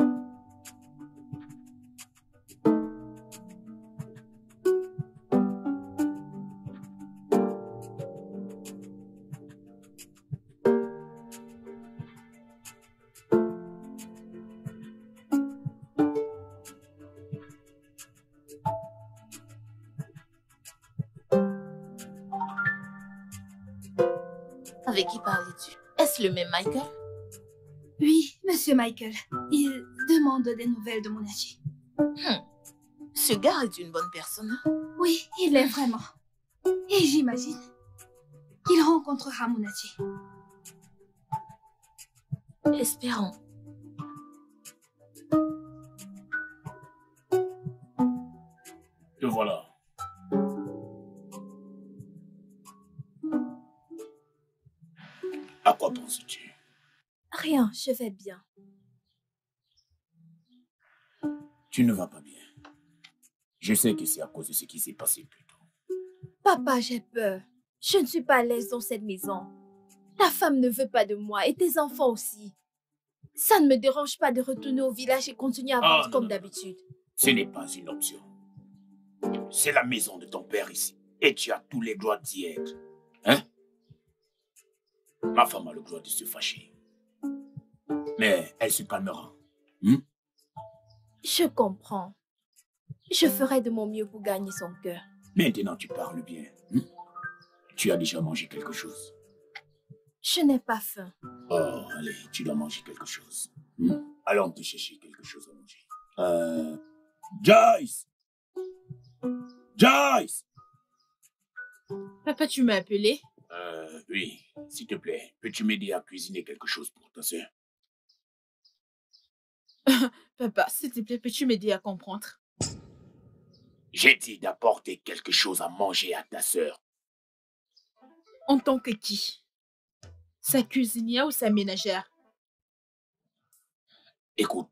Avec qui parlais-tu? Est-ce le même Michael? Oui, monsieur Michael. Il demande des nouvelles de Monachi. Hmm. Ce gars est une bonne personne. Oui, il l'est vraiment. Et j'imagine qu'il rencontrera Monachi. Espérons. Te voilà. À quoi penses-tu? Rien, je vais bien. Tu ne vas pas bien. Je sais que c'est à cause de ce qui s'est passé plus tôt. Papa, j'ai peur. Je ne suis pas à l'aise dans cette maison. Ta femme ne veut pas de moi et tes enfants aussi. Ça ne me dérange pas de retourner au village et continuer à vendre Ah, comme non. d'habitude. Ce n'est pas une option. C'est la maison de ton père ici. Et tu as tous les droits d'y être. Hein? Ma femme a le droit de se fâcher. Mais elle se calmera. Hmm? Je comprends. Je ferai de mon mieux pour gagner son cœur. Maintenant, tu parles bien. Hmm? Tu as déjà mangé quelque chose? Je n'ai pas faim. Oh, allez, tu dois manger quelque chose. Hmm? Allons te chercher quelque chose à manger. Euh... Joyce! Joyce! Papa, tu m'as appelé? Euh, oui, s'il te plaît, peux-tu m'aider à cuisiner quelque chose pour ta sœur? Papa, s'il te plaît, peux-tu m'aider à comprendre? J'ai dit d'apporter quelque chose à manger à ta sœur. En tant que qui? Sa cuisinière ou sa ménagère? Écoute,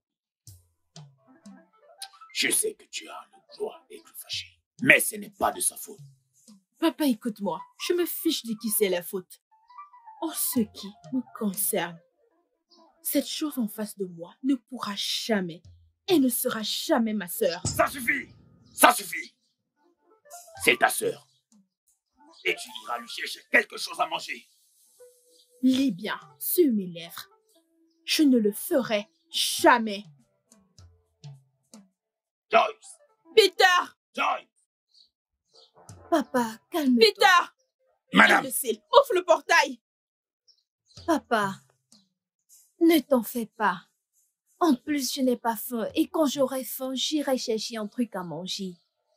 je sais que tu as le droit d'être fâché, mais ce n'est pas de sa faute. Papa, écoute-moi. Je me fiche de qui c'est la faute. En ce qui me concerne, cette chose en face de moi ne pourra jamais et ne sera jamais ma sœur. Ça suffit! Ça suffit! C'est ta sœur. Et tu iras lui chercher quelque chose à manger. Lis bien sur mes lèvres. Je ne le ferai jamais. Joyce! Peter! Joyce! Papa, calme-toi. Peter! Madame! Imbécile, ouvre le portail! Papa, ne t'en fais pas. En plus, je n'ai pas faim et quand j'aurai faim, j'irai chercher un truc à manger.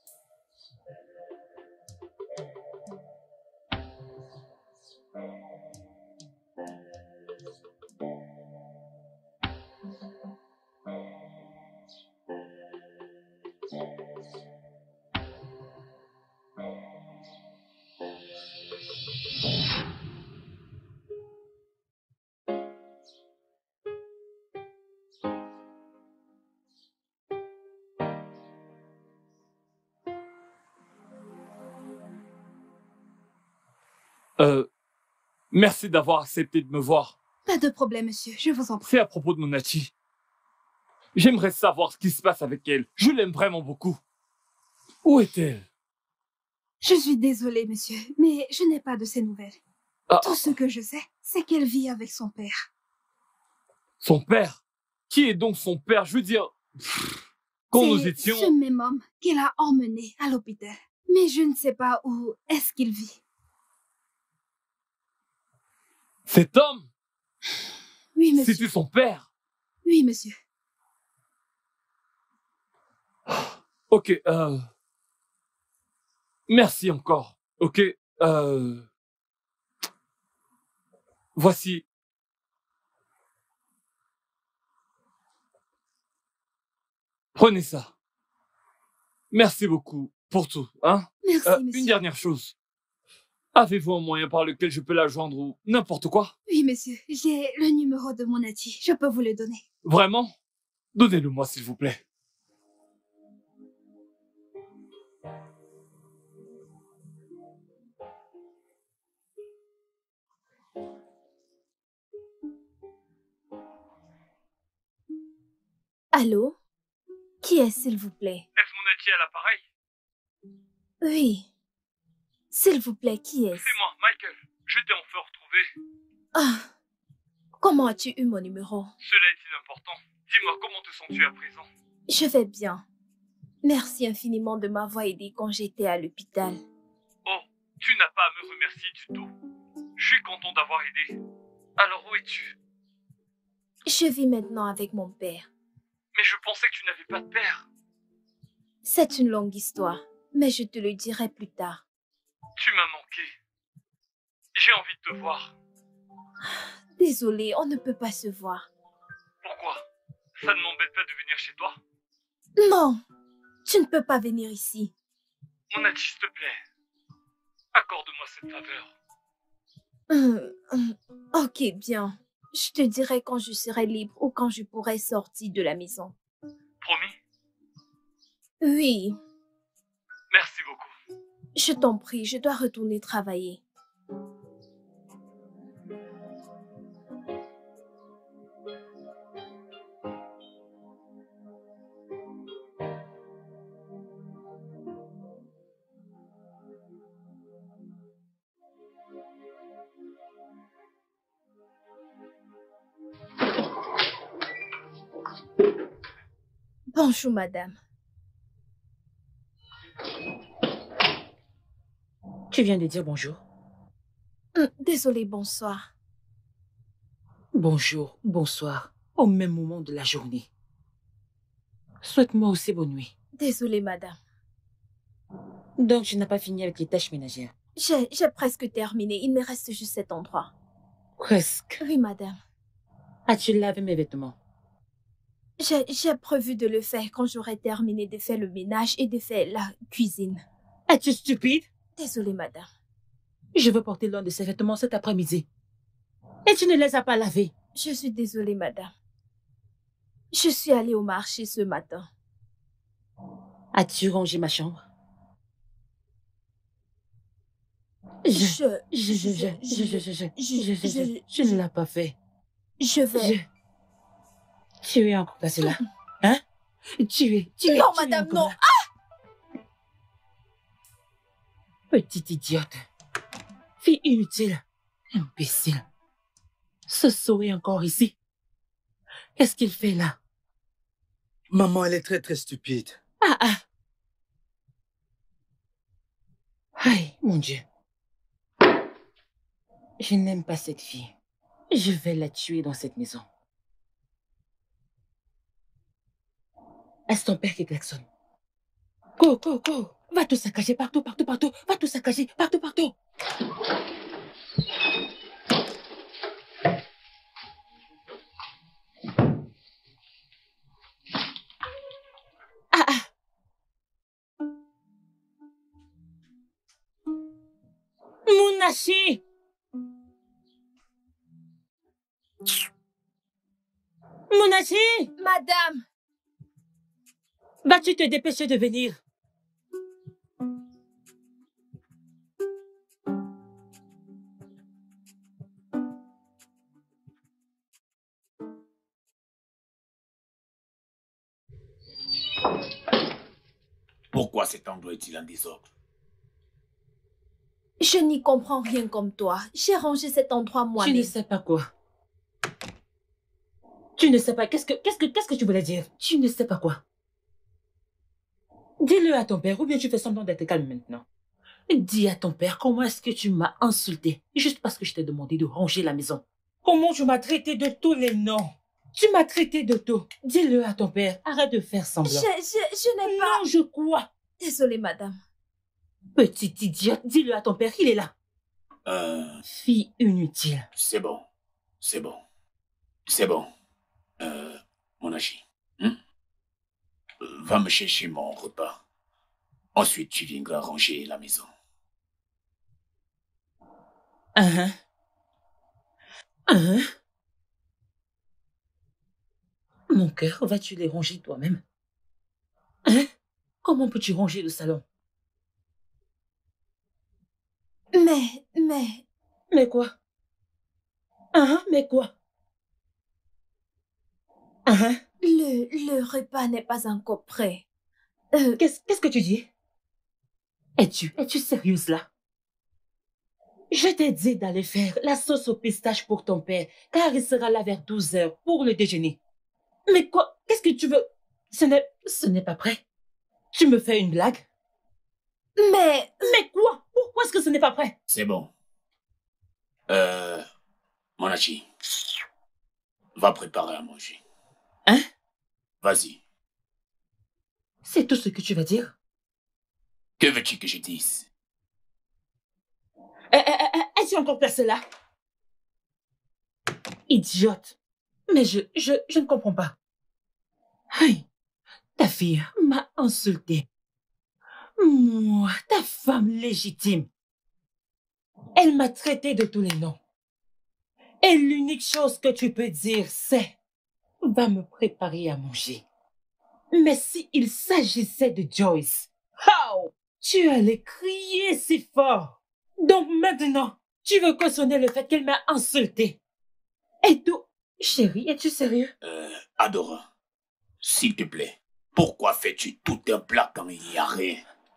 Euh, merci d'avoir accepté de me voir. Pas de problème, monsieur. Je vous en prie. C'est à propos de Monachi. J'aimerais savoir ce qui se passe avec elle. Je l'aime vraiment beaucoup. Où est-elle? Je suis désolée, monsieur, mais je n'ai pas de ces nouvelles. Ah, Tout ce que je sais, c'est qu'elle vit avec son père. son père? Qui est donc son père? Je veux dire, pff, quand nous C'est étions... ce même homme qu'elle a emmené à l'hôpital. mais je ne sais pas où est-ce qu'il vit. Cet homme? Oui, monsieur. C'était son père? Oui, monsieur. Ok, euh... merci encore. Ok, euh... voici. Prenez ça. Merci beaucoup pour tout, hein? Merci, Euh, monsieur. Une dernière chose. Avez-vous un moyen par lequel je peux la joindre ou n'importe quoi? Oui, monsieur. J'ai le numéro de mon Nati. Je peux vous le donner. Vraiment? Donnez-le-moi, s'il vous plaît. Allô? Qui est, s'il vous plaît? Est-ce mon Nati à l'appareil? Oui. S'il vous plaît, qui est? C'est moi, Michael. Je t'ai enfin retrouvé. Ah. Comment as-tu eu mon numéro? Cela est important. Dis-moi, comment te sens-tu à présent? Je vais bien. Merci infiniment de m'avoir aidé quand j'étais à l'hôpital. Oh, tu n'as pas à me remercier du tout. Je suis content d'avoir aidé. Alors où es-tu? Je vis maintenant avec mon père. Mais je pensais que tu n'avais pas de père. C'est une longue histoire, mais je te le dirai plus tard. Tu m'as manqué. J'ai envie de te voir. Désolée, on ne peut pas se voir. Pourquoi? Ça ne m'embête pas de venir chez toi? Non, tu ne peux pas venir ici. Mon Nati, s'il te plaît. Accorde-moi cette faveur. Hum, hum, ok, bien. Je te dirai quand je serai libre ou quand je pourrai sortir de la maison. Promis? Oui. Merci beaucoup. Je t'en prie, je dois retourner travailler. Bonjour, madame. Tu viens de dire bonjour. Hum, Désolée, bonsoir. Bonjour, bonsoir, au même moment de la journée. Souhaite-moi aussi bonne nuit. Désolée, madame. Donc, tu n'as pas fini avec les tâches ménagères? J'ai j'ai presque terminé. Il me reste juste cet endroit. Presque. Oui, madame. As-tu lavé mes vêtements? J'ai j'ai prévu de le faire quand j'aurai terminé de faire le ménage et de faire la cuisine. Es-tu stupide? Désolée, madame. Je veux porter l'un de ces vêtements cet après-midi. Et tu ne les as pas lavés? Je suis désolée, madame. Je suis allée au marché ce matin. As-tu rangé ma chambre? Je... Je... Je... Je... Je... Je... Je... Je... Je... Je... Je... Je ne l'ai pas fait. Je vais... Je... Tu es encore placé là? Hein? Tu es... Tu es... Non, tu es madame, encore non. là. Ah! Petite idiote. Fille inutile. Imbécile. Ce saut est encore ici. Qu'est-ce qu'il fait là? Maman, elle est très très stupide. Ah ah. Aïe, mon Dieu. Je n'aime pas cette fille. Je vais la tuer dans cette maison. Est-ce ton père qui klaxonne? Go, go, go. Va tout saccager partout, partout, partout. Va tout saccager partout, partout. Ah ah. Mounachi! Mounachi! Madame! Vas-tu te dépêcher de venir? Pourquoi cet endroit est-il en désordre? Je n'y comprends rien comme toi. J'ai rangé cet endroit moi-même. Tu ne sais pas quoi. Tu ne sais pas. Qu'est-ce que, qu'est-ce que, qu'est-ce que tu voulais dire? Tu ne sais pas quoi. Dis-le à ton père ou bien tu fais semblant d'être calme maintenant. Dis à ton père comment est-ce que tu m'as insulté juste parce que je t'ai demandé de ranger la maison. Comment tu m'as traité de tous les noms. Tu m'as traité de tout. Dis-le à ton père. Arrête de faire semblant. Je, je, je n'ai pas... Non, je crois. Désolée, madame. Petite idiote, dis-le à ton père, il est là. Euh, Fille inutile. C'est bon. C'est bon. C'est bon. Euh, mon agi. Hein? Va me chercher mon repas. Ensuite, tu viendras ranger la maison. Uh-huh. Uh-huh. Mon cœur, vas-tu les ranger toi-même? Hein? Comment peux-tu ranger le salon? Mais, mais... Mais quoi? Hein? Mais quoi? Hein? Le, le repas n'est pas encore prêt. Euh... Qu'est-ce, qu'est-ce que tu dis? Es-tu, es-tu sérieuse là? Je t'ai dit d'aller faire la sauce au pistache pour ton père, car il sera là vers douze heures pour le déjeuner. Mais quoi? Qu'est-ce que tu veux? Ce n'est, ce n'est pas prêt. Tu me fais une blague? Mais... Mais quoi? Pourquoi est-ce que ce n'est pas prêt? C'est bon. Euh... Mon agi, va préparer à manger. Hein? Vas-y. C'est tout ce que tu vas dire? Que veux-tu que je dise? Eh, eh, eh, es-tu encore placé là? Idiote. Mais je, je, je ne comprends pas. Aïe, ta fille m'a insulté. Moi, ta femme légitime. Elle m'a traité de tous les noms. Et l'unique chose que tu peux dire, c'est « Va me préparer à manger ». Mais s'il s'agissait de Joyce, how? Tu allais crier si fort. Donc maintenant, tu veux cautionner le fait qu'elle m'a insulté. Et tout, chérie, es-tu sérieux? Euh, Adora, s'il te plaît, pourquoi fais-tu tout un plat quand il n'y a rien?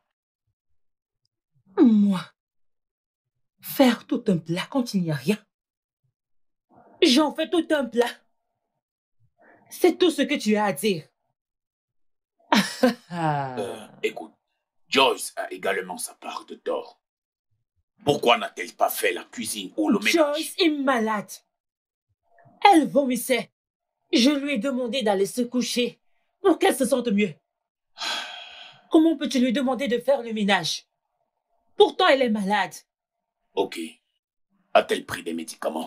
Moi, faire tout un plat quand il n'y a rien? J'en fais tout un plat. C'est tout ce que tu as à dire. euh, écoute, Joyce a également sa part de tort. Pourquoi n'a-t-elle pas fait la cuisine ou le ménage? Joyce est malade. Elle vomissait. Je lui ai demandé d'aller se coucher pour qu'elle se sente mieux. Comment peux-tu lui demander de faire le ménage? Pourtant, elle est malade. Ok. A-t-elle pris des médicaments?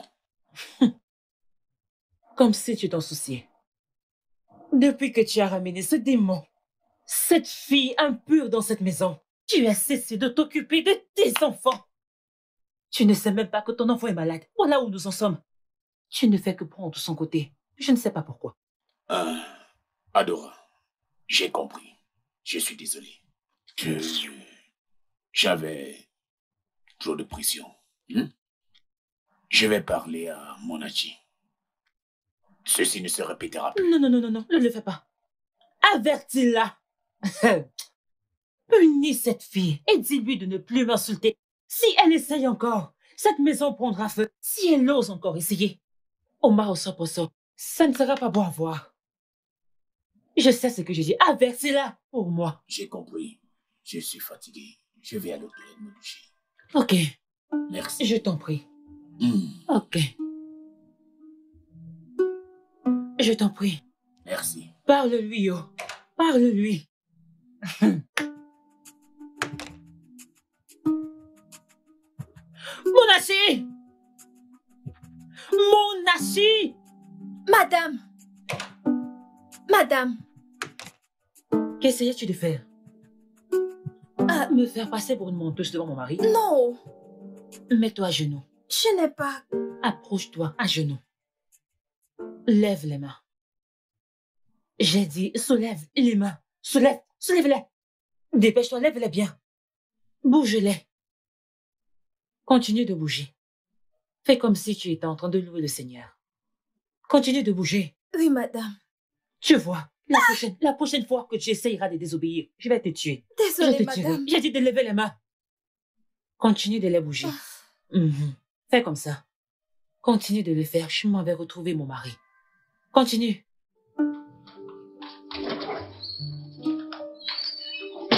Comme si tu t'en souciais. Depuis que tu as ramené ce démon, cette fille impure dans cette maison, tu as cessé de t'occuper de tes enfants. Tu ne sais même pas que ton enfant est malade. Voilà où nous en sommes. Tu ne fais que prendre son côté. Je ne sais pas pourquoi. Euh, Adora, j'ai compris. Je suis désolé. Que j'avais trop de pression. Hmm? Je vais parler à mon agi. Ceci ne se répétera plus. Non, non, non, non, non, ne le fais pas. Avertis-la. Punis cette fille et dis-lui de ne plus m'insulter. Si elle essaye encore, cette maison prendra feu. Si elle ose encore essayer, Omar au soposo, ça ne sera pas bon à voir. Je sais ce que je dis. Avertis-la pour moi. J'ai compris. Je suis fatigué. Je vais à l'hôtel me doucher. Ok. Merci. Je t'en prie. Mm. Ok. Je t'en prie. Merci. Parle-lui, yo. Parle-lui. Monachi! Monachi! Madame! Madame! Qu'essayais-tu de faire? Ah, me faire passer pour une menteuse devant mon mari? Non! Mets-toi à genoux. Je n'ai pas... Approche-toi à genoux. Lève les mains. J'ai dit, soulève les mains. Soulève, soulève-les. Dépêche-toi, lève-les bien. Bouge-les. Continue de bouger. Fais comme si tu étais en train de louer le Seigneur. Continue de bouger. Oui, madame. Tu vois, la prochaine, la prochaine fois que tu essayeras de désobéir, je vais te tuer. Désolée, je te madame. tuerai. J'ai dit de lever les mains. Continue de les bouger. Ah. Mm-hmm. Fais comme ça. Continue de le faire. Je m'en vais retrouver mon mari. Continue.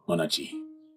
Monachi.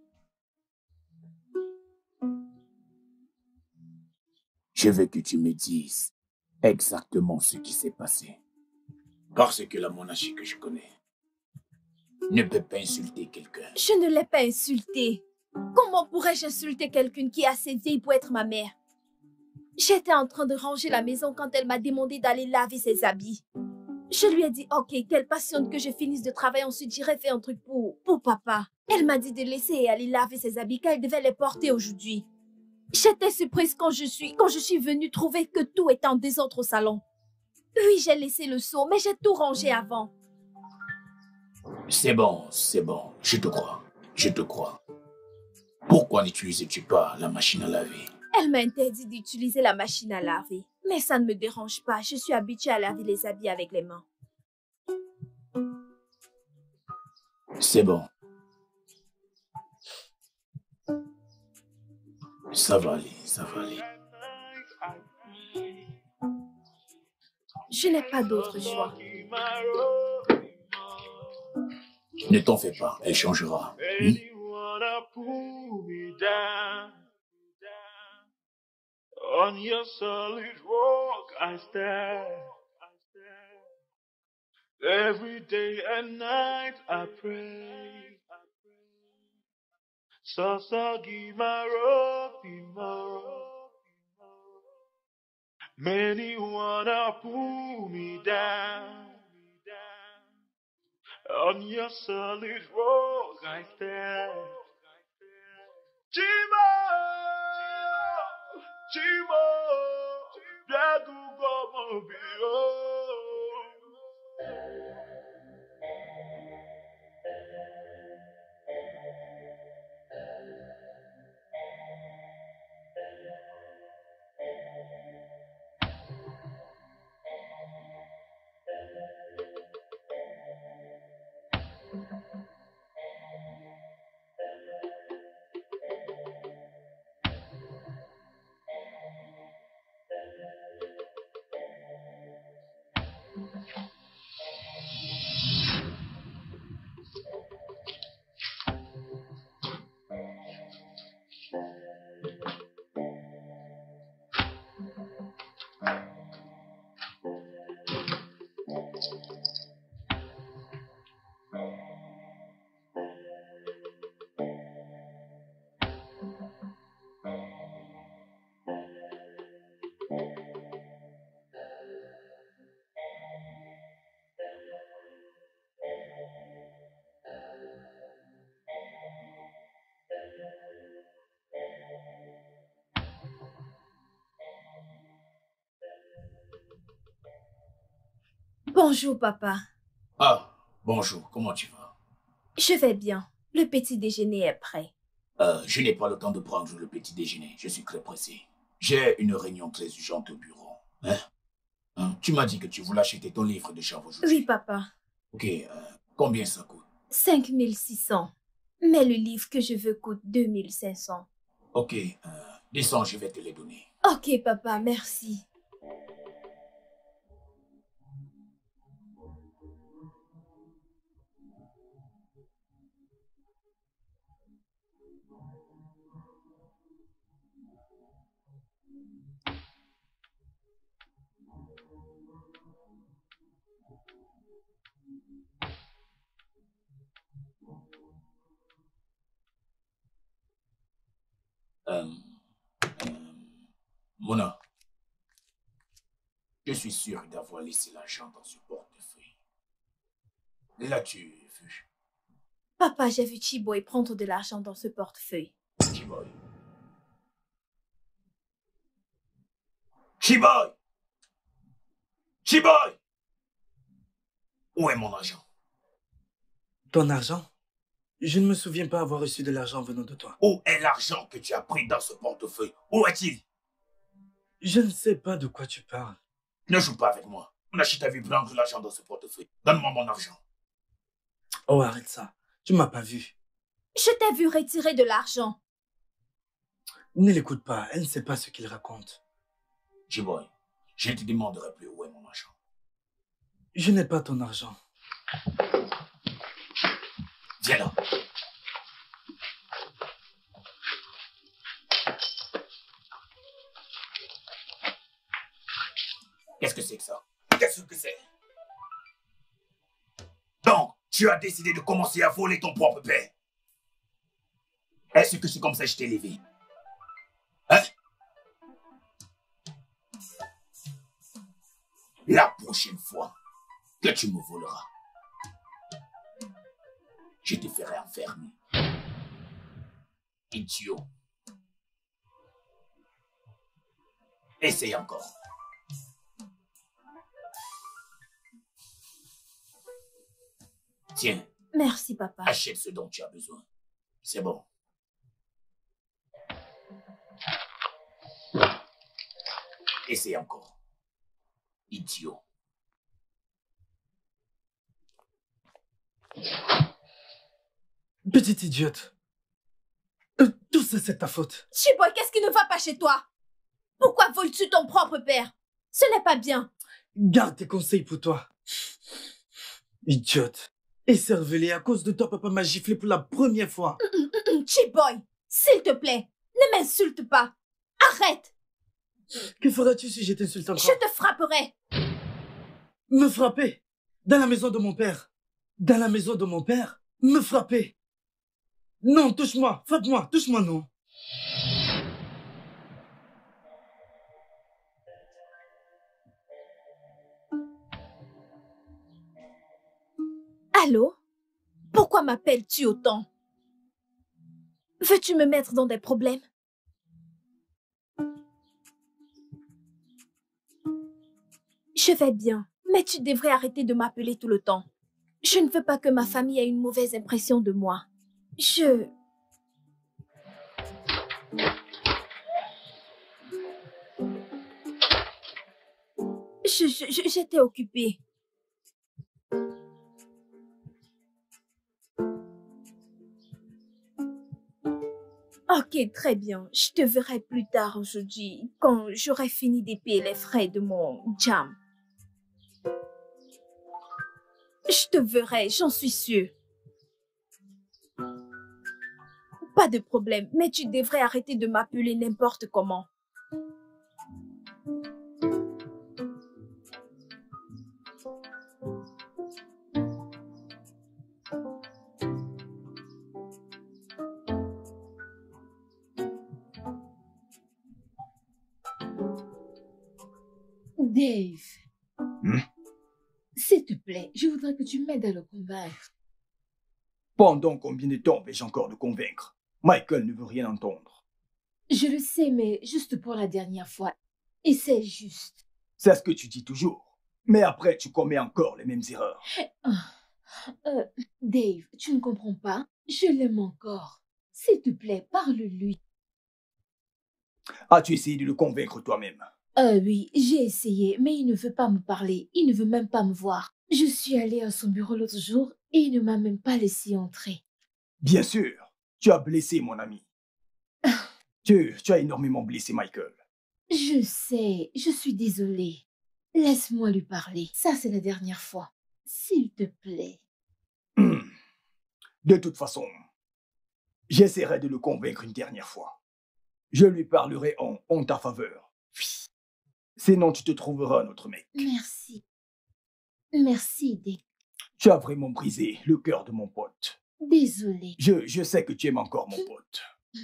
Je veux que tu me dises exactement ce qui s'est passé. Parce que la monarchie que je connais ne peut pas insulter quelqu'un. Je ne l'ai pas insultée. Comment pourrais-je insulter quelqu'un qui est assez vieille pour être ma mère? J'étais en train de ranger la maison quand elle m'a demandé d'aller laver ses habits. Je lui ai dit, ok, qu'elle patiente que je finisse de travailler, ensuite j'irai faire un truc pour, pour papa. Elle m'a dit de laisser aller laver ses habits car elle devait les porter aujourd'hui. J'étais surprise quand je suis, quand je suis venue trouver que tout était en désordre au salon. Oui, j'ai laissé le seau, mais j'ai tout rangé avant. C'est bon, c'est bon, je te crois, je te crois. Pourquoi n'utilises-tu pas la machine à laver? Elle m'a interdit d'utiliser la machine à laver. Mais ça ne me dérange pas, je suis habituée à laver les habits avec les mains. C'est bon. Ça va aller, ça va aller. Je n'ai pas d'autre choix. Ne t'en fais pas, elle changera. Hmm? On your solid rock I stand. Every day and night I pray. So so give my rope more. Many wanna pull me down. On your solid rock I stand. Chimo, Chimo, Dagu Gomo Bio. Bonjour, papa. Ah, bonjour, comment tu vas? Je vais bien. Le petit déjeuner est prêt. Euh, je n'ai pas le temps de prendre le petit déjeuner, je suis très pressé. J'ai une réunion très urgente au bureau. Hein? Hein? Tu m'as dit que tu voulais acheter ton livre de chant aujourd'hui. Oui, papa. Ok, euh, combien ça coûte? cinq mille six cents. Mais le livre que je veux coûte deux mille cinq cents. Ok, euh, descends, je vais te les donner. Ok, papa, merci. Euh, euh, Mona, je suis sûr d'avoir laissé l'argent dans ce portefeuille. L'as-tu vu? Papa, j'ai vu Chiboy prendre de l'argent dans ce portefeuille. Chiboy. Chiboy! Chiboy! Où est mon argent? Ton argent? Je ne me souviens pas avoir reçu de l'argent venant de toi. Où est l'argent que tu as pris dans ce portefeuille? Où est-il? Je ne sais pas de quoi tu parles. Ne joue pas avec moi. Monachi t'a vu prendre l'argent dans ce portefeuille. Donne-moi mon argent. Oh, arrête ça. Tu m'as pas vu. Je t'ai vu retirer de l'argent. Ne l'écoute pas. Elle ne sait pas ce qu'il raconte. Chiboy, je ne te demanderai plus où est mon argent. Je n'ai pas ton argent. Viens là. Qu'est-ce que c'est que ça? Qu'est-ce que c'est? Donc, tu as décidé de commencer à voler ton propre père. Est-ce que c'est comme ça que je t'ai élevé? Hein? La prochaine fois que tu me voleras, je te ferai enfermer. Idiot. Essaye encore. Tiens. Merci, papa. Achète ce dont tu as besoin. C'est bon. Essaye encore. Idiot. Petite idiote. Euh, tout ça, c'est ta faute. Chiboy, qu'est-ce qui ne va pas chez toi? Pourquoi voles-tu ton propre père? Ce n'est pas bien. Garde tes conseils pour toi. Idiote. Et cervelée, à cause de toi, papa m'a giflé pour la première fois. Chiboy, s'il te plaît, ne m'insulte pas. Arrête. Que feras-tu si je t'insulte encore? Je te frapperai. Me frapper? Dans la maison de mon père? Dans la maison de mon père? Me frapper? Non, touche-moi, frappe-moi, touche-moi, non. Allô? Pourquoi m'appelles-tu autant? Veux-tu me mettre dans des problèmes? Je vais bien, mais tu devrais arrêter de m'appeler tout le temps. Je ne veux pas que ma famille ait une mauvaise impression de moi. Je... Je, je, je- j'étais occupée. Ok, très bien. Je te verrai plus tard aujourd'hui, quand j'aurai fini de payer les frais de mon jam. Je te verrai, j'en suis sûre. Pas de problème, mais tu devrais arrêter de m'appeler n'importe comment. Dave, Hmm? s'il te plaît, je voudrais que tu m'aides à le convaincre. Pendant combien de temps vais-je encore le convaincre? Michael ne veut rien entendre. Je le sais, mais juste pour la dernière fois. Et c'est juste. C'est ce que tu dis toujours. Mais après, tu commets encore les mêmes erreurs. Ah, euh, Dave, tu ne comprends pas? Je l'aime encore. S'il te plaît, parle-lui. As-tu essayé de le convaincre toi-même? Euh, oui, j'ai essayé, mais il ne veut pas me parler. Il ne veut même pas me voir. Je suis allée à son bureau l'autre jour et il ne m'a même pas laissé entrer. Bien sûr, tu as blessé mon ami. tu, tu as énormément blessé Michael. Je sais, je suis désolée. Laisse-moi lui parler. Ça, c'est la dernière fois. S'il te plaît. Hmm. De toute façon, j'essaierai de le convaincre une dernière fois. Je lui parlerai en, en ta faveur. Sinon, tu te trouveras un autre mec. Merci. Merci, Dave. Tu as vraiment brisé le cœur de mon pote. Désolée. Je, je sais que tu aimes encore mon pote.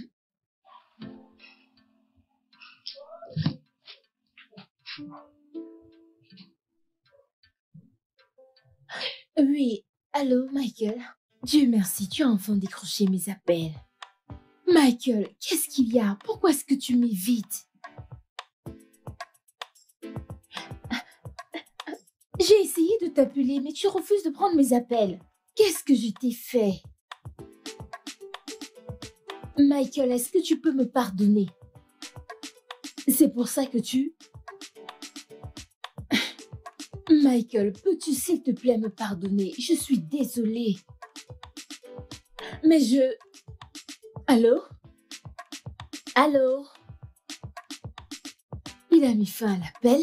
Oui, allô, Michael? Dieu merci, tu as enfin décroché mes appels. Michael, qu'est-ce qu'il y a? Pourquoi est-ce que tu m'évites? J'ai essayé de t'appeler, mais tu refuses de prendre mes appels. Qu'est-ce que je t'ai fait? Michael, est-ce que tu peux me pardonner? C'est pour ça que tu... Michael, peux-tu s'il te plaît me pardonner? Je suis désolée. Mais je... Allô? Allô? Il a mis fin à l'appel.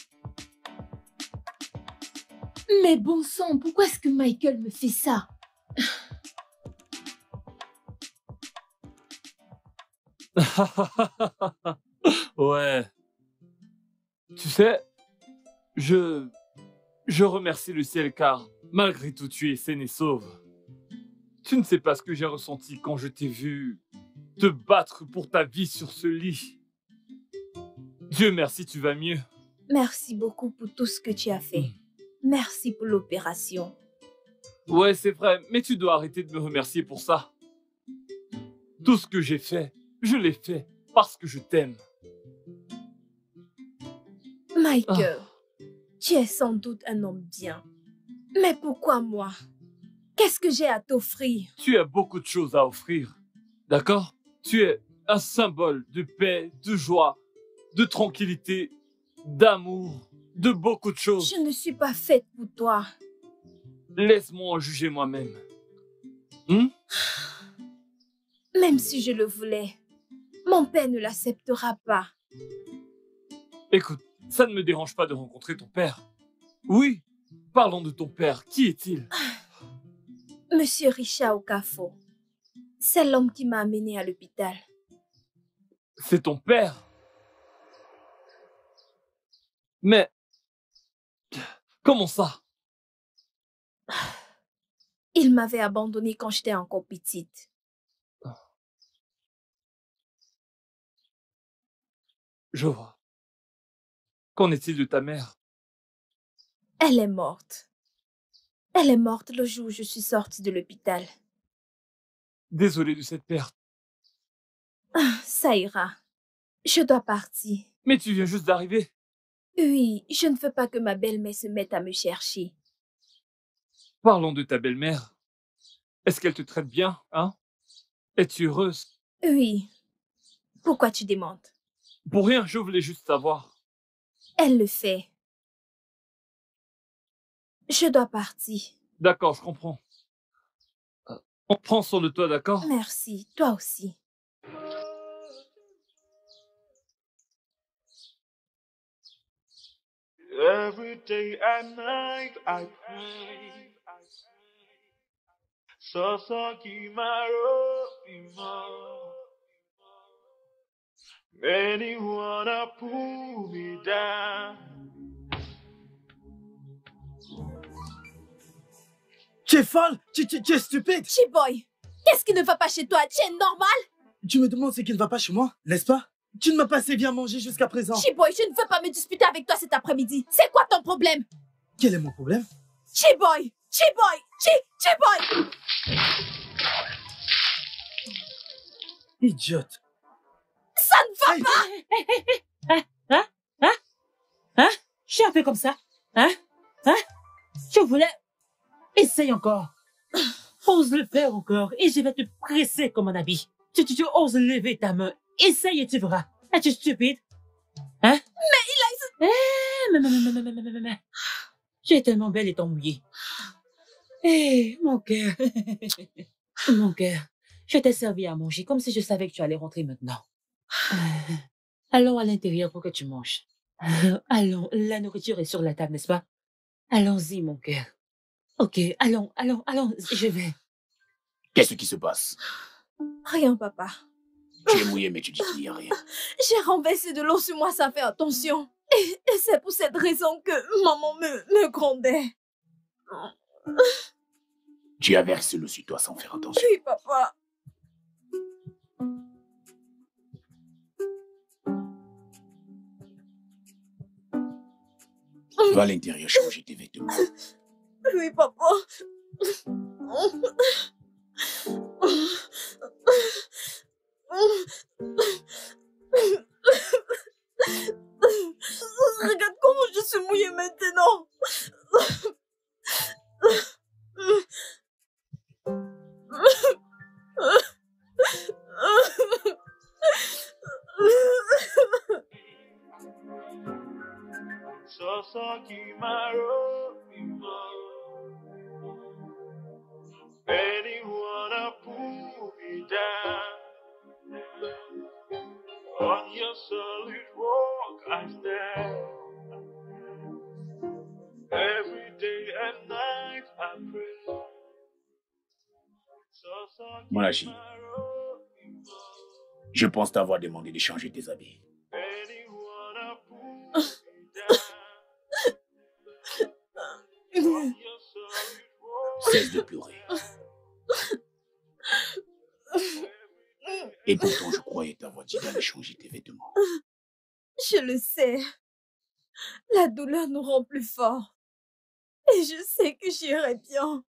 Mais bon sang, pourquoi est-ce que Michael me fait ça? Ouais. Tu sais, Je... Je remercie le ciel car, malgré tout, tu es saine et sauve. Tu ne sais pas ce que j'ai ressenti quand je t'ai vu te battre pour ta vie sur ce lit. Dieu merci, tu vas mieux. Merci beaucoup pour tout ce que tu as fait. Merci pour l'opération. Ouais, c'est vrai, mais tu dois arrêter de me remercier pour ça. Tout ce que j'ai fait, je l'ai fait parce que je t'aime. Michael, oh. Tu es sans doute un homme bien. Mais pourquoi moi? Qu'est-ce que j'ai à t'offrir? Tu as beaucoup de choses à offrir, d'accord? Tu es un symbole de paix, de joie, de tranquillité, d'amour, de beaucoup de choses. Je ne suis pas faite pour toi. Laisse-moi en juger moi-même. Hmm? Même si je le voulais, mon père ne l'acceptera pas. Écoute, ça ne me dérange pas de rencontrer ton père. Oui, parlons de ton père. Qui est-il? Monsieur Richard Okafor. C'est l'homme qui m'a amené à l'hôpital. C'est ton père? Mais... comment ça? Il m'avait abandonné quand j'étais encore petite. Je vois. Qu'en est-il de ta mère? Elle est morte. Elle est morte le jour où je suis sortie de l'hôpital. Désolé de cette perte. Ah, ça ira. Je dois partir. Mais tu viens juste d'arriver. Oui, je ne veux pas que ma belle-mère se mette à me chercher. Parlons de ta belle-mère. Est-ce qu'elle te traite bien, hein? Es-tu heureuse? Oui. Pourquoi tu demandes? Pour rien, je voulais juste savoir. Elle le fait. Je dois partir. D'accord, je comprends. On prend soin de toi, d'accord? Merci, toi aussi. Every day and night I pray. Soso kimaro bimo. Many wanna pull me down. Tu es folle? Tu, tu, tu es stupide? Chiboy, qu'est-ce qui ne va pas chez toi? Tu es normal? Tu me demandes ce qui ne va pas chez moi, n'est-ce pas? Tu ne m'as pas assez bien mangé jusqu'à présent. Chiboy, je ne veux pas me disputer avec toi cet après-midi. C'est quoi ton problème? Quel est mon problème? Chiboy! Chiboy! Chi! Chiboy! Idiote. Ça ne va pas! Hein? Hein? Hein? Hein? J'ai fait comme ça? Hein? Hein? Je voulais... Essaye encore. Ose le faire encore et je vais te presser comme un habit. Tu, tu, tu oses lever ta main. Essaye et tu verras. Es-tu stupide? Hein? Mais il a... Eh, mais, mais, mais, mais, mais, mais, mais, mais. Tu es tellement belle et tant mouillée. Eh, mon cœur. Mon cœur. Je t'ai servi à manger comme si je savais que tu allais rentrer maintenant. Allons à l'intérieur pour que tu manges. Allons, la nourriture est sur la table, n'est-ce pas? Allons-y, mon cœur. Ok, allons, allons, allons, je vais. Qu'est-ce qui se passe? Rien, papa. Tu es mouillé, mais tu dis qu'il n'y a rien. J'ai renversé de l'eau sur moi sans faire attention. Et, et c'est pour cette raison que maman me, me grondait. Tu as versé l'eau sur toi sans faire attention. Oui, papa. Va à l'intérieur changer tes vêtements. Oui, papa. Regarde comment je suis mouillée maintenant. Soso kimaro bimo. Many wanna pull me down. On your solid rock I stand. Every day and night I pray. Soso Mon Hachi, kimaro bimo. je pense t'avoir demandé de changer tes habits. Many wanna pull me down. Cesse de pleurer. Et pourtant, je croyais t'avoir dit d'aller changer tes vêtements. Je le sais. La douleur nous rend plus forts. Et je sais que j'irai bien.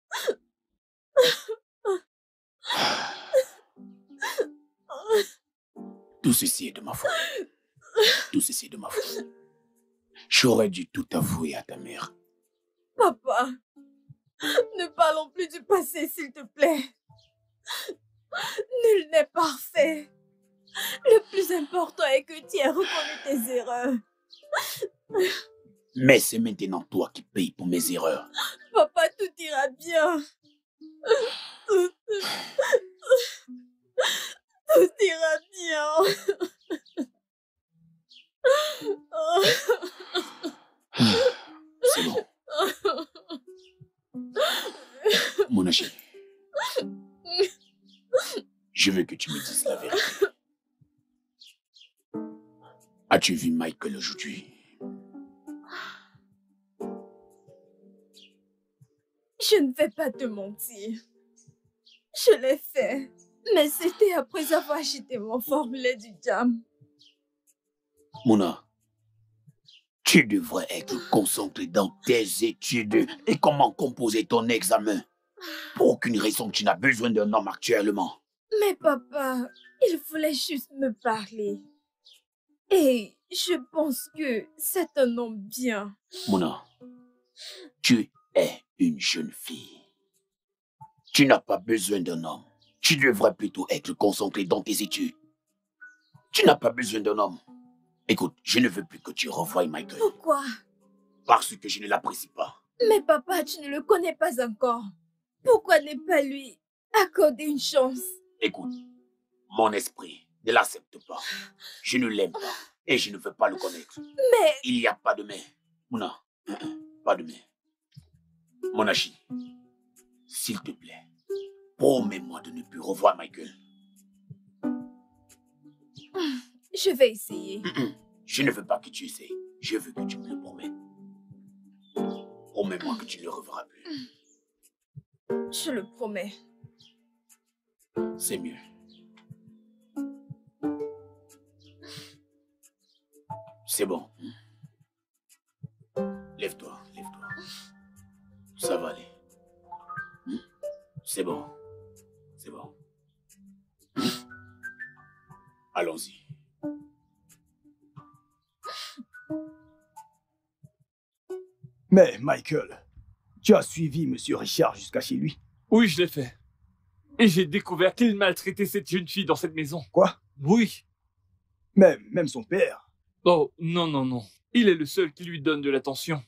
Tout ceci est de ma faute. Tout ceci est de ma faute. J'aurais dû tout avouer à ta mère. Papa, ne parlons plus du passé, s'il te plaît. Nul n'est parfait. Le plus important est que tu aies reconnu tes erreurs. Mais c'est maintenant toi qui payes pour mes erreurs. Papa, tout ira bien. Tout, tout ira bien. C'est bon. Mon chérie, je veux que tu me dises la vérité. As-tu vu Michael aujourd'hui? Je ne vais pas te mentir. Je l'ai fait. Mais c'était après avoir acheté mon formulaire du jam. Mona, tu devrais être concentré dans tes études et comment composer ton examen. Pour aucune raison, tu n'as besoin d'un homme actuellement. Mais papa, il voulait juste me parler. Et je pense que c'est un homme bien. Mona, tu es une jeune fille. Tu n'as pas besoin d'un homme. Tu devrais plutôt être concentré dans tes études. Tu n'as pas besoin d'un homme. Écoute, je ne veux plus que tu revoies Michael. Pourquoi? Parce que je ne l'apprécie pas. Mais papa, tu ne le connais pas encore. Pourquoi ne pas lui accorder une chance? Écoute, mon esprit ne l'accepte pas. Je ne l'aime pas et je ne veux pas le connaître. Mais... Il n'y a pas de mais. Mouna, pas de mais. Mon Achi, s'il te plaît, promets-moi de ne plus revoir Michael. Je vais essayer. Je ne veux pas que tu essayes. Je veux que tu me le promettes. Promets-moi que tu ne le reverras plus. Je le promets. C'est mieux. C'est bon. Lève-toi, lève-toi. Ça va aller. C'est bon. C'est bon. Allons-y. Mais, Michael, tu as suivi M. Richard jusqu'à chez lui? Oui, je l'ai fait. Et j'ai découvert qu'il maltraitait cette jeune fille dans cette maison. Quoi? Oui. Mais même son père? Oh, non, non, non. Il est le seul qui lui donne de l'attention.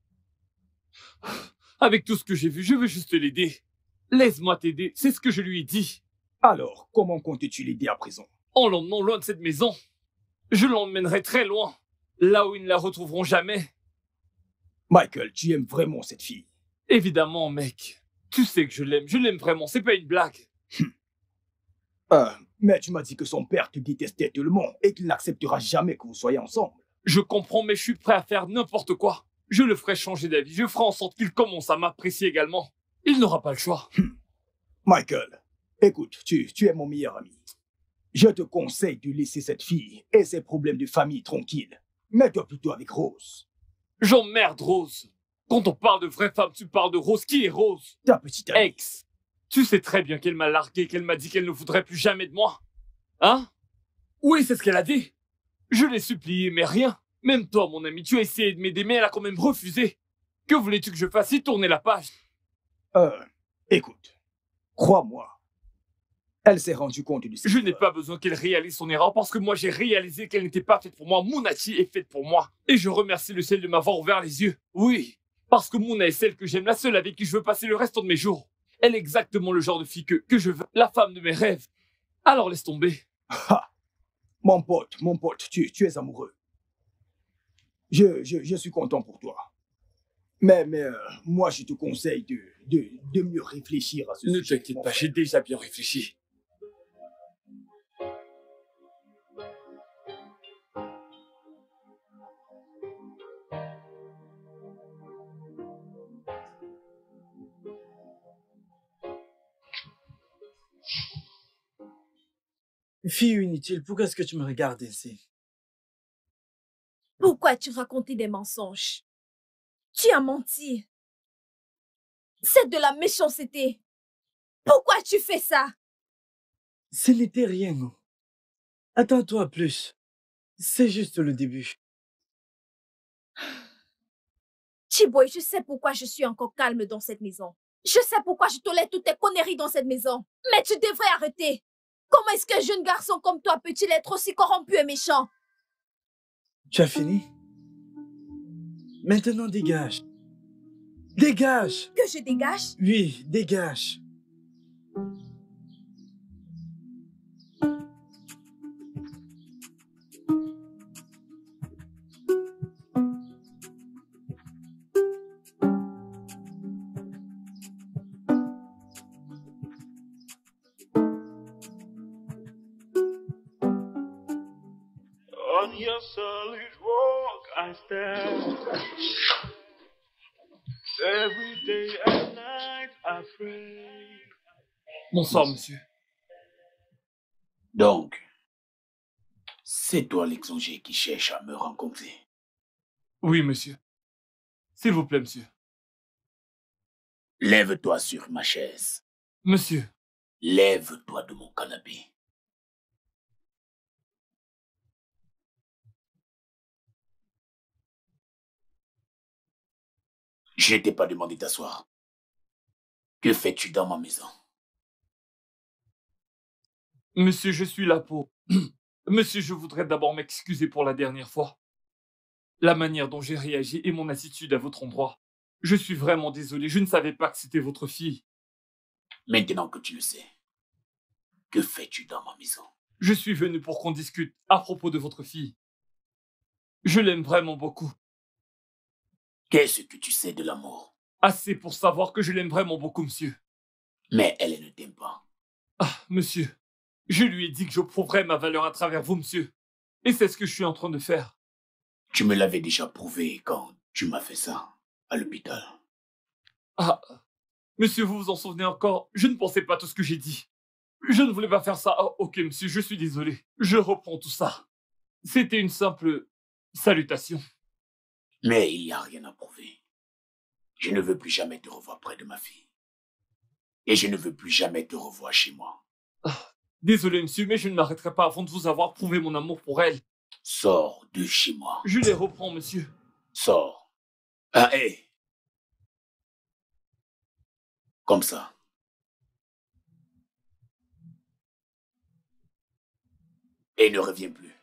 Avec tout ce que j'ai vu, je veux juste l'aider. Laisse-moi t'aider, c'est ce que je lui ai dit. Alors, comment comptes-tu l'aider à présent? En l'emmenant loin de cette maison. Je l'emmènerai très loin, là où ils ne la retrouveront jamais. Michael, tu aimes vraiment cette fille? Évidemment, mec. Tu sais que je l'aime, je l'aime vraiment, c'est pas une blague. Euh, mais tu m'as dit que son père te détestait tellement et qu'il n'acceptera jamais que vous soyez ensemble. Je comprends, mais je suis prêt à faire n'importe quoi. Je le ferai changer d'avis, je ferai en sorte qu'il commence à m'apprécier également. Il n'aura pas le choix. Michael, écoute, tu, tu es mon meilleur ami. Je te conseille de laisser cette fille et ses problèmes de famille tranquilles. Mets-toi plutôt avec Rose. J'emmerde Rose. Quand on parle de vraie femme, tu parles de Rose. Qui est Rose? Ta petite amie. Ex. Tu sais très bien qu'elle m'a largué, qu'elle m'a dit qu'elle ne voudrait plus jamais de moi. Hein? Oui, c'est ce qu'elle a dit. Je l'ai supplié, mais rien. Même toi, mon ami, tu as essayé de m'aider, mais elle a quand même refusé. Que voulais-tu que je fasse? Y tourner la page? Euh, écoute, crois-moi. Elle s'est rendue compte de ça. Je n'ai pas besoin qu'elle réalise son erreur parce que moi j'ai réalisé qu'elle n'était pas faite pour moi. Mounati est faite pour moi. Et je remercie le ciel de m'avoir ouvert les yeux. Oui, parce que Mouna est celle que j'aime, la seule avec qui je veux passer le restant de mes jours. Elle est exactement le genre de fille que, que je veux, la femme de mes rêves. Alors laisse tomber. Ha! Mon pote, mon pote, tu, tu es amoureux. Je, je, je suis content pour toi. Mais, mais euh, moi, je te conseille de, de, de mieux réfléchir à ce Ne sujet. t'inquiète pas, j'ai déjà bien réfléchi. Fille inutile, pourquoi est-ce que tu me regardes ainsi? Pourquoi tu racontais des mensonges? Tu as menti. C'est de la méchanceté. Pourquoi tu fais ça? Ce n'était rien, non. Attends-toi plus. C'est juste le début. Chiboy, je sais pourquoi je suis encore calme dans cette maison. Je sais pourquoi je tolère toutes tes conneries dans cette maison. Mais tu devrais arrêter. Comment est-ce qu'un jeune garçon comme toi peut-il être aussi corrompu et méchant? Tu as fini? Maintenant, dégage. Dégage! Que je dégage? Oui, dégage. On your solid rock I stand. Every day and night I pray. Bonsoir, monsieur. Donc, c'est toi l'exongé qui cherche à me rencontrer. Oui, monsieur. S'il vous plaît, monsieur. Lève-toi sur ma chaise. Monsieur. Lève-toi de mon canapé. Je ne t'ai pas demandé d'asseoir. Que fais-tu dans ma maison? Monsieur, je suis là pour... Monsieur, je voudrais d'abord m'excuser pour la dernière fois. La manière dont j'ai réagi et mon attitude à votre endroit. Je suis vraiment désolé, je ne savais pas que c'était votre fille. Maintenant que tu le sais, que fais-tu dans ma maison? Je suis venu pour qu'on discute à propos de votre fille. Je l'aime vraiment beaucoup. Qu'est-ce que tu sais de l'amour? Assez pour savoir que je l'aime vraiment beaucoup, monsieur. Mais elle ne t'aime pas. Ah, monsieur, je lui ai dit que je prouverais ma valeur à travers vous, monsieur. Et c'est ce que je suis en train de faire. Tu me l'avais déjà prouvé quand tu m'as fait ça, à l'hôpital. Ah, monsieur, vous vous en souvenez encore? Je ne pensais pas tout ce que j'ai dit. Je ne voulais pas faire ça. Oh, ok, monsieur, je suis désolé. Je reprends tout ça. C'était une simple salutation. Mais il n'y a rien à prouver. Je ne veux plus jamais te revoir près de ma fille. Et je ne veux plus jamais te revoir chez moi. Ah, désolé, monsieur, mais je ne m'arrêterai pas avant de vous avoir prouvé mon amour pour elle. Sors de chez moi. Je les reprends, monsieur. Sors. Ah, hé. Comme ça. Et ne reviens plus.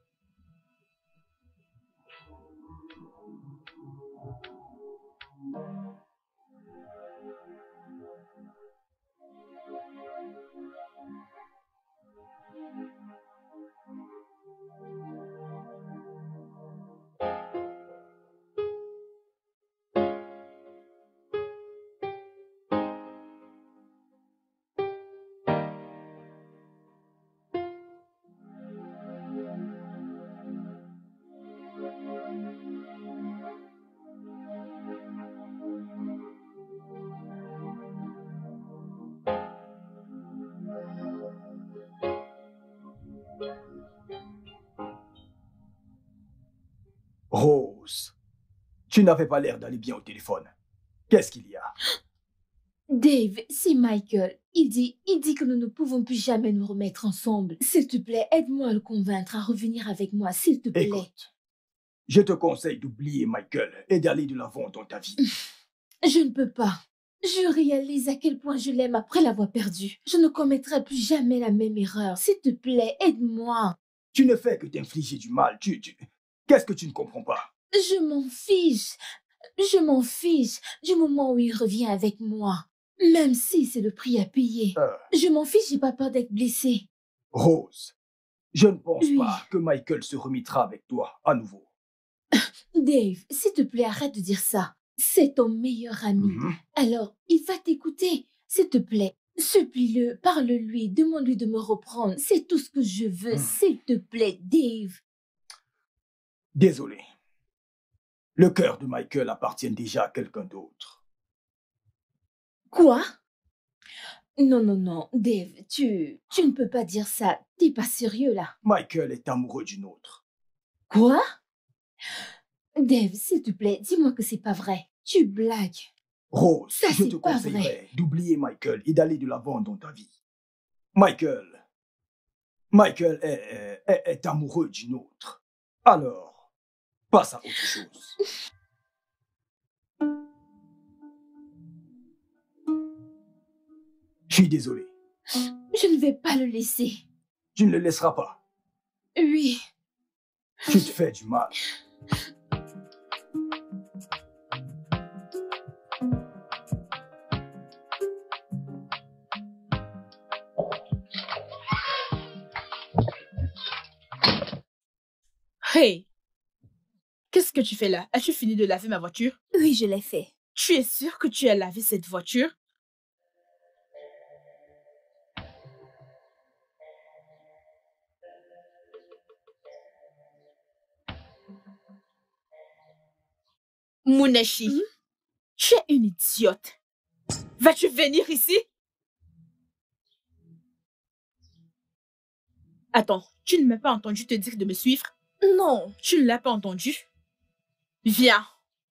Rose, tu n'avais pas l'air d'aller bien au téléphone. Qu'est-ce qu'il y a? Dave, c'est Michael. Il dit, il dit que nous ne pouvons plus jamais nous remettre ensemble. S'il te plaît, aide-moi à le convaincre à revenir avec moi, s'il te plaît. Écoute, je te conseille d'oublier Michael et d'aller de l'avant dans ta vie. Je ne peux pas. Je réalise à quel point je l'aime après l'avoir perdu. Je ne commettrai plus jamais la même erreur. S'il te plaît, aide-moi. Tu ne fais que t'infliger du mal. Tu, tu... Qu'est-ce que tu ne comprends pas? Je m'en fiche. Je m'en fiche du moment où il revient avec moi. Même si c'est le prix à payer. Euh... Je m'en fiche, j'ai pas peur d'être blessée. Rose, je ne pense Oui. pas que Michael se remettra avec toi à nouveau. Dave, s'il te plaît, arrête de dire ça. C'est ton meilleur ami. Mm-hmm. Alors, il va t'écouter. S'il te plaît, supplie-le, parle-lui, demande-lui de me reprendre. C'est tout ce que je veux. Mm. S'il te plaît, Dave. Désolé. Le cœur de Michael appartient déjà à quelqu'un d'autre. Quoi? Non, non, non, Dave, tu, tu ne peux pas dire ça. T'es pas sérieux, là. Michael est amoureux d'une autre. Quoi? Dave, s'il te plaît, dis-moi que c'est pas vrai. Tu blagues. Rose, Ça, je c'est te pas conseillerais d'oublier Michael et d'aller de l'avant dans ta vie. Michael, Michael est, est, est amoureux d'une autre. Alors, passe à autre chose. Je suis désolé. Je ne vais pas le laisser. Tu ne le laisseras pas. Oui. Tu te fais du mal. Hey! Qu'est-ce que tu fais là? As-tu fini de laver ma voiture? Oui, je l'ai fait. Tu es sûre que tu as lavé cette voiture? Muneshi, mmh? Tu es une idiote. Vas-tu venir ici? Attends, tu ne m'as pas entendu te dire de me suivre? Non. Tu ne l'as pas entendu? Viens.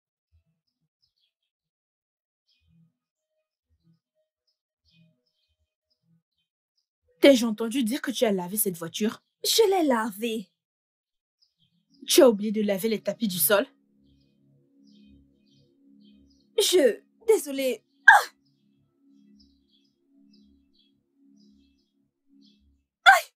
T'ai-je entendu dire que tu as lavé cette voiture? Je l'ai lavée. Tu as oublié de laver les tapis du sol? Je... Désolée. Ah! Aïe!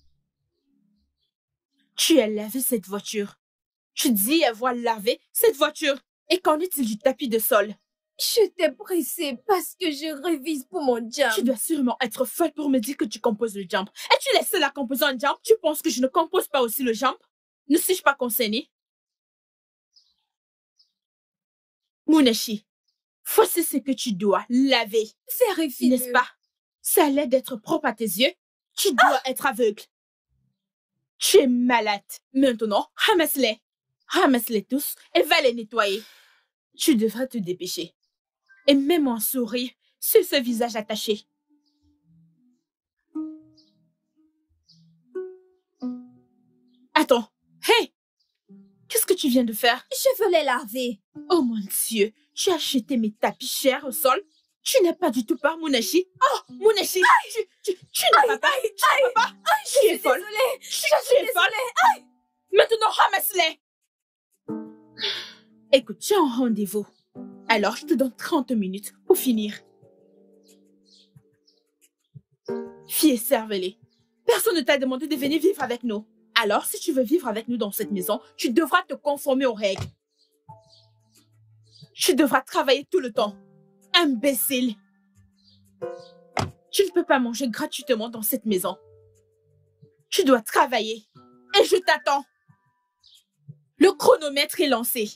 Tu as lavé cette voiture. Tu dis avoir lavé cette voiture. Et qu'en est-il du tapis de sol? J'étais pressée parce que je révise pour mon jump. Tu dois sûrement être folle pour me dire que tu composes le jump. Es-tu la seule à composer un jump? Tu penses que je ne compose pas aussi le jump? Ne suis-je pas concernée? Muneshi, voici ce que tu dois laver. Vérifie. N'est-ce pas? Ça a l'air d'être propre à tes yeux. Tu dois ah! être aveugle. Tu es malade. Maintenant, ramasse-les. Ramasse-les tous et va les nettoyer. Tu devrais te dépêcher. Et même un sourire sur ce visage attaché. Attends. Hé! Qu'est-ce que tu viens de faire? Je veux les laver. Oh mon Dieu! Tu as jeté mes tapis chers au sol? Tu n'as pas du tout peur, Muneshi? Oh, Muneshi! Tu, tu, tu n'as pas peur? Tu n'as pas peur? Tu es folle! Désolée! Tu, tu es folle! Aïe! Maintenant, ramasse-les! Écoute, tu as un rendez-vous. Alors, je te donne trente minutes pour finir. Fille, serve-les. Personne ne t'a demandé de venir vivre avec nous. Alors, si tu veux vivre avec nous dans cette maison, tu devras te conformer aux règles. Tu devras travailler tout le temps. Imbécile. Tu ne peux pas manger gratuitement dans cette maison. Tu dois travailler. Et je t'attends. Le chronomètre est lancé.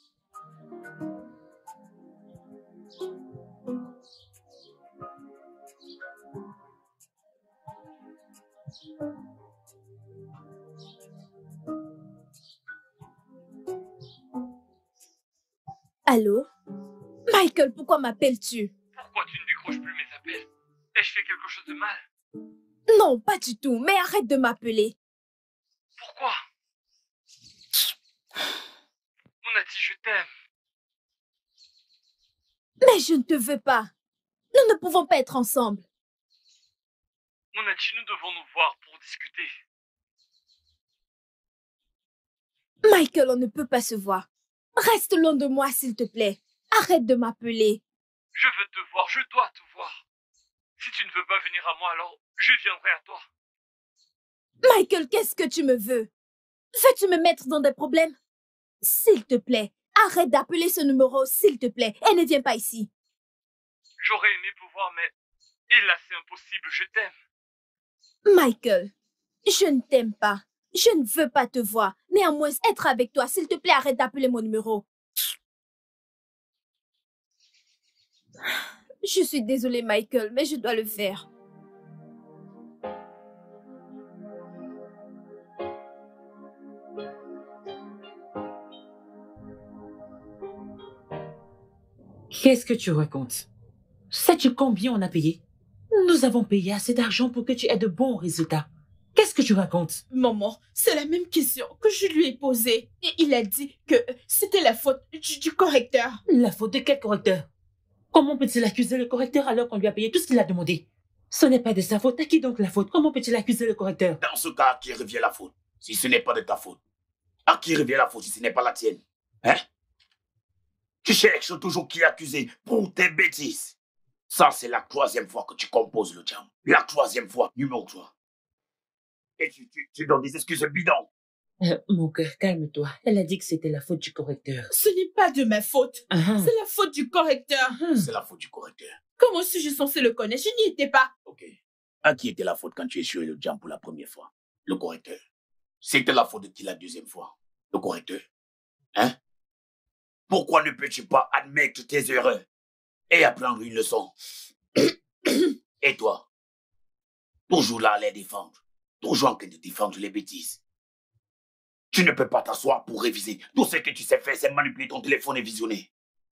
Allô? Michael, pourquoi m'appelles-tu? Pourquoi tu ne décroches plus mes appels? Ai-je fait quelque chose de mal? Non, pas du tout, mais arrête de m'appeler. Pourquoi? On a dit je t'aime. Mais je ne te veux pas. Nous ne pouvons pas être ensemble. On a dit nous devons nous voir pour discuter. Michael, on ne peut pas se voir. Reste loin de moi, s'il te plaît. Arrête de m'appeler. Je veux te voir, je dois te voir. Si tu ne veux pas venir à moi, alors je viendrai à toi. Michael, qu'est-ce que tu me veux? Veux-tu me mettre dans des problèmes? S'il te plaît, arrête d'appeler ce numéro, s'il te plaît, et ne viens pas ici. J'aurais aimé pouvoir, mais et là, c'est impossible, je t'aime. Michael, je ne t'aime pas. Je ne veux pas te voir. Néanmoins, être avec toi, s'il te plaît, arrête d'appeler mon numéro. Je suis désolée, Michael, mais je dois le faire. Qu'est-ce que tu racontes? Sais-tu combien on a payé? Nous Nous avons payé assez d'argent pour que tu aies de bons résultats. Qu'est-ce que tu racontes? Maman, c'est la même question que je lui ai posée. Et il a dit que c'était la faute du, du correcteur. La faute de quel correcteur? Comment peut-il accuser le correcteur alors qu'on lui a payé tout ce qu'il a demandé? Ce n'est pas de sa faute. À qui donc la faute? Comment peut-il accuser le correcteur? Dans ce cas, à qui revient la faute, si ce n'est pas de ta faute? À qui revient la faute si ce n'est pas la tienne? Hein? Tu cherches toujours qui accuser pour tes bêtises. Ça, c'est la troisième fois que tu composes le jam. La troisième fois, numéro trois. Et tu, tu, tu donnes des excuses bidons. Euh, mon cœur, calme-toi. Elle a dit que c'était la faute du correcteur. Ce n'est pas de ma faute. Uh-huh. C'est la faute du correcteur. Uh-huh. C'est la faute du correcteur. Comment suis-je censé le connaître? Je n'y étais pas. Ok. À qui était la faute quand tu échoué le jam pour la première fois? Le correcteur. C'était la faute de qui la deuxième fois? Le correcteur. Hein? Pourquoi ne peux-tu pas admettre tes erreurs et apprendre une leçon? Et toi? Toujours là à les défendre. Toujours en train de défendre les bêtises. Tu ne peux pas t'asseoir pour réviser. Tout ce que tu sais faire, c'est manipuler ton téléphone et visionner.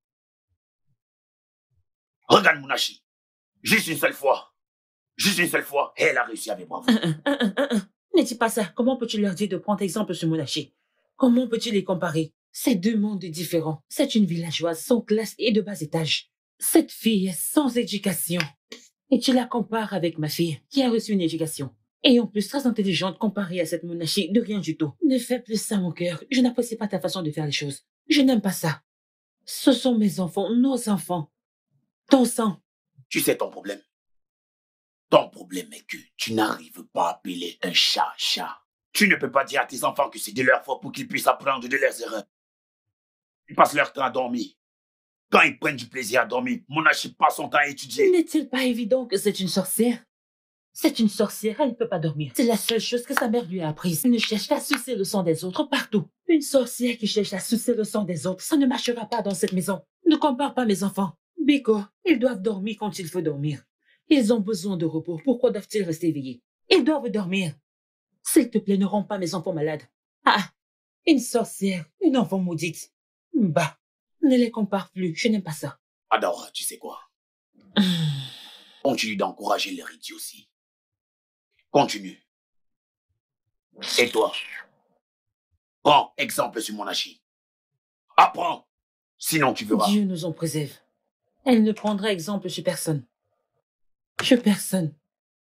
Regarde Munashi. Juste une seule fois. Juste une seule fois. Et elle a réussi avec bravo. Uh, uh, uh, uh, uh. Ne dis pas ça. Comment peux-tu leur dire de prendre exemple sur Munashi? Comment peux-tu les comparer? C'est deux mondes différents. C'est une villageoise sans classe et de bas étage. Cette fille est sans éducation. Et tu la compares avec ma fille, qui a reçu une éducation. Et en plus très intelligente comparée à cette Munashi de rien du tout. Ne fais plus ça, mon cœur. Je n'apprécie pas ta façon de faire les choses. Je n'aime pas ça. Ce sont mes enfants, nos enfants. Ton sang. Tu sais ton problème? Ton problème est que tu n'arrives pas à appeler un chat chat. Tu ne peux pas dire à tes enfants que c'est de leur faute pour qu'ils puissent apprendre de leurs erreurs. Ils passent leur temps à dormir. Quand ils prennent du plaisir à dormir, Munashi passe son temps à étudier. N'est-il pas évident que c'est une sorcière? C'est une sorcière, elle ne peut pas dormir. C'est la seule chose que sa mère lui a apprise. Elle ne cherche qu'à sucer le sang des autres partout. Une sorcière qui cherche à sucer le sang des autres, ça ne marchera pas dans cette maison. Ne compare pas mes enfants. Biko, ils doivent dormir quand il faut dormir. Ils ont besoin de repos. Pourquoi doivent-ils rester éveillés? Ils doivent dormir. S'il te plaît, ne rends pas mes enfants malades. Ah, une sorcière, une enfant maudite. Bah, ne les compare plus, je n'aime pas ça. Adora, tu sais quoi? Continue d'encourager les idioties. Continue. Et toi? Prends exemple sur Munashi. Apprends. Sinon tu verras. Dieu nous en préserve. Elle ne prendra exemple sur personne. Sur personne.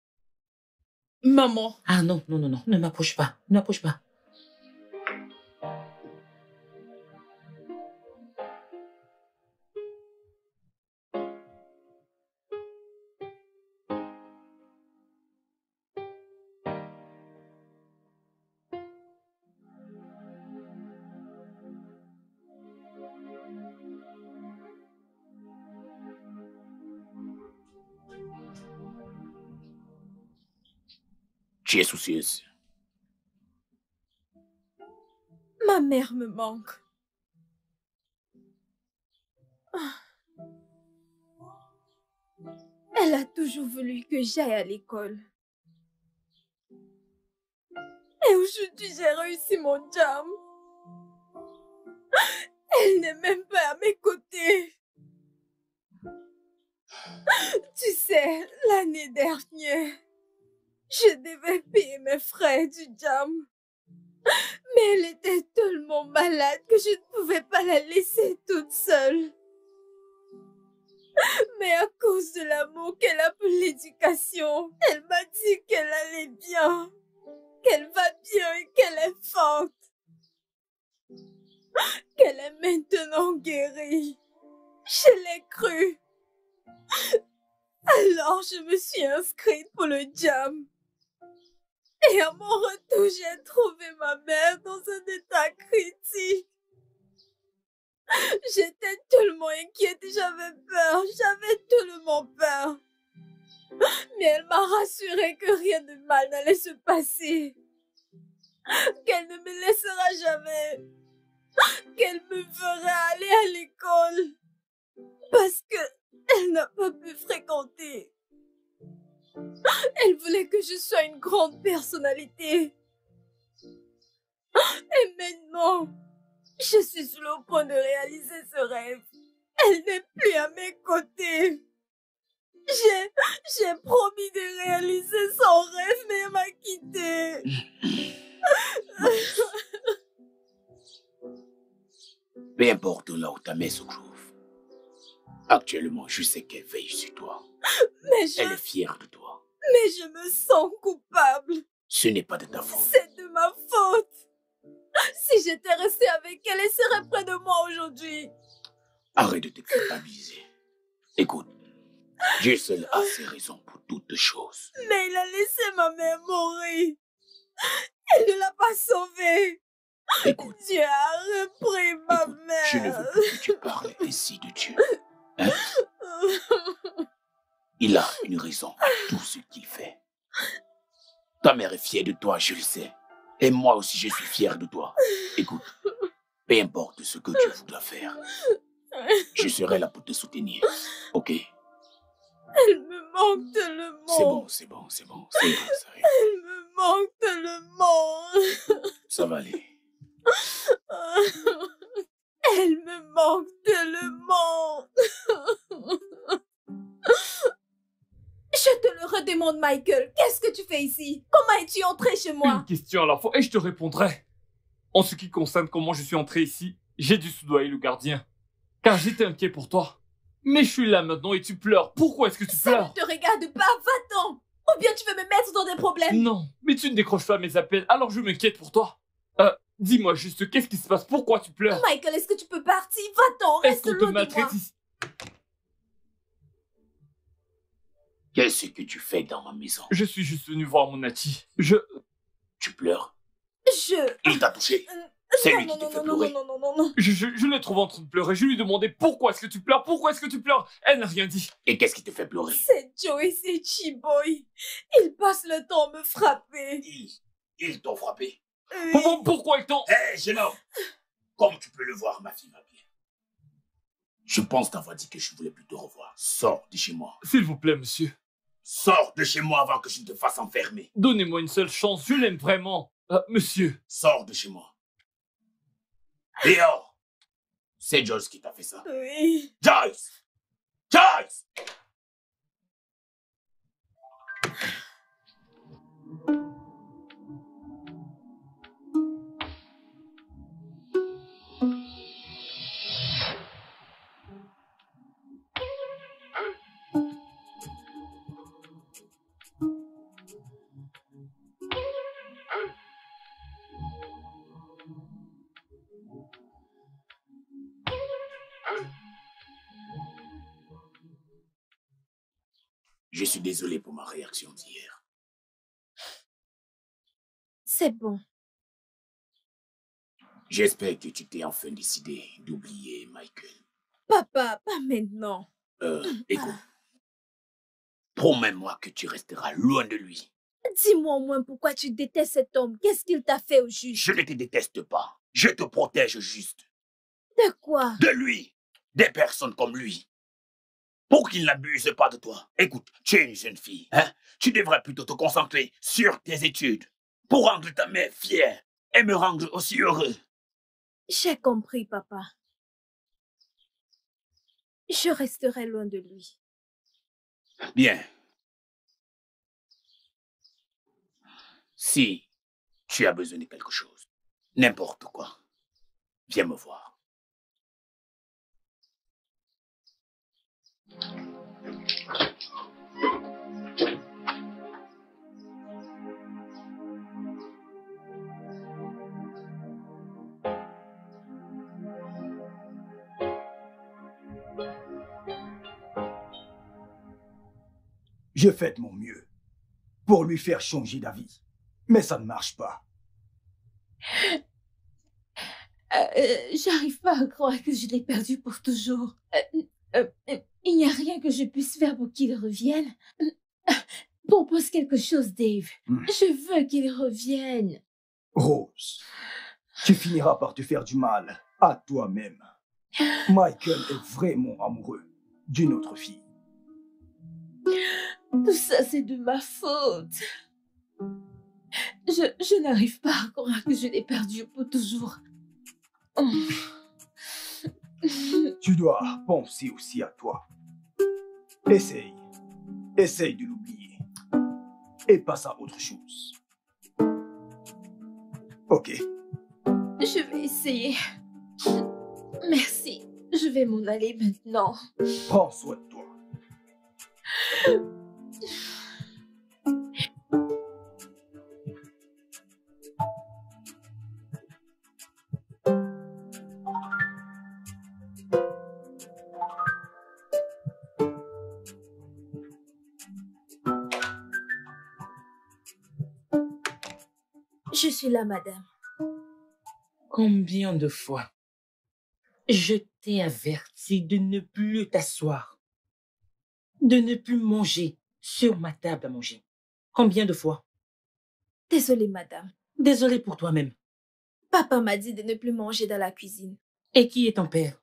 Maman. Ah non, non, non, non. Ne m'approche pas. Ne m'approche pas. Tu es soucieuse. Ma mère me manque. Ah. Elle a toujours voulu que j'aille à l'école. Et aujourd'hui, j'ai réussi mon jam. Elle n'est même pas à mes côtés. Tu sais, l'année dernière, je devais payer mes frais du jam. Mais elle était tellement malade que je ne pouvais pas la laisser toute seule. Mais à cause de l'amour qu'elle a pour l'éducation, elle m'a dit qu'elle allait bien, qu'elle va bien et qu'elle est forte. Qu'elle est maintenant guérie. Je l'ai cru. Alors je me suis inscrite pour le jam. Et à mon retour, j'ai trouvé ma mère dans un état critique. J'étais tellement inquiète et j'avais peur, j'avais tellement peur. Mais elle m'a rassurée que rien de mal n'allait se passer. Qu'elle ne me laissera jamais. Qu'elle me fera aller à l'école. Parce que elle n'a pas pu fréquenter. Elle voulait que je sois une grande personnalité. Et maintenant, je suis sur le point de réaliser ce rêve. Elle n'est plus à mes côtés. J'ai, j'ai promis de réaliser son rêve, mais elle m'a quitté. Peu importe là où ta mère se trouve. Actuellement, je sais qu'elle veille sur toi. Mais je... Elle est fière de toi. Mais je me sens coupable. Ce n'est pas de ta faute. C'est de ma faute. Si j'étais restée avec elle, elle serait près de moi aujourd'hui. Arrête de te culpabiliser. Écoute, Dieu seul a ses raisons pour toutes choses. Mais il a laissé ma mère mourir. Il ne l'a pas sauvée. Écoute, Dieu a repris ma écoute, mère. je ne veux plus que tu parles ainsi de Dieu. Hein? Il a une raison à tout ce qu'il fait. Ta mère est fière de toi, je le sais. Et moi aussi, je suis fier de toi. Écoute, peu importe ce que tu voudras faire, je serai là pour te soutenir. Ok? Elle me manque tellement. C'est bon, c'est bon, c'est bon. C'est bon, ça arrive. Elle me manque tellement. Ça va aller. Elle me manque tellement. Je te le redemande, Michael. Qu'est-ce que tu fais ici? Comment es-tu entré chez moi? Une question à la fois et je te répondrai. En ce qui concerne comment je suis entré ici, j'ai dû soudoyer le gardien. Car j'étais inquiet pour toi. Mais je suis là maintenant et tu pleures. Pourquoi est-ce que tu Ça pleures? ne te regarde pas, va-t'en. Ou bien tu veux me mettre dans des problèmes? Non, mais tu ne décroches pas mes appels, alors je m'inquiète pour toi. Euh, dis-moi juste, qu'est-ce qui se passe? Pourquoi tu pleures? Michael, est-ce que tu peux partir? Va-t'en, Est-ce reste qu'on te loin de maltraite moi. ici? Qu'est-ce que tu fais dans ma maison? Je suis juste venu voir mon Nati. Je... Tu pleures? Je... Il t'a touché? C'est lui non, qui te non, fait non, pleurer. non, non, non, non, non. Je, je, je l'ai trouvé en train de pleurer. Je lui ai demandé pourquoi est-ce que tu pleures? Pourquoi est-ce que tu pleures? Elle n'a rien dit. Et qu'est-ce qui te fait pleurer? C'est Joyce et Chiboy. Ils passent le temps à me frapper. Ils, ils t'ont frappé. Oui. Pour- Pourquoi ils t'ont... Hé, jeune homme! Comme tu peux le voir, ma fille va bien. Je pense t'avoir dit que je voulais plus te revoir. Sors de chez moi. S'il vous plaît, monsieur. Sors de chez moi avant que je ne te fasse enfermer. Donnez-moi une seule chance. Je l'aime vraiment. Euh, monsieur. Sors de chez moi. Dehors! C'est Joyce qui t'a fait ça. Oui. Joyce! Joyce! Je suis désolé pour ma réaction d'hier. C'est bon. J'espère que tu t'es enfin décidé d'oublier Michael. Papa, pas maintenant. Euh, écoute. Promets-moi que tu resteras loin de lui. Dis-moi au moins pourquoi tu détestes cet homme. Qu'est-ce qu'il t'a fait au juste? Je ne te déteste pas. Je te protège juste. De quoi? De lui. Des personnes comme lui. Pour qu'il n'abuse pas de toi. Écoute, tu es une jeune fille. Hein? Tu devrais plutôt te concentrer sur tes études. Pour rendre ta mère fière. Et me rendre aussi heureux. J'ai compris, papa. Je resterai loin de lui. Bien. Si tu as besoin de quelque chose, n'importe quoi, viens me voir. Je fais de mon mieux pour lui faire changer d'avis. Mais ça ne marche pas. Euh, J'arrive pas à croire que je l'ai perdu pour toujours. Euh, euh, euh, il n'y a rien que je puisse faire pour qu'il revienne. Euh, propose quelque chose, Dave. Hmm. Je veux qu'il revienne. Rose, tu finiras par te faire du mal à toi-même. Michael est vraiment amoureux d'une autre fille. Tout ça, c'est de ma faute. Je, je n'arrive pas à croire que je l'ai perdu pour toujours. Oh. Tu dois penser aussi à toi. Essaye essaye de l'oublier. Et passe à autre chose. Ok. Je vais essayer. Merci. Je vais m'en aller maintenant. Prends soin de toi. Je suis là, madame. Combien de fois je t'ai averti de ne plus t'asseoir, de ne plus manger sur ma table à manger? Combien de fois? Désolée, madame. Désolée pour toi-même. Papa m'a dit de ne plus manger dans la cuisine. Et qui est ton père?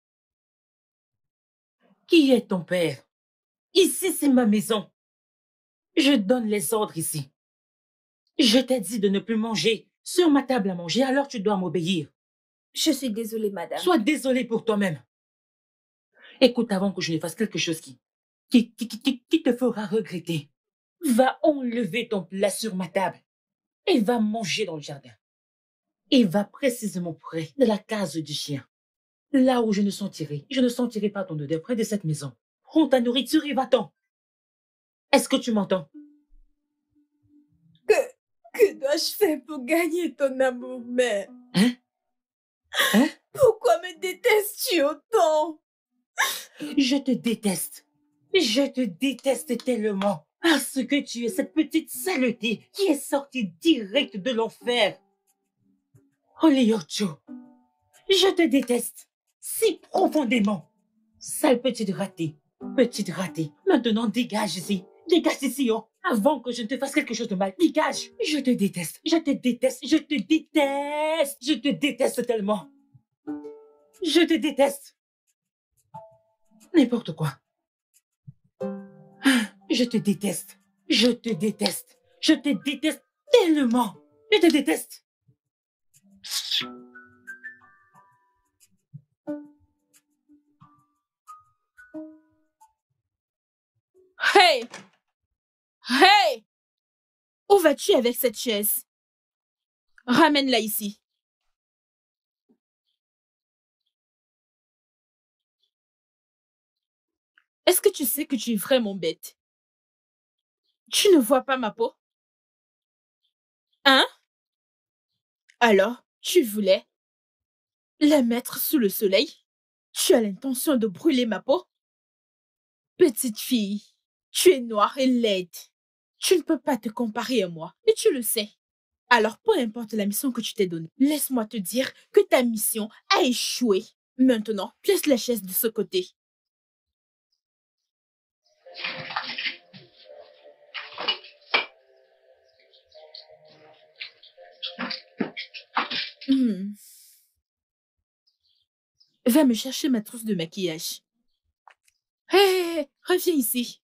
Qui est ton père? Ici, c'est ma maison. Je donne les ordres ici. Je t'ai dit de ne plus manger sur ma table à manger, alors tu dois m'obéir. Je suis désolée, madame. Sois désolée pour toi-même. Écoute, avant que je ne fasse quelque chose qui, qui, qui, qui, qui te fera regretter, va enlever ton plat sur ma table et va manger dans le jardin. Et va précisément près de la case du chien. Là où je ne sentirai, je ne sentirai pas ton odeur près de cette maison. Prends ta nourriture et va-t'en. Est-ce que tu m'entends? Que, que dois-je faire pour gagner ton amour, mère? Hein? Hein? Pourquoi me détestes-tu autant? Je te déteste. Je te déteste tellement. Parce que tu es cette petite saleté qui est sortie direct de l'enfer. Oliocho, je te déteste si profondément. Sale petite ratée, petite ratée. Maintenant, dégage ici. Dégage ici, oh. Avant que je ne te fasse quelque chose de mal. Dégage. Je te déteste. Je te déteste. Je te déteste. Je te déteste tellement. Je te déteste. N'importe quoi. Je te déteste. Je te déteste. Je te déteste tellement. Je te déteste. Hey! Hey! Où vas-tu avec cette chaise? Ramène-la ici. Est-ce que tu sais que tu es vraiment bête? Tu ne vois pas ma peau? Hein? Alors, tu voulais la mettre sous le soleil? Tu as l'intention de brûler ma peau? Petite fille, tu es noire et laide. Tu ne peux pas te comparer à moi, et tu le sais. Alors, peu importe la mission que tu t'es donnée, laisse-moi te dire que ta mission a échoué. Maintenant, place la chaise de ce côté. Hmm. Va me chercher ma trousse de maquillage. Hé, hey, hey, reviens ici.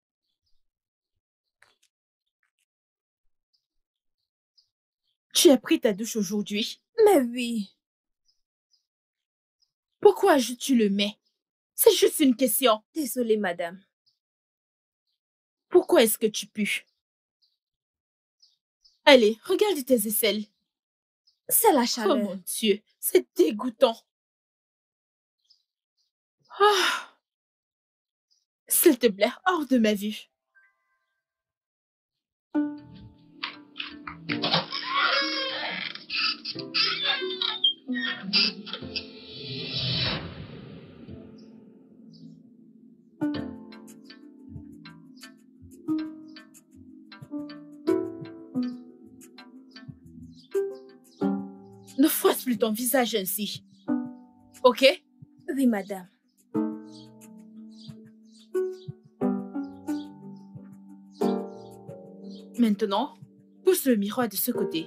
Tu as pris ta douche aujourd'hui? Mais oui. Pourquoi ajoutes-tu le mais? C'est juste une question. Désolée, madame. Pourquoi est-ce que tu pues? Allez, regarde tes aisselles. C'est la chaleur. Oh mon Dieu, c'est dégoûtant. Oh. S'il te plaît, hors de ma vue. Ne froisse plus ton visage ainsi. Ok? Oui, madame. Maintenant, pousse le miroir de ce côté.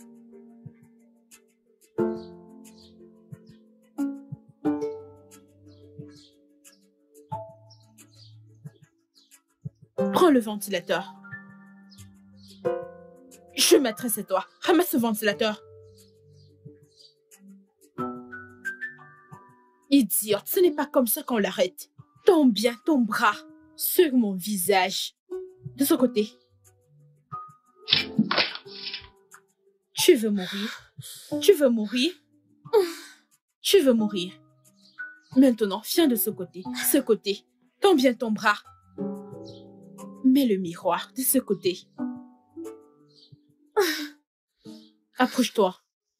Prends le ventilateur. Je m'adresse à toi. Ramasse ce ventilateur. Idiote, ce n'est pas comme ça qu'on l'arrête. Tends bien ton bras sur mon visage. De ce côté. Tu veux mourir? Tu veux mourir? Tu veux mourir? Maintenant, viens de ce côté. Ce côté. Tends bien ton bras. Mets le miroir de ce côté. Approche-toi.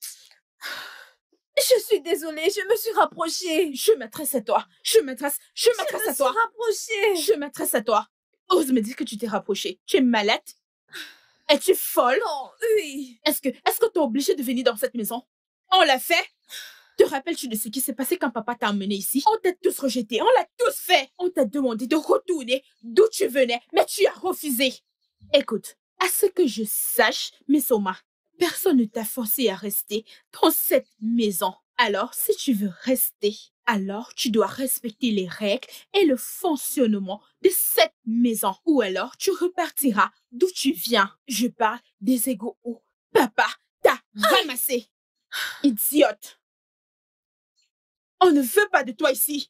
Je suis désolée, je me suis rapprochée. Je m'adresse à toi. Je m'adresse, je m'adresse à toi. Je me suis rapprochée. Je m'adresse à toi. Ose me dire que tu t'es rapprochée. Tu es malade? Es-tu folle? Non, oui. Est-ce que, est-ce que t'es obligée de venir dans cette maison? On l'a fait? Te rappelles-tu de ce qui s'est passé quand papa t'a emmené ici? On t'a tous rejetés, on l'a tous fait. On t'a demandé de retourner d'où tu venais, mais tu as refusé. Écoute, à ce que je sache, Missoma, personne ne t'a forcé à rester dans cette maison. Alors, si tu veux rester, alors tu dois respecter les règles et le fonctionnement de cette maison. Ou alors, tu repartiras d'où tu viens. Je parle des égaux où papa t'a ramassé. Idiote. On ne veut pas de toi ici.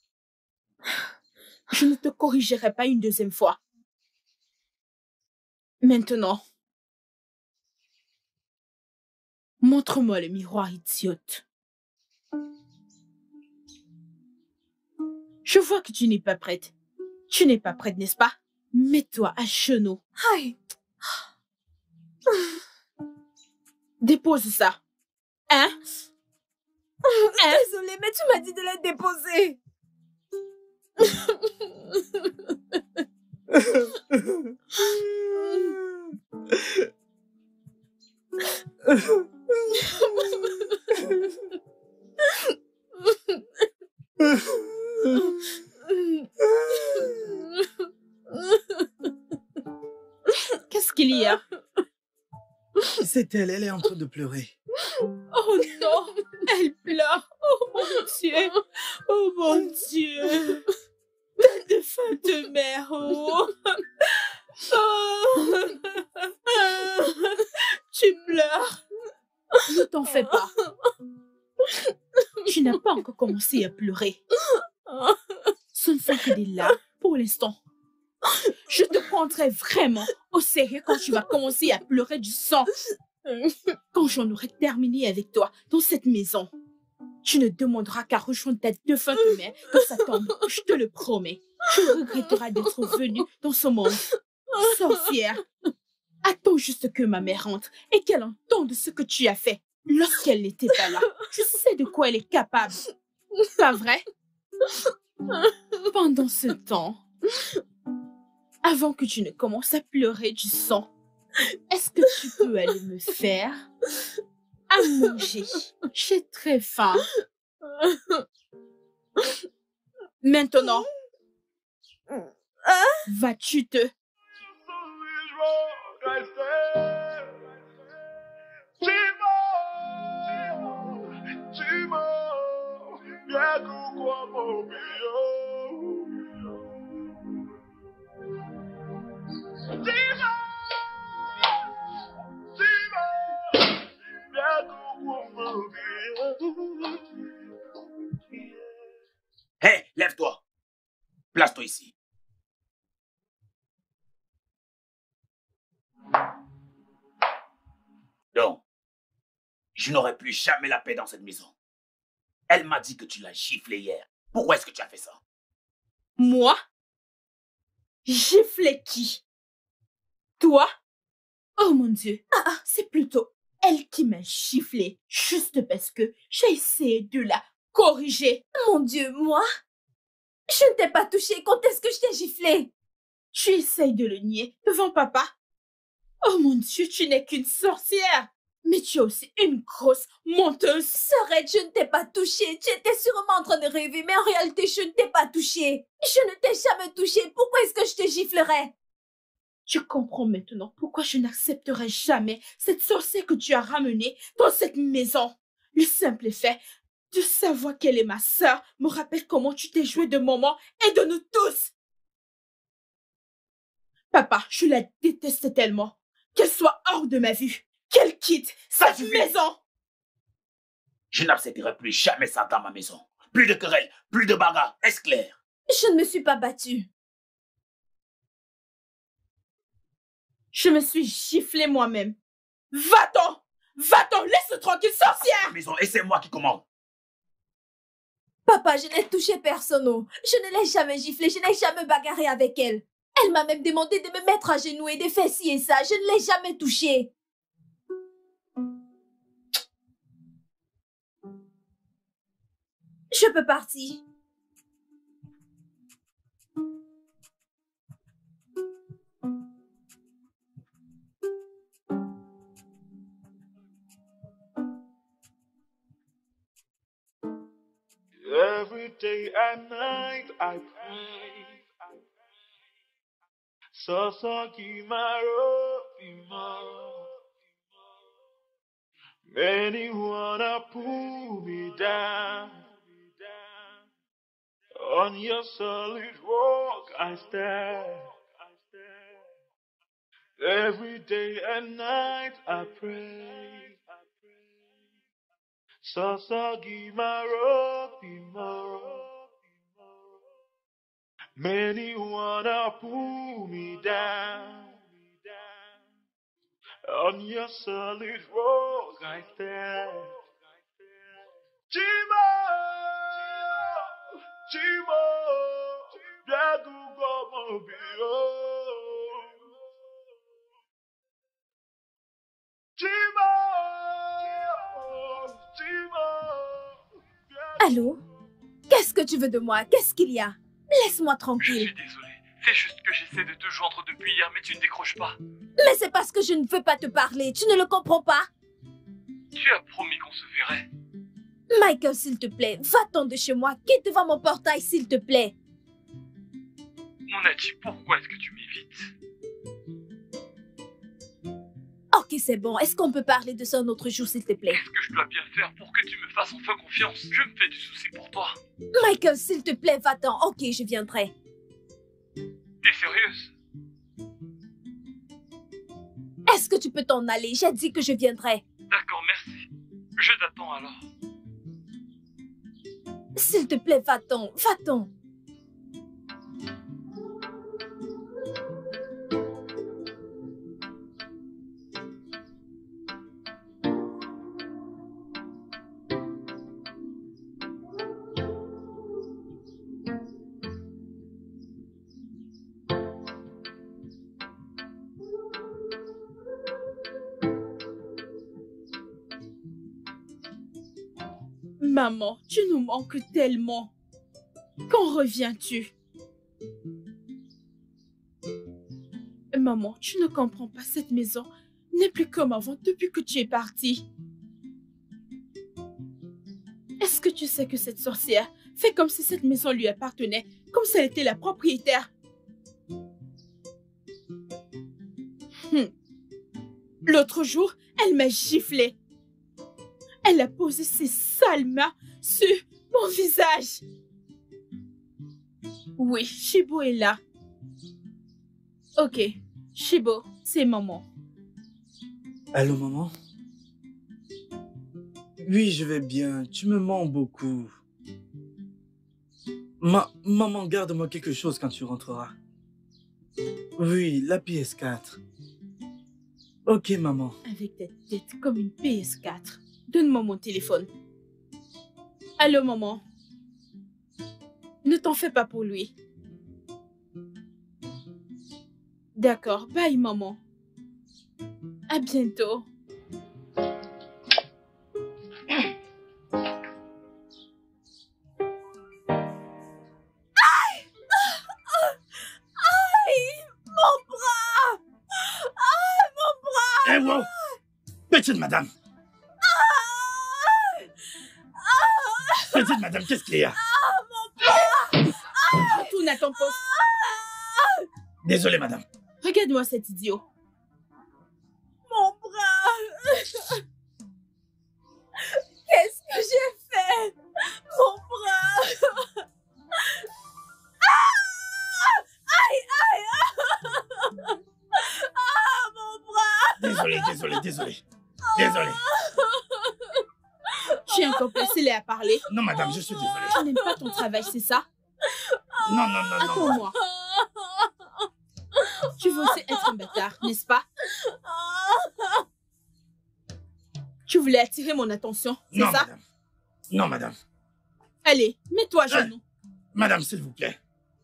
Je ne te corrigerai pas une deuxième fois. Maintenant, montre-moi le miroir, idiote. Je vois que tu n'es pas prête. Tu n'es pas prête, n'est-ce pas? Mets-toi à genoux. Aïe. Dépose ça. Hein? Hein? Désolée, mais tu m'as dit de la déposer. Qu'est-ce qu'il y a? C'est elle, elle est en train de pleurer. Oh non, elle pleure. Oh mon Dieu, oh mon Dieu. Ta défunte mère, oh. Oh. Tu pleures. Ne t'en fais pas. Tu n'as pas encore commencé à pleurer. Ce ne sont que des larmes pour l'instant. Je te prendrai vraiment au sérieux quand tu vas commencer à pleurer du sang. Quand j'en aurai terminé avec toi dans cette maison, tu ne demanderas qu'à rejoindre ta défunte mère dans sa tombe. Je te le promets. Tu regretteras d'être venue dans ce monde. Sorcière, attends juste que ma mère rentre et qu'elle entende ce que tu as fait lorsqu'elle n'était pas là. Tu sais de quoi elle est capable. Pas vrai? Pendant ce temps, avant que tu ne commences à pleurer du sang, est-ce que tu peux aller me faire à manger? J'ai très faim. Maintenant, vas-tu te... Hé, hey, lève-toi. Place-toi ici. Donc, je n'aurai plus jamais la paix dans cette maison. Elle m'a dit que tu l'as giflé hier. Pourquoi est-ce que tu as fait ça? Moi? Gifler qui? Toi? Oh mon Dieu, ah, ah, c'est plutôt elle qui m'a giflé, juste parce que j'ai essayé de la corriger. Mon Dieu, moi? Je ne t'ai pas touché. Quand est-ce que je t'ai giflé? Tu essayes de le nier devant papa? Oh mon Dieu, tu n'es qu'une sorcière. Mais tu es aussi une grosse menteuse. Sorette, je ne t'ai pas touchée. Tu étais sûrement en train de rêver, mais en réalité, je ne t'ai pas touchée. Je ne t'ai jamais touchée. Pourquoi est-ce que je te giflerais? Je comprends maintenant pourquoi je n'accepterai jamais cette sorcière que tu as ramenée dans cette maison. Le simple fait de savoir qu'elle est ma sœur me rappelle comment tu t'es joué de maman et de nous tous. Papa, je la déteste tellement. Qu'elle soit hors de ma vue. Qu'elle quitte cette maison. Je n'accepterai plus jamais ça dans ma maison. Plus de querelles, plus de bagarres, est-ce clair? Je ne me suis pas battue. Je me suis giflée moi-même. Va-t'en! Va-t'en! Laisse tranquille, sorcière! Maison, et c'est moi qui commande. Papa, je n'ai touché personne. Oh. Je ne l'ai jamais giflée, je n'ai jamais bagarré avec elle. Elle m'a même demandé de me mettre à genoux et de faire ci et ça. Je ne l'ai jamais touchée. Je peux partir. Every day and night I pray. Sasaki Maro Pima. Many wanna pull me down. On your solid rock I stand. Every day and night I pray. Sasagi Maro Pima. Many wanna pull me down. On your solid rock I stand. Chimo, Chimo, Dagu Gomo Bio. Chimo, Chimo. Allô? Qu'est-ce que tu veux de moi? Qu'est-ce qu'il y a? Laisse-moi Je tranquille. suis désolé. C'est juste que j'essaie de te joindre depuis hier, mais tu ne décroches pas. Mais c'est parce que je ne veux pas te parler. Tu ne le comprends pas? Tu as promis qu'on se verrait. Michael, s'il te plaît, va-t'en de chez moi. Quitte devant mon portail, s'il te plaît. Mon Hachi, pourquoi est-ce que tu m'évites? Ok, c'est bon. Est-ce qu'on peut parler de ça un autre jour, s'il te plaît? Qu'est-ce que je dois bien faire pour que tu me fasses enfin confiance? Je me fais du souci pour toi. Michael, s'il te plaît, va-t'en. Ok, je viendrai. T'es sérieuse? Est-ce que tu peux t'en aller? J'ai dit que je viendrai. D'accord, merci. Je t'attends alors. S'il te plaît, va-t'en. Va-t'en. Maman, tu nous manques tellement. Quand reviens-tu? Maman, tu ne comprends pas, cette maison n'est plus comme avant depuis que tu es partie. Est-ce que tu sais que cette sorcière fait comme si cette maison lui appartenait, comme si elle était la propriétaire? Hum. L'autre jour, elle m'a giflé. Elle a posé ses sales mains sur mon visage. Oui, Shibo est là. Ok, Shibo, c'est maman. Allô, maman? Oui, je vais bien. Tu me manques beaucoup. Ma maman, garde-moi quelque chose quand tu rentreras. Oui, la P S quatre. Ok, maman. Avec ta tête comme une P S quatre. Donne-moi mon téléphone. Allô, maman. Ne t'en fais pas pour lui. D'accord, bye, maman. À bientôt. Eh, wow! Petite madame! Petite madame, qu'est-ce qu'il y a? Retourne à ton poste. Désolé, madame. Regarde-moi cet idiot. Mon bras! Qu'est-ce que j'ai fait? Mon bras! Ah! Aïe, aïe! Ah, mon bras! Désolé, désolé, désolé. Désolé. Tu es encore placé à parler. Non, madame, je suis désolé. Tu n'aimes pas ton travail, c'est ça? Non, non, non, non. Attends-moi. Tu veux aussi être un bâtard, n'est-ce pas? Tu voulais attirer mon attention, c'est Non, ça? madame. Non, madame. Allez, mets-toi à genoux. Euh, madame, s'il vous plaît.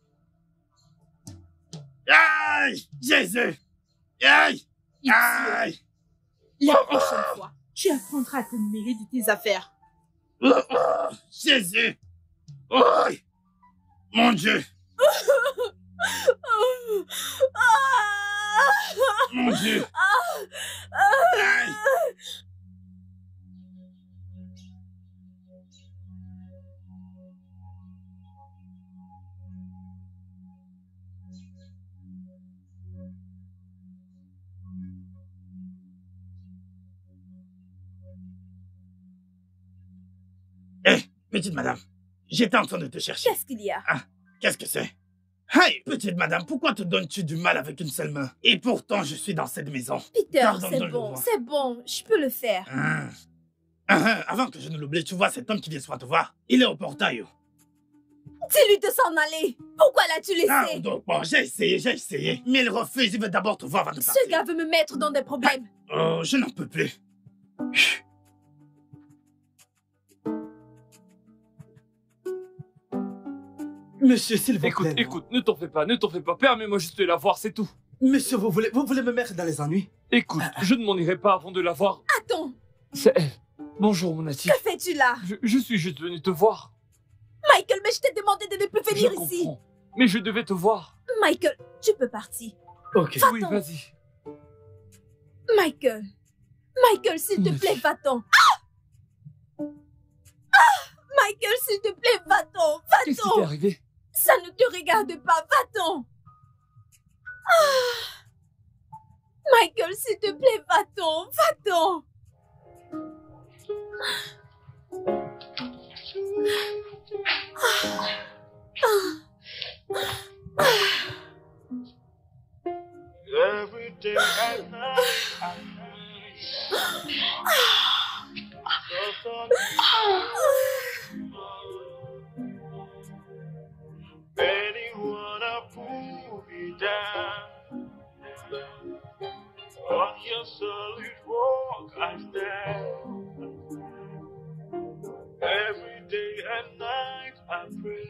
Aïe! Jésus! Aïe! Aïe! La prochaine fois, tu apprendras à te mêler de tes affaires. Oh, oh, Jésus! Oh, mon Dieu! Mon Dieu! Aïe! Hé, petite madame, j'étais en train de te chercher. Qu'est-ce qu'il y a? Ah, qu'est-ce que c'est? Hey, petite madame, pourquoi te donnes-tu du mal avec une seule main? Et pourtant, je suis dans cette maison. Peter, Pardonne-le c'est bon, moi. c'est bon, je peux le faire. Ah. Ah, ah, avant que je ne l'oublie, tu vois cet homme qui vient soir te voir? Il est au portail. Dis-lui de s'en aller. Pourquoi l'as-tu laissé? Ah, donc, bon, j'ai essayé, j'ai essayé. Mais il refuse, il veut d'abord te voir avant de partir. Ce gars veut me mettre dans des problèmes. Oh, je n'en peux plus. Monsieur, s'il vous Écoute, plaît. écoute, ne t'en fais pas, ne t'en fais pas. Permets-moi juste de la voir, c'est tout. Monsieur, vous voulez, vous voulez me mettre dans les ennuis? Écoute, je ne m'en irai pas avant de la voir. Attends, C'est elle. Bonjour, mon Ati. que fais-tu là? Je, je suis juste venu te voir. Michael, mais je t'ai demandé de ne plus venir je ici. comprends. Mais je devais te voir. Michael, tu peux partir. Ok. Oui, Va-t'en. vas-y. Michael, Michael, s'il te Merci. plaît, va-t'en. Ah! Ah! Michael, s'il te plaît, va-t'en, Qu'est-ce qui t'est va-t'en. arrivé? Ça ne te regarde pas, va-t'en. Ah! Michael, s'il te plaît, va-t'en, va-t'en. Every day and night I pray. So anyone I pull me down on your solid rock I stand. Every day and night I pray.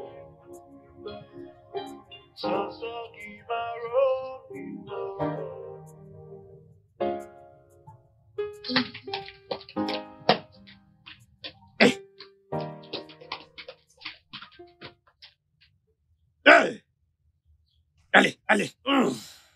So so give my road me know. Hey! Allez, allez. Mmh.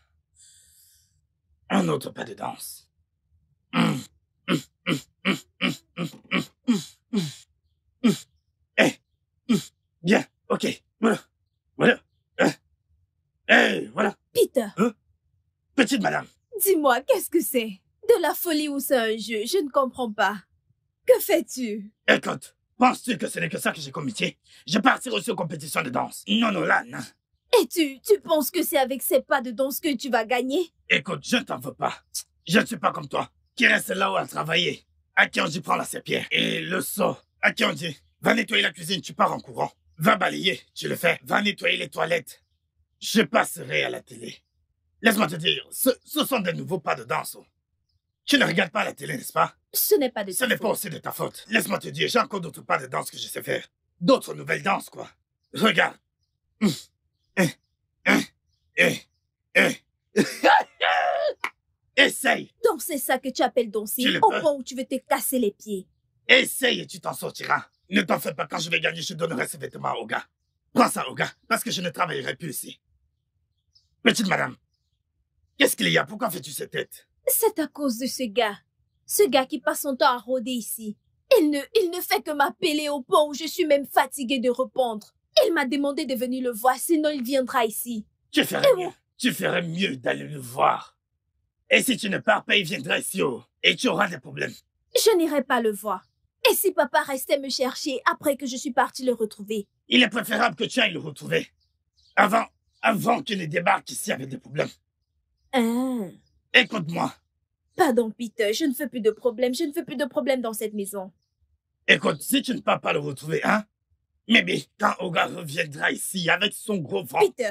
Un autre pas de danse. Mmh. Mmh, mmh, mmh, mmh, mmh, mmh, mmh, mmh. Eh, mmh. Bien, ok. Voilà. Voilà. Eh, eh, voilà. Peter, Hein? Petite madame. dis-moi, qu'est-ce que c'est? De la folie ou c'est un jeu? Je ne comprends pas. Que fais-tu? Écoute, penses-tu que ce n'est que ça que j'ai comme métier? Je partirai aussi aux compétitions de danse. Non, non, là, non. Et tu, tu penses que c'est avec ces pas de danse que tu vas gagner? Écoute, je ne t'en veux pas. Je ne suis pas comme toi, qui reste là où à travailler, à qui on dit prends la serpillère. Et le seau, à qui on dit va nettoyer la cuisine, tu pars en courant. Va balayer, tu le fais. Va nettoyer les toilettes. Je passerai à la télé. Laisse-moi te dire, ce, ce sont des nouveaux pas de danse. oh. Tu ne regardes pas la télé, n'est-ce pas? Ce n'est pas de Ce ta n'est pas faute. aussi de ta faute. Laisse-moi te dire, j'ai encore d'autres pas de danse que je sais faire. D'autres nouvelles danses, quoi. Regarde. Hum. Eh, eh, eh, eh. Essaye. Donc c'est ça que tu appelles danser, Tu le au peux. point où tu veux te casser les pieds. Essaye et tu t'en sortiras. Ne t'en fais pas, quand je vais gagner, je donnerai ces vêtements au gars. Prends ça au gars, parce que je ne travaillerai plus ici. Petite madame, qu'est-ce qu'il y a? Pourquoi fais-tu cette tête? C'est à cause de ce gars. Ce gars qui passe son temps à rôder ici. Il ne, il ne fait que m'appeler au point où je suis même fatiguée de répondre. Il m'a demandé de venir le voir, sinon il viendra ici. Tu ferais mieux. Tu ferais mieux d'aller le voir. Et si tu ne pars pas, il viendra ici, oh, et tu auras des problèmes. Je n'irai pas le voir. Et si papa restait me chercher après que je suis partie le retrouver? Il est préférable que tu ailles le retrouver. Avant, avant qu'il ne débarque ici avec des problèmes. Hein? Écoute-moi. Pardon, Peter, je ne fais plus de problème. Je ne fais plus de problème dans cette maison. Écoute, si tu ne pars pas le retrouver, hein? Maybe, quand Oga reviendra ici avec son gros vent. Peter,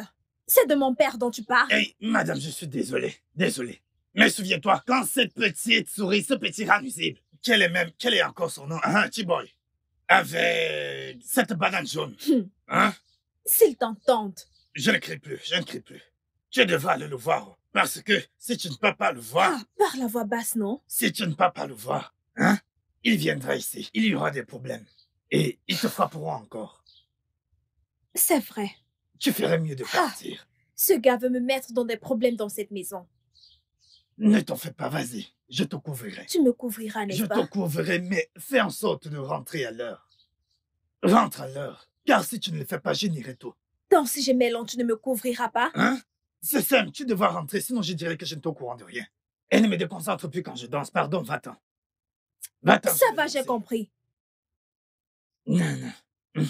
C'est de mon père dont tu parles. Hey, madame, je suis désolé. Désolé. Mais souviens-toi, quand cette petite souris, ce petit rat nuisible, quel est même, quel est encore son nom, hein, T-Boy, avec cette banane jaune, hein? S'il t'entendent. Je ne crie plus, je ne crie plus. Tu devras aller le voir, parce que si tu ne peux pas le voir... Ah, parle à voix basse, non? Si tu ne peux pas le voir, hein, il viendra ici, il y aura des problèmes. Et ils te frapperont encore. C'est vrai. Tu ferais mieux de partir. Ah, ce gars veut me mettre dans des problèmes dans cette maison. Ne t'en fais pas, vas-y, je te couvrirai. Tu me couvriras, n'est-ce Je pas? te couvrirai, mais fais en sorte de rentrer à l'heure. Rentre à l'heure, car si tu ne le fais pas, je n'irai tôt. Donc si je m'éloigne, tu ne me couvriras pas? Hein? C'est simple, tu devras rentrer, sinon je dirais que je ne suis au courant de rien. Et ne me déconcentre plus quand je danse, pardon, va-t'en. Va-t'en. Ça va, j'ai compris. Non, non.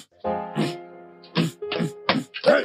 Hey!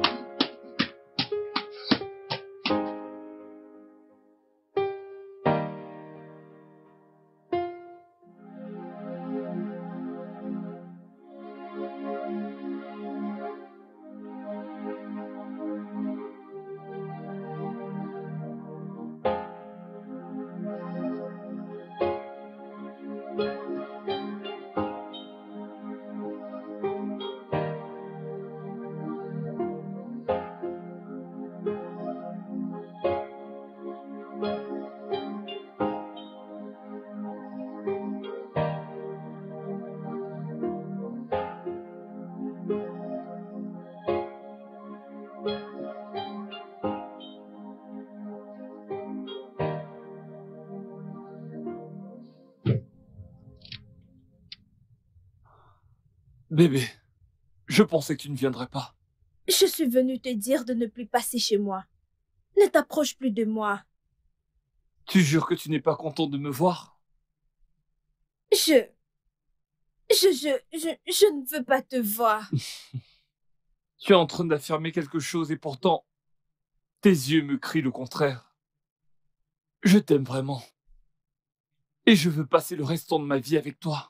Bébé, je pensais que tu ne viendrais pas. Je suis venue te dire de ne plus passer chez moi. Ne t'approche plus de moi. Tu jures que tu n'es pas content de me voir? Je... Je, je, je, je ne veux pas te voir. Tu es en train d'affirmer quelque chose et pourtant, tes yeux me crient le contraire. Je t'aime vraiment. Et je veux passer le restant de ma vie avec toi.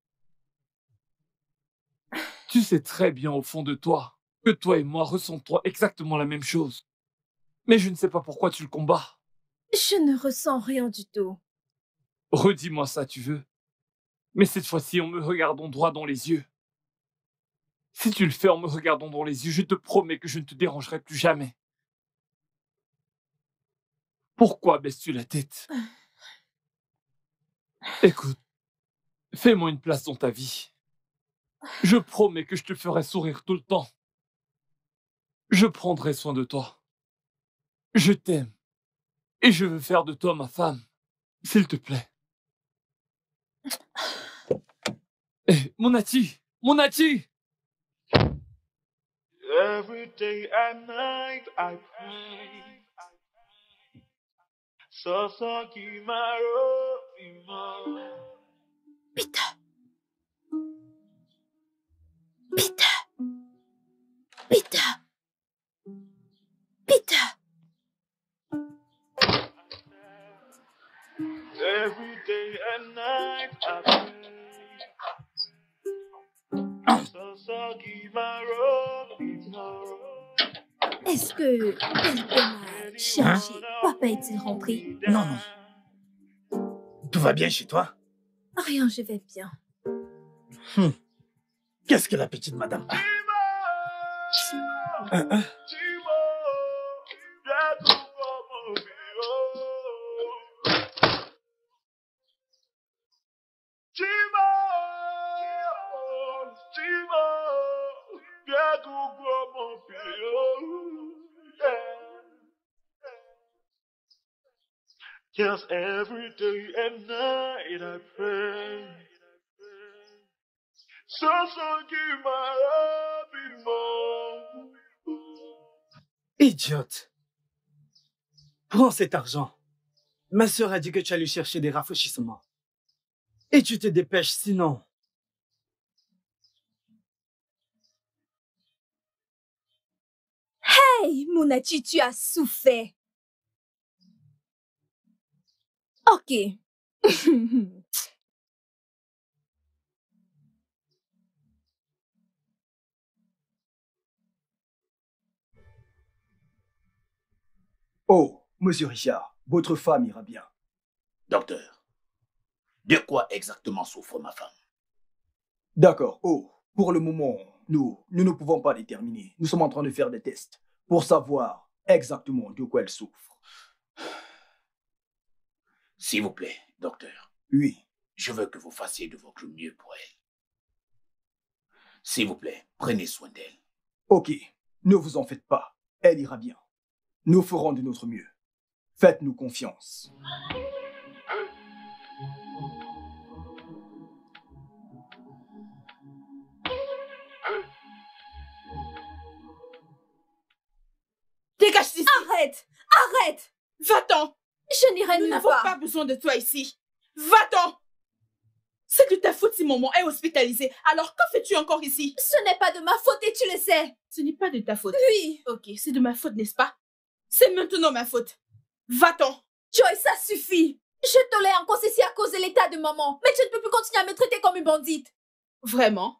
Tu sais très bien au fond de toi que toi et moi ressentons exactement la même chose. Mais je ne sais pas pourquoi tu le combats. Je ne ressens rien du tout. Redis-moi ça, tu veux. Mais cette fois-ci, en me regardant droit dans les yeux. Si tu le fais en me regardant dans les yeux, je te promets que je ne te dérangerai plus jamais. Pourquoi baisses-tu la tête? Écoute, fais-moi une place dans ta vie. Je promets que je te ferai sourire tout le temps. Je prendrai soin de toi. Je t'aime. Et je veux faire de toi ma femme. S'il te plaît. Eh, Monati! Monati! Every day and night I pray. So so qui m'a Peter. Peter. Peter. Peter. Every day and night I pray. So so qui m'a Est-ce que quelqu'un m'a cherché? Papa est-il rentré? Non, non. Tout va bien chez toi? Rien, je vais bien. Hum. Qu'est-ce que la petite madame a? Hein, hein? Yes, every day and night I pray. So, so give my happy more. Idiote. Prends cet argent. Ma sœur a dit que tu allais chercher des rafraîchissements. Et tu te dépêches sinon. Hey, Monachi, tu as souffert. Ok. Oh, monsieur Richard, votre femme ira bien. Docteur, de quoi exactement souffre ma femme? D'accord. Oh, pour le moment, nous, nous ne pouvons pas déterminer. Nous sommes en train de faire des tests pour savoir exactement de quoi elle souffre. S'il vous plaît, docteur. Oui. Je veux que vous fassiez de votre mieux pour elle. S'il vous plaît, prenez soin d'elle. Ok, ne vous en faites pas. Elle ira bien. Nous ferons de notre mieux. Faites-nous confiance. Dégage d'ici. Arrête! Arrête! Va-t'en. Je n'irai Nous nulle n'avons part. pas besoin de toi ici. Va-t'en. C'est de ta faute si maman est hospitalisée. Alors, que fais-tu encore ici? Ce n'est pas de ma faute et tu le sais. Ce n'est pas de ta faute. Oui. Ok, c'est de ma faute, n'est-ce pas? C'est maintenant ma faute. Va-t'en. Joyce, ça suffit. Je tolère encore ceci à cause de l'état de maman. Mais tu ne peux plus continuer à me traiter comme une bandite. Vraiment?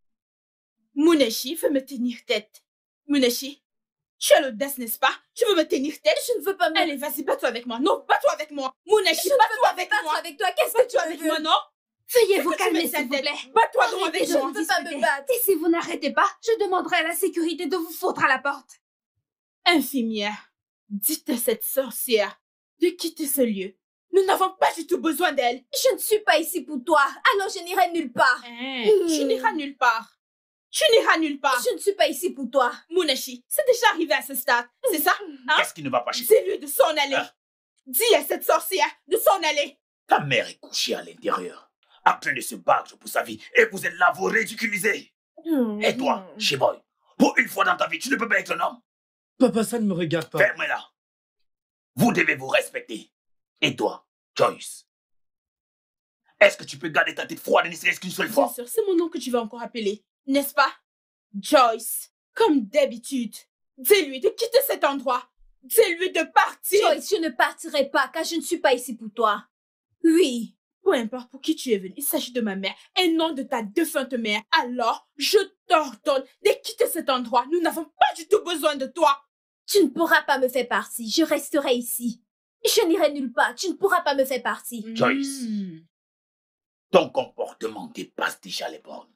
Muneshi veut me tenir tête. Muneshi, tu as l'audace, n'est-ce pas? Tu veux me tenir tête? Je ne veux pas me... Allez, vas-y, bats-toi avec moi. Non, bats-toi avec moi. Muneshi, Je ne veux bats-toi pas avec me battre moi. avec toi. Qu'est-ce que tu Bats-toi avec veux? moi, non? Veuillez Est-ce vous que tu calmer, me s'il vous tête? plaît. Bats-toi donc Arrêtez avec de moi. Je ne veux pas me battre. Et si vous n'arrêtez pas, je demanderai à la sécurité de vous foutre à la porte. Infirmière, dites à cette sorcière de quitter ce lieu. Nous n'avons pas du tout besoin d'elle. Je ne suis pas ici pour toi. Alors je n'irai nulle part. Hein, Tu n'iras nulle part. Tu n'iras nulle part. Je ne suis pas ici pour toi. Muneshi, c'est déjà arrivé à ce stade. C'est ça? Hein? Qu'est-ce qui ne va pas chez toi? Dis-lui de s'en aller. Hein? Dis à cette sorcière de s'en aller. Ta mère est couchée à l'intérieur, en train de se battre pour sa vie, et vous êtes là, vous ridiculisez. Et toi, Sheboy, pour une fois dans ta vie, tu ne peux pas être un homme. Papa, ça ne me regarde pas. Fermez-la. Vous devez vous respecter. Et toi, Joyce, est-ce que tu peux garder ta tête froide ne serait-ce qu'une seule Bien fois? sûr, c'est mon nom que tu vas encore appeler, n'est-ce pas? Joyce, comme d'habitude, dis-lui de quitter cet endroit. Dis-lui de partir. Joyce, je ne partirai pas car je ne suis pas ici pour toi. Oui. Peu importe pour qui tu es venu, il s'agit de ma mère et non de ta défunte mère. Alors, je t'ordonne de quitter cet endroit. Nous n'avons pas du tout besoin de toi. Tu ne pourras pas me faire partie. Je resterai ici. Je n'irai nulle part. Tu ne pourras pas me faire partie. Joyce, Hmm. ton comportement dépasse déjà les bornes.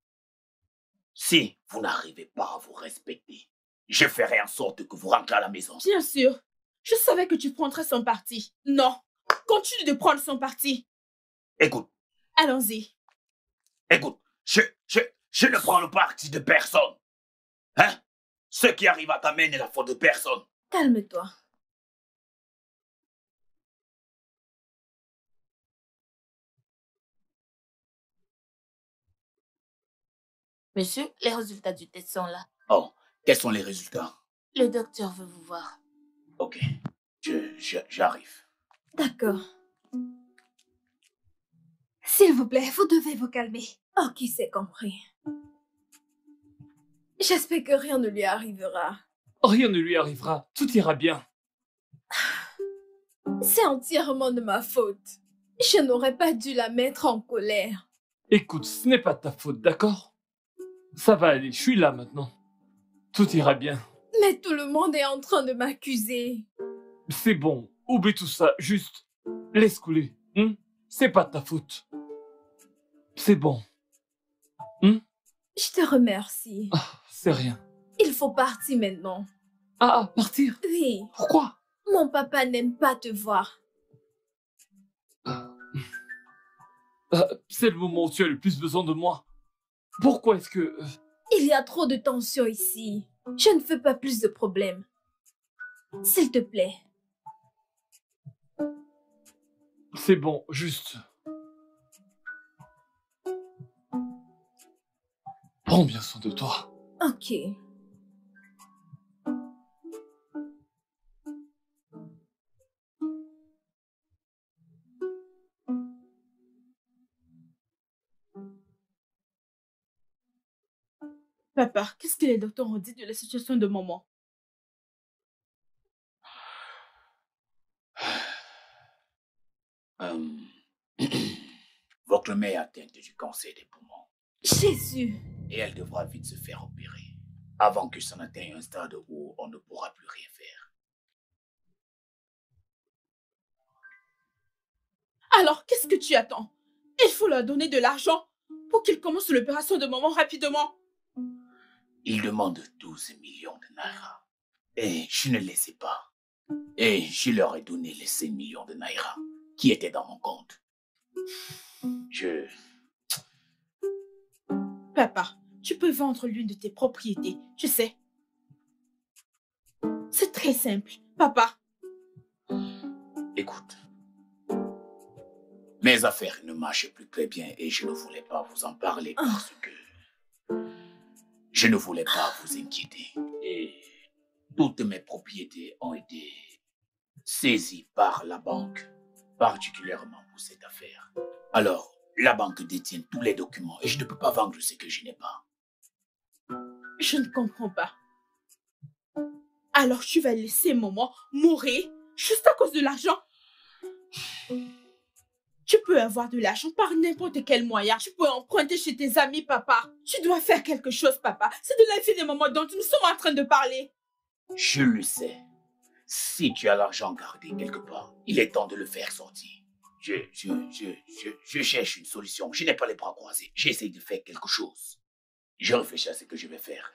Si vous n'arrivez pas à vous respecter, je ferai en sorte que vous rentrez à la maison. Bien sûr, je savais que tu prendrais son parti. Non, continue de prendre son parti. Écoute, Allons-y. écoute, je, je, je ne prends le parti de personne. Hein? Ce qui arrive à ta mère n'est la faute de personne. Calme-toi. Monsieur, les résultats du test sont là. Oh, quels sont les résultats? Le docteur veut vous voir. Ok, je, je, j'arrive. D'accord. S'il vous plaît, vous devez vous calmer. Oh, qui s'est compris. J'espère que rien ne lui arrivera. Rien ne lui arrivera. Tout ira bien. C'est entièrement de ma faute. Je n'aurais pas dû la mettre en colère. Écoute, ce n'est pas de ta faute, d'accord? Ça va aller, je suis là maintenant. Tout ira bien. Mais tout le monde est en train de m'accuser. C'est bon, oublie tout ça, juste laisse couler. Hein? C'est pas de ta faute. C'est bon. Hein? Je te remercie. Ah, c'est rien. Il faut partir maintenant. Ah, ah, partir? Oui. Pourquoi? Mon papa n'aime pas te voir. Ah, c'est le moment où tu as le plus besoin de moi. Pourquoi est-ce que... Il y a trop de tension ici. Je ne veux pas plus de problèmes. S'il te plaît. C'est bon, juste... Prends bien soin de toi. Ok. Papa, qu'est-ce que les docteurs ont dit de la situation de maman? Euh, Votre mère est atteinte du cancer des poumons. Jésus! Et elle devra vite se faire opérer, avant que ça n'atteigne un stade où on ne pourra plus rien faire. Alors, qu'est-ce que tu attends? Il faut leur donner de l'argent pour qu'ils commencent l'opération de maman rapidement. Ils demandent douze millions de naira. Et je ne les ai pas. Et je leur ai donné les cinq millions de naira qui étaient dans mon compte. Je... Papa, tu peux vendre l'une de tes propriétés, tu sais. C'est très simple, papa. Écoute, mes affaires ne marchent plus très bien et je ne voulais pas vous en parler parce que je ne voulais pas vous inquiéter. Et toutes mes propriétés ont été saisies par la banque, particulièrement pour cette affaire. Alors, la banque détient tous les documents et je ne peux pas vendre ce que je n'ai pas. Je ne comprends pas. Alors tu vas laisser maman mourir juste à cause de l'argent? Tu peux avoir de l'argent par n'importe quel moyen. Tu peux emprunter chez tes amis, papa. Tu dois faire quelque chose, papa. C'est de la vie de maman dont nous sommes en train de parler. Je le sais. Si tu as l'argent gardé quelque part, il est temps de le faire sortir. Je, je, je, je, je cherche une solution. Je n'ai pas les bras croisés. J'essaie de faire quelque chose. Je réfléchis à ce que je vais faire.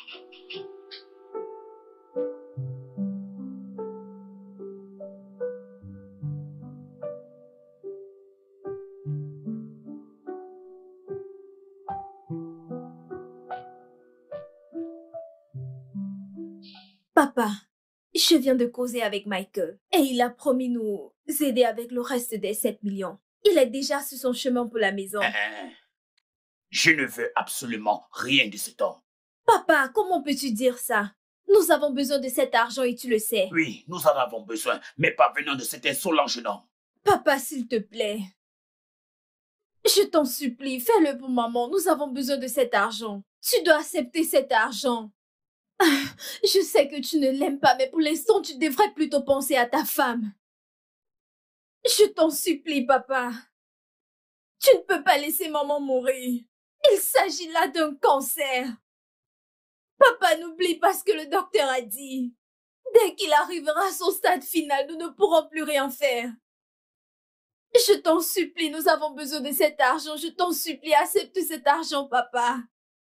Papa, je viens de causer avec Michael et il a promis nous aider avec le reste des sept millions. Il est déjà sur son chemin pour la maison. Euh, je ne veux absolument rien de ce temps. Papa, comment peux-tu dire ça? Nous avons besoin de cet argent et tu le sais. Oui, nous en avons besoin, mais pas venant de cet insolent jeune homme. Papa, s'il te plaît. Je t'en supplie, fais-le pour maman. Nous avons besoin de cet argent. Tu dois accepter cet argent. Je sais que tu ne l'aimes pas, mais pour l'instant, tu devrais plutôt penser à ta femme. Je t'en supplie, papa. Tu ne peux pas laisser maman mourir. Il s'agit là d'un cancer. Papa, n'oublie pas ce que le docteur a dit. Dès qu'il arrivera à son stade final, nous ne pourrons plus rien faire. Je t'en supplie, nous avons besoin de cet argent. Je t'en supplie, accepte cet argent, papa.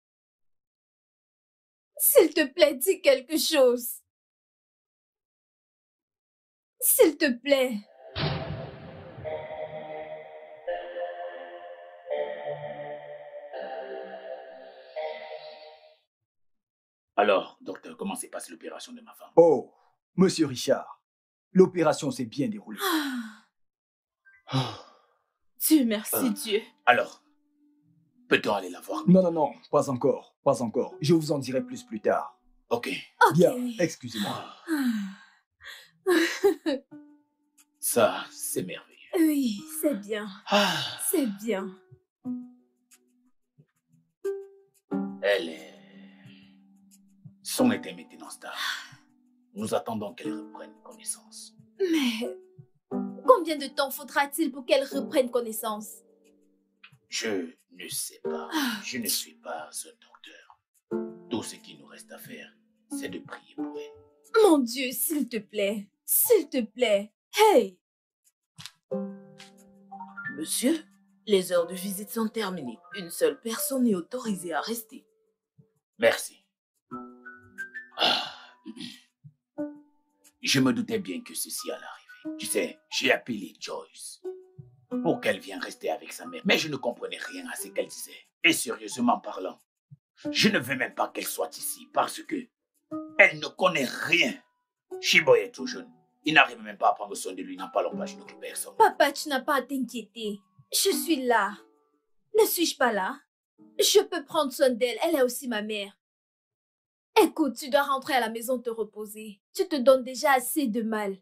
S'il te plaît, dis quelque chose. S'il te plaît. Alors, docteur, comment s'est passée l'opération de ma femme? Oh, monsieur Richard, l'opération s'est bien déroulée. Ah. Dieu merci, Euh, Dieu. Alors, peut-on aller la voir? Non, non, non, pas encore, pas encore. Je vous en dirai plus plus tard. Ok. Ok. Bien, excusez-moi. Ça, c'est merveilleux. Oui, c'est bien. Ah, C'est bien. elle est... Son état est maintenant stable. Nous attendons qu'elle reprenne connaissance. Mais combien de temps faudra-t-il pour qu'elle reprenne connaissance? Je ne sais pas. Je ne suis pas un docteur. Tout ce qu'il nous reste à faire, c'est de prier pour elle. Mon Dieu, s'il te plaît. S'il te plaît. Hey! Monsieur, les heures de visite sont terminées. Une seule personne est autorisée à rester. Merci. Ah. Je me doutais bien que ceci allait arriver. Tu sais, j'ai appelé Joyce pour qu'elle vienne rester avec sa mère, mais je ne comprenais rien à ce qu'elle disait. Et sérieusement parlant, je ne veux même pas qu'elle soit ici parce que elle ne connaît rien. Shiboy est trop jeune. Il n'arrive même pas à prendre soin de lui, n'en parlons pas d'une autre personne. Papa, tu n'as pas à t'inquiéter. Je suis là. Ne suis-je pas là? Je peux prendre soin d'elle. Elle est aussi ma mère. Écoute, tu dois rentrer à la maison te reposer. Tu te donnes déjà assez de mal.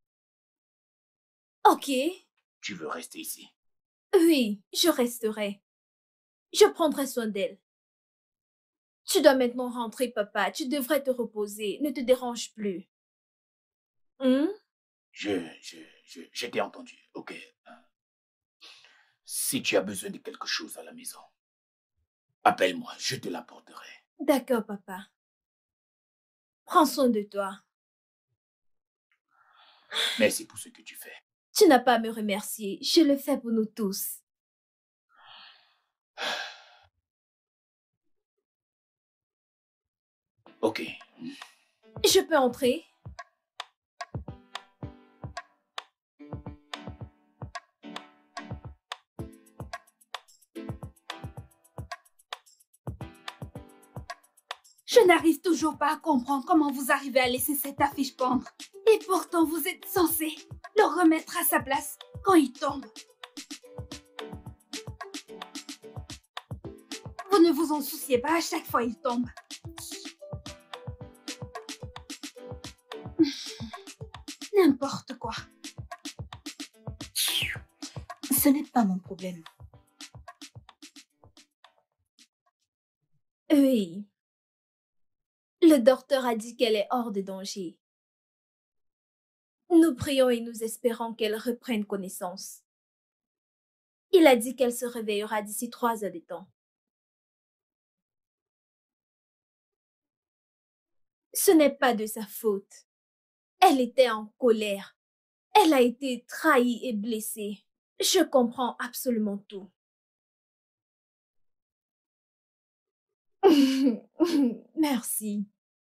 Ok. Tu veux rester ici? Oui, je resterai. Je prendrai soin d'elle. Tu dois maintenant rentrer, papa. Tu devrais te reposer. Ne te dérange plus. Hmm? Je, je, je, je t'ai entendu, ok. Si tu as besoin de quelque chose à la maison, appelle-moi, je te l'apporterai. D'accord, papa. Prends soin de toi. Merci pour ce que tu fais. Tu n'as pas à me remercier. Je le fais pour nous tous. Ok. Je peux entrer? Je n'arrive toujours pas à comprendre comment vous arrivez à laisser cette affiche pendre. Et pourtant, vous êtes censé le remettre à sa place quand il tombe. Vous ne vous en souciez pas, à chaque fois il tombe. N'importe quoi. Ce n'est pas mon problème. Oui. Le docteur a dit qu'elle est hors de danger. Nous prions et nous espérons qu'elle reprenne connaissance. Il a dit qu'elle se réveillera d'ici trois heures de temps. Ce n'est pas de sa faute. Elle était en colère. Elle a été trahie et blessée. Je comprends absolument tout. Merci.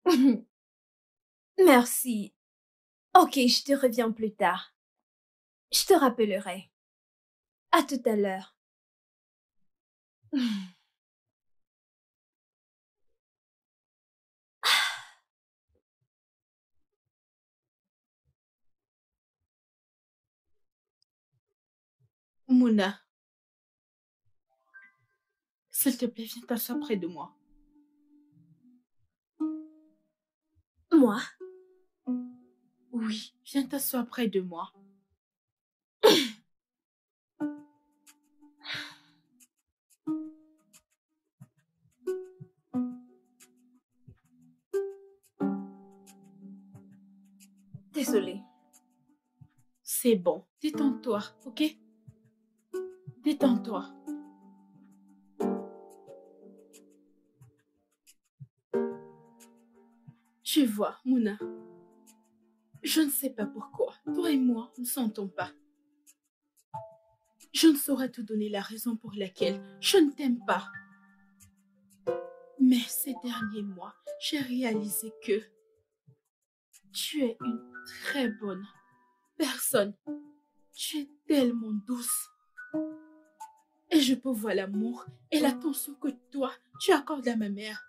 Merci. Ok, je te reviens plus tard. Je te rappellerai. À tout à l'heure. Mouna, s'il te plaît, viens t'asseoir près de moi. Moi? Oui, viens t'asseoir près de moi. Désolée. C'est bon, détends-toi, ok? Détends-toi. Tu vois, Mouna, je ne sais pas pourquoi, toi et moi, nous ne s'entendons pas. Je ne saurais te donner la raison pour laquelle je ne t'aime pas. Mais ces derniers mois, j'ai réalisé que tu es une très bonne personne. Tu es tellement douce. Et je peux voir l'amour et l'attention que toi, tu accordes à ma mère.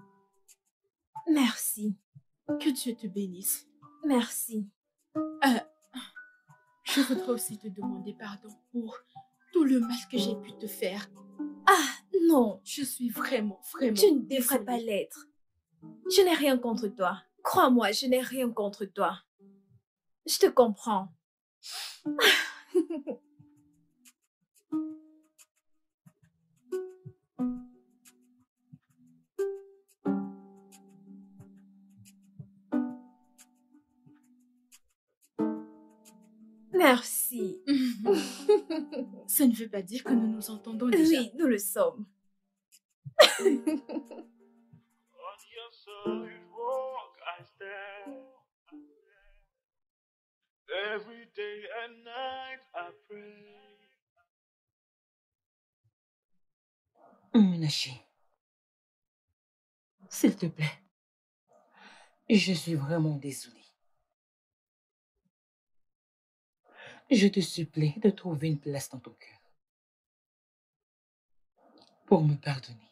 Merci. Que Dieu te bénisse. Merci. Euh, je voudrais aussi te demander pardon pour tout le mal que j'ai pu te faire. Ah, non. Je suis vraiment, vraiment... Tu ne devrais pas l'être. Je n'ai rien contre toi. Crois-moi, je n'ai rien contre toi. Je te comprends. Merci. Ça ne veut pas dire que nous nous entendons déjà. Oui, nous le sommes. Every day and night I pray. Munachi, s'il te plaît, je suis vraiment désolée. Je te supplie de trouver une place dans ton cœur pour me pardonner.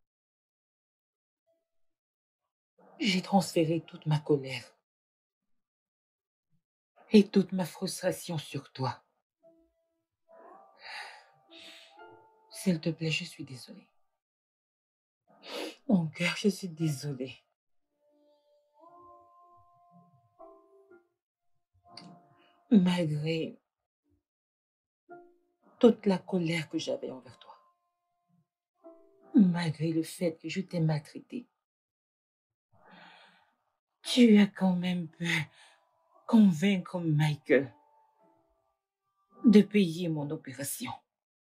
J'ai transféré toute ma colère et toute ma frustration sur toi. S'il te plaît, je suis désolée. Mon cœur, je suis désolée. Malgré toute la colère que j'avais envers toi, malgré le fait que je t'ai maltraité, tu as quand même pu convaincre Michael de payer mon opération.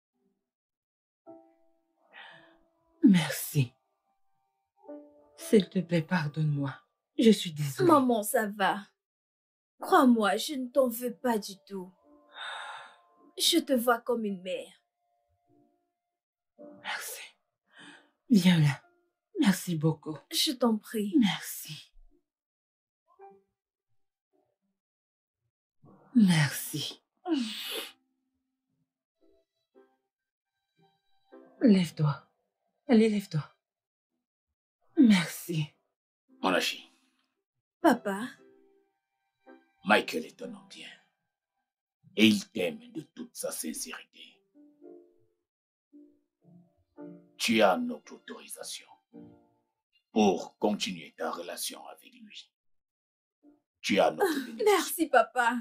Merci. S'il te plaît, pardonne-moi. Je suis désolée. Maman, ça va. Crois-moi, je ne t'en veux pas du tout. Je te vois comme une mère. Merci. Viens là. Merci beaucoup. Je t'en prie. Merci. Merci. Lève-toi. Allez, lève-toi. Merci. Monachi, Papa, Michael est un homme bien. Et il t'aime de toute sa sincérité. Tu as notre autorisation pour continuer ta relation avec lui. Tu as notre bénédiction. merci papa.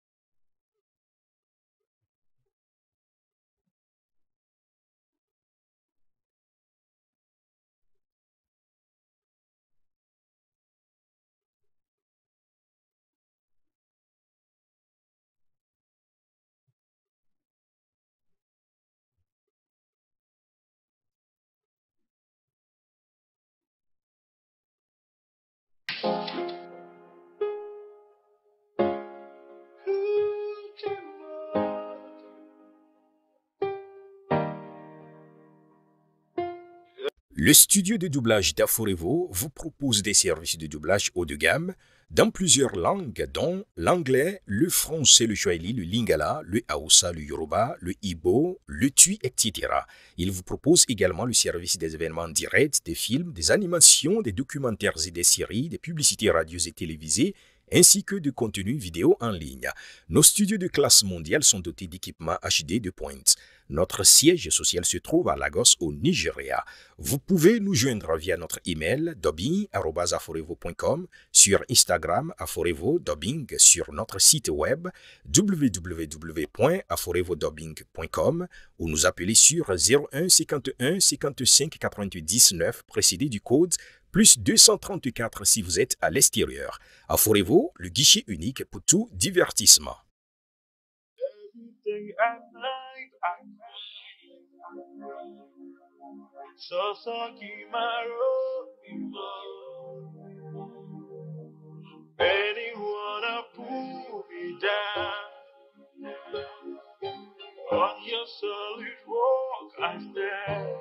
Le studio de doublage d'Aforevo vous propose des services de doublage haut de gamme dans plusieurs langues, dont l'anglais, le français, le swahili, le lingala, le haoussa, le yoruba, le ibo, le tui, et cetera. Il vous propose également le service des événements directs, des films, des animations, des documentaires et des séries, des publicités radios et télévisées, ainsi que de contenus vidéo en ligne. Nos studios de classe mondiale sont dotés d'équipements H D de pointe. Notre siège social se trouve à Lagos, au Nigeria. Vous pouvez nous joindre via notre email dubbing arobase aforevo point com, sur Instagram aforevo dubbing, sur notre site web w w w point aforevodubbing point com ou nous appeler sur zéro un cinquante et un cinquante-cinq quatre-vingt-dix-neuf précédé du code plus deux cent trente-quatre si vous êtes à l'extérieur. Aforevo, le guichet unique pour tout divertissement. Everything at night I Sasaki Maro Betty wanna pull me down on your solid walk I stand.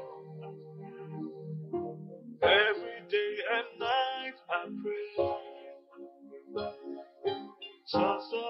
Every day and night I pray Sasaki